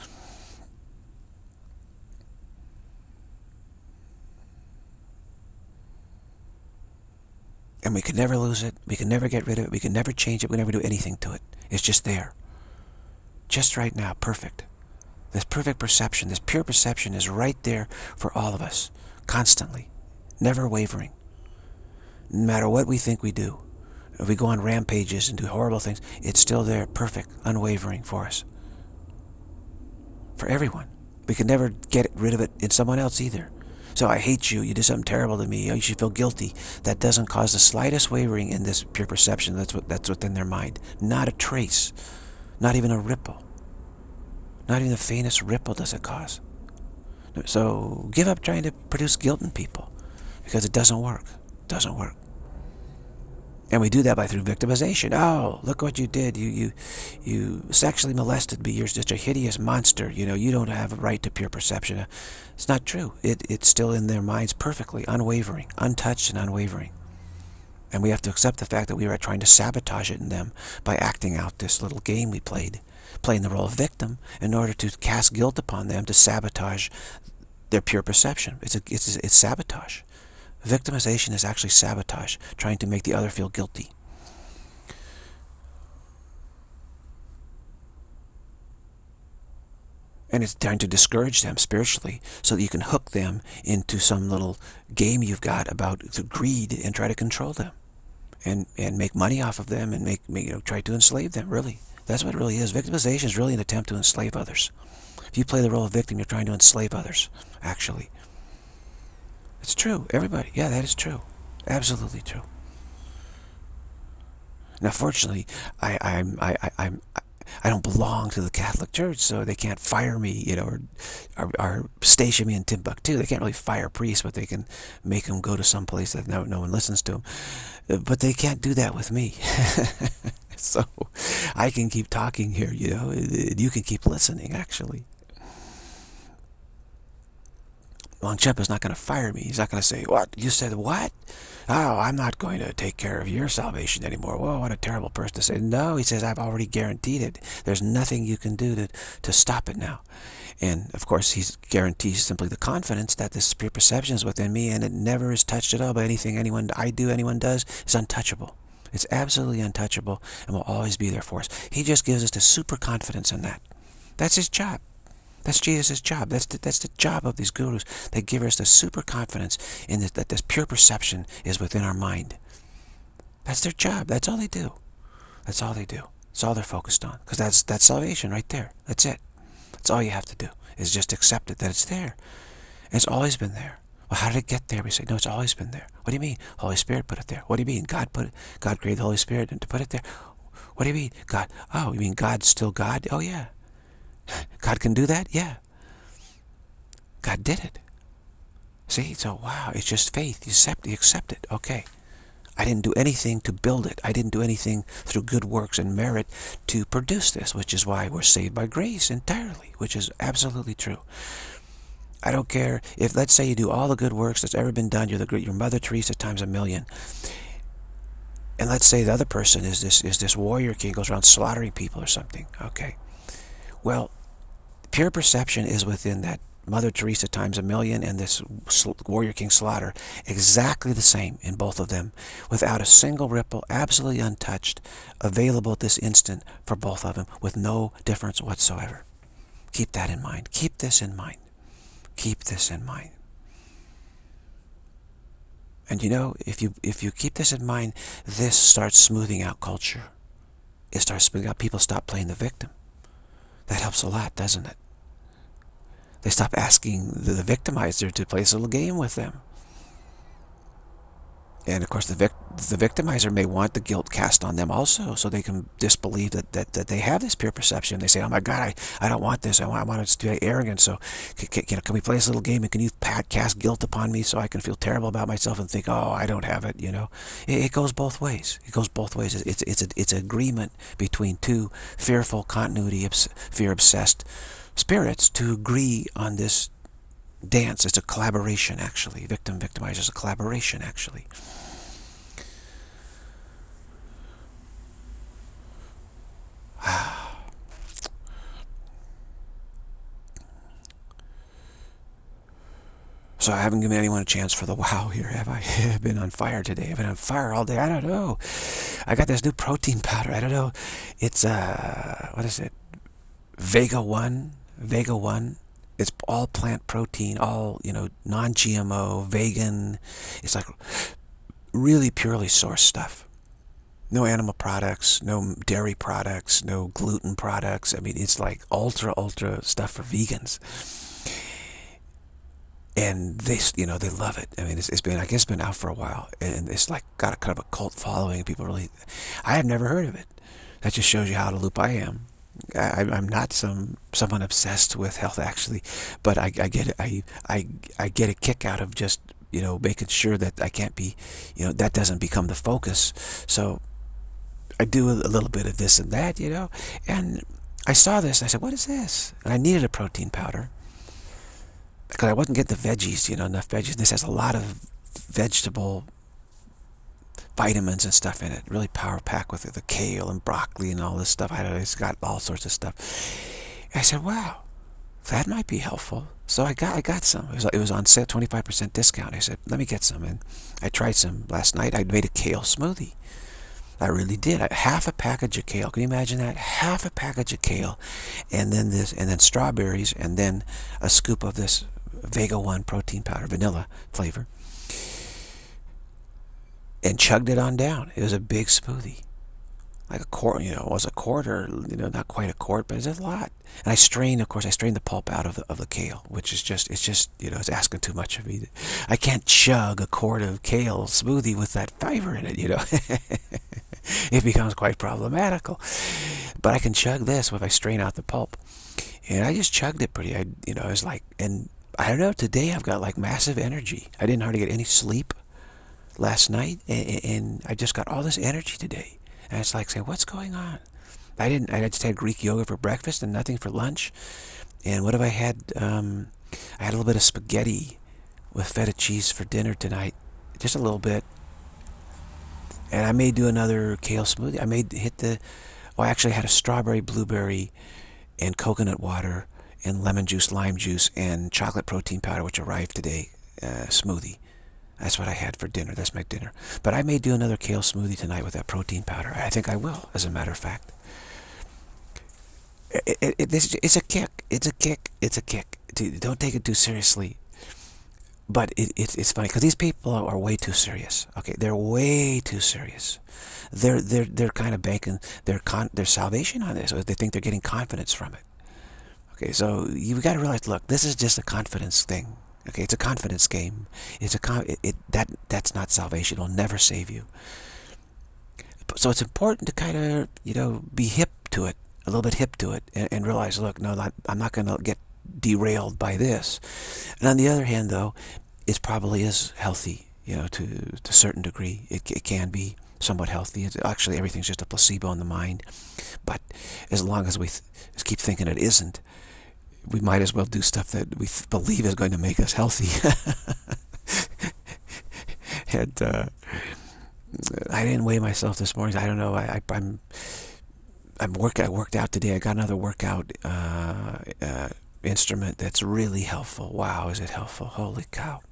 And we can never lose it. We can never get rid of it. We can never change it. We never do anything to it. It's just there. Just right now. Perfect. This perfect perception, this pure perception is right there for all of us. Constantly. Never wavering. No matter what we think we do. If we go on rampages and do horrible things, it's still there. Perfect. Unwavering for us. For everyone. We can never get rid of it in someone else either. So I hate you, you did something terrible to me, oh, you should feel guilty. That doesn't cause the slightest wavering in this pure perception that's, what, that's within their mind. Not a trace. Not even a ripple. Not even the faintest ripple does it cause. So give up trying to produce guilt in people, because it doesn't work. It doesn't work. And we do that by through victimization. Oh, look what you did. You you you sexually molested me. You're just a hideous monster. You know, you don't have a right to pure perception. It's not true. It, it's still in their minds perfectly, unwavering, untouched and unwavering. And we have to accept the fact that we are trying to sabotage it in them by acting out this little game we played, playing the role of victim in order to cast guilt upon them to sabotage their pure perception. It's, a, it's, it's sabotage. Victimization is actually sabotage, trying to make the other feel guilty. And it's trying to discourage them spiritually so that you can hook them into some little game you've got about the greed and try to control them and, and make money off of them and make, make, you know, try to enslave them, really. That's what it really is. Victimization is really an attempt to enslave others. If you play the role of victim, you're trying to enslave others, actually. It's true. Everybody. Yeah, that is true. Absolutely true. Now, fortunately, I, I'm, I, I, I'm, I don't belong to the Catholic Church, so they can't fire me, you know, or, or, or station me in Timbuktu. They can't really fire priests, but they can make them go to some place that no, no one listens to them. But they can't do that with me. So I can keep talking here, you know, and you can keep listening, actually. Longchenpa is not going to fire me. He's not going to say, what? You said what? Oh, I'm not going to take care of your salvation anymore. Whoa, what a terrible person to say. No, he says, I've already guaranteed it. There's nothing you can do to, to stop it now. And, of course, he guarantees simply the confidence that this pure perception is within me, and it never is touched at all by anything anyone I do, anyone does. It's untouchable. It's absolutely untouchable and will always be there for us. He just gives us the super confidence in that. That's his job. That's Jesus' job. That's the, that's the job of these gurus. They give us the super confidence in this, that this pure perception is within our mind. That's their job. That's all they do. That's all they do. That's all they're focused on. Because that's, that's salvation right there. That's it. That's all you have to do, is just accept it, that it's there. And it's always been there. Well, how did it get there? We say, no, it's always been there. What do you mean? Holy Spirit put it there. What do you mean? God put it, God created the Holy Spirit and to put it there. What do you mean? God, oh, you mean God's still God? Oh, yeah. God can do that? Yeah. God did it. See? So, wow, it's just faith. You accept, you accept it. Okay. I didn't do anything to build it. I didn't do anything through good works and merit to produce this, which is why we're saved by grace entirely, which is absolutely true. I don't care if, let's say you do all the good works that's ever been done, you're the great, you're Mother Teresa times a million. And let's say the other person is this, is this warrior king, goes around slaughtering people or something. Okay. Well, pure perception is within that Mother Teresa times a million and this warrior king slaughter, exactly the same in both of them, without a single ripple, absolutely untouched, available at this instant for both of them, with no difference whatsoever. Keep that in mind. Keep this in mind. Keep this in mind. And you know, if you if you keep this in mind, this starts smoothing out culture. It starts smoothing out. People stop playing the victim. That helps a lot, doesn't it? They stop asking the, the victimizer to play this little game with them. And of course, the, vic the victimizer may want the guilt cast on them also, so they can disbelieve that, that, that they have this pure perception. They say, oh my God, I, I don't want this. I want, I want it to be arrogant. So can, can, you know, can we play this little game, and can you pat, cast guilt upon me so I can feel terrible about myself and think, oh, I don't have it, you know? It, it goes both ways. It goes both ways. It's, it's, a, it's an agreement between two fearful, continuity, fear-obsessed spirits to agree on this dance. It's a collaboration, actually. Victim, victimizer is a collaboration, actually. So I haven't given anyone a chance for the wow here, have I? I've been on fire today. I've been on fire all day. I don't know. I got this new protein powder. I don't know. It's, uh, what is it? Vega one. Vega one. It's all plant protein, all, you know, non G M O, vegan. It's like really purely sourced stuff. No animal products, no dairy products, no gluten products. I mean, it's like ultra, ultra stuff for vegans. And they, you know, they love it. I mean, it's, it's been, I guess, it's been out for a while, and it's like got a kind of a cult following. People really, I have never heard of it. That just shows you how out of loop I am. I, I'm not some someone obsessed with health, actually, but I, I get it. I, I I get a kick out of just, you know, making sure that I can't be, you know, that doesn't become the focus. So I do a little bit of this and that, you know, and I saw this. And I said, what is this? And I needed a protein powder because I wasn't getting the veggies, you know, enough veggies. This has a lot of vegetable vitamins and stuff in it. Really power pack with it, the kale and broccoli and all this stuff. I don't know, it's got all sorts of stuff. And I said, wow, that might be helpful. So I got I got some. It was, it was on sale, twenty-five percent discount. I said, let me get some. And I tried some last night. I made a kale smoothie. I really did. I, half a package of kale. Can you imagine that? Half a package of kale, and then this, and then strawberries, and then a scoop of this Vega one protein powder, vanilla flavor, and chugged it on down. It was a big smoothie, like a quart. You know, it was a quart, or you know, not quite a quart, but it's a lot. And I strained, of course, I strained the pulp out of the of the kale, which is just, it's just, you know, it's asking too much of me. I can't chug a quart of kale smoothie with that fiber in it, you know. It becomes quite problematical. But I can chug this if I strain out the pulp. And I just chugged it pretty, I, you know, I was like, and I don't know, today I've got like massive energy. I didn't hardly get any sleep last night, and, and I just got all this energy today. And it's like saying, what's going on? I didn't, I just had Greek yoga for breakfast and nothing for lunch. And what have I had? Um, I had a little bit of spaghetti with feta cheese for dinner tonight. Just a little bit. And I may do another kale smoothie. I may hit the, well, I actually had a strawberry, blueberry, and coconut water, and lemon juice, lime juice, and chocolate protein powder, which arrived today, uh, smoothie. That's what I had for dinner. That's my dinner. But I may do another kale smoothie tonight with that protein powder. I think I will, as a matter of fact. It, it, it, it's a kick. It's a kick. It's a kick. Don't take it too seriously. But it, it, it's funny because these people are way too serious. Okay, they're way too serious. They're they're they're kind of banking their con their salvation on this. Or they think they're getting confidence from it. Okay, so you've got to realize, look, this is just a confidence thing. Okay, it's a confidence game. It's a con it, it that that's not salvation. It'll never save you. So it's important to kind of, you know, be hip to it, a little bit hip to it, and, and realize, look, no, not, I'm not going to get derailed by this. And on the other hand, though, it probably is healthy, you know, to, to a certain degree. It, it can be somewhat healthy. It's, actually, everything's just a placebo in the mind. But as long as we th keep thinking it isn't, we might as well do stuff that we th believe is going to make us healthy. And uh, I didn't weigh myself this morning. I don't know. I, I, I'm I'm work. I worked out today. I got another workout uh, uh, instrument that's really helpful. Wow, is it helpful? Holy cow!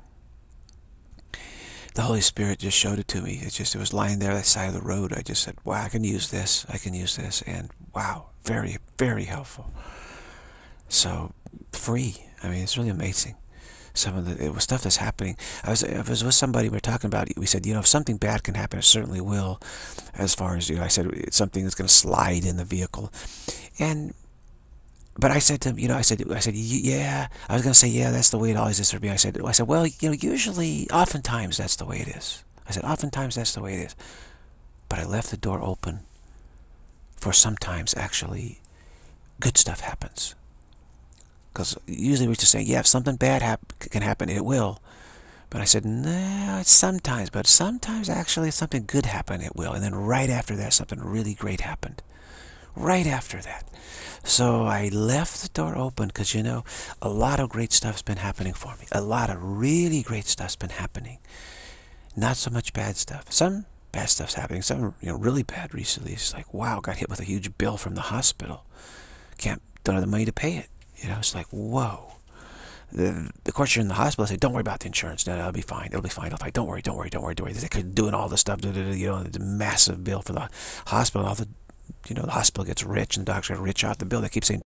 The Holy Spirit just showed it to me. It just it was lying there on the side of the road. I just said, "Wow, I can use this. I can use this," and wow, very very helpful. So free. I mean, it's really amazing. Some of the it was stuff that's happening. I was I was with somebody. We were talking about. We said, you know, if something bad can happen, it certainly will. As far as, you know, I said it's something that's going to slide in the vehicle, and but I said to him, you know, I said I said yeah. I was going to say, yeah, that's the way it always is for me. I said I said well, you know, usually, oftentimes that's the way it is. I said oftentimes that's the way it is, but I left the door open for sometimes actually good stuff happens. Because usually we just say, yeah, if something bad hap can happen, it will. But I said, no, it's sometimes. But sometimes, actually, if something good happened, it will. And then right after that, something really great happened. Right after that. So I left the door open because, you know, a lot of great stuff's been happening for me. A lot of really great stuff's been happening. Not so much bad stuff. Some bad stuff's happening. Some, you know, really bad recently. It's like, wow, got hit with a huge bill from the hospital. Can't, don't have the money to pay it. You know, it's like, whoa. The, of course, you're in the hospital. I say, don't worry about the insurance. No, no, it'll be fine. It'll be fine. It'll be fine. Don't worry, don't worry, don't worry, don't worry. They're doing all the stuff, you know, the massive bill for the hospital. All the, you know, the hospital gets rich and the doctors get rich out the bill. They keep saying,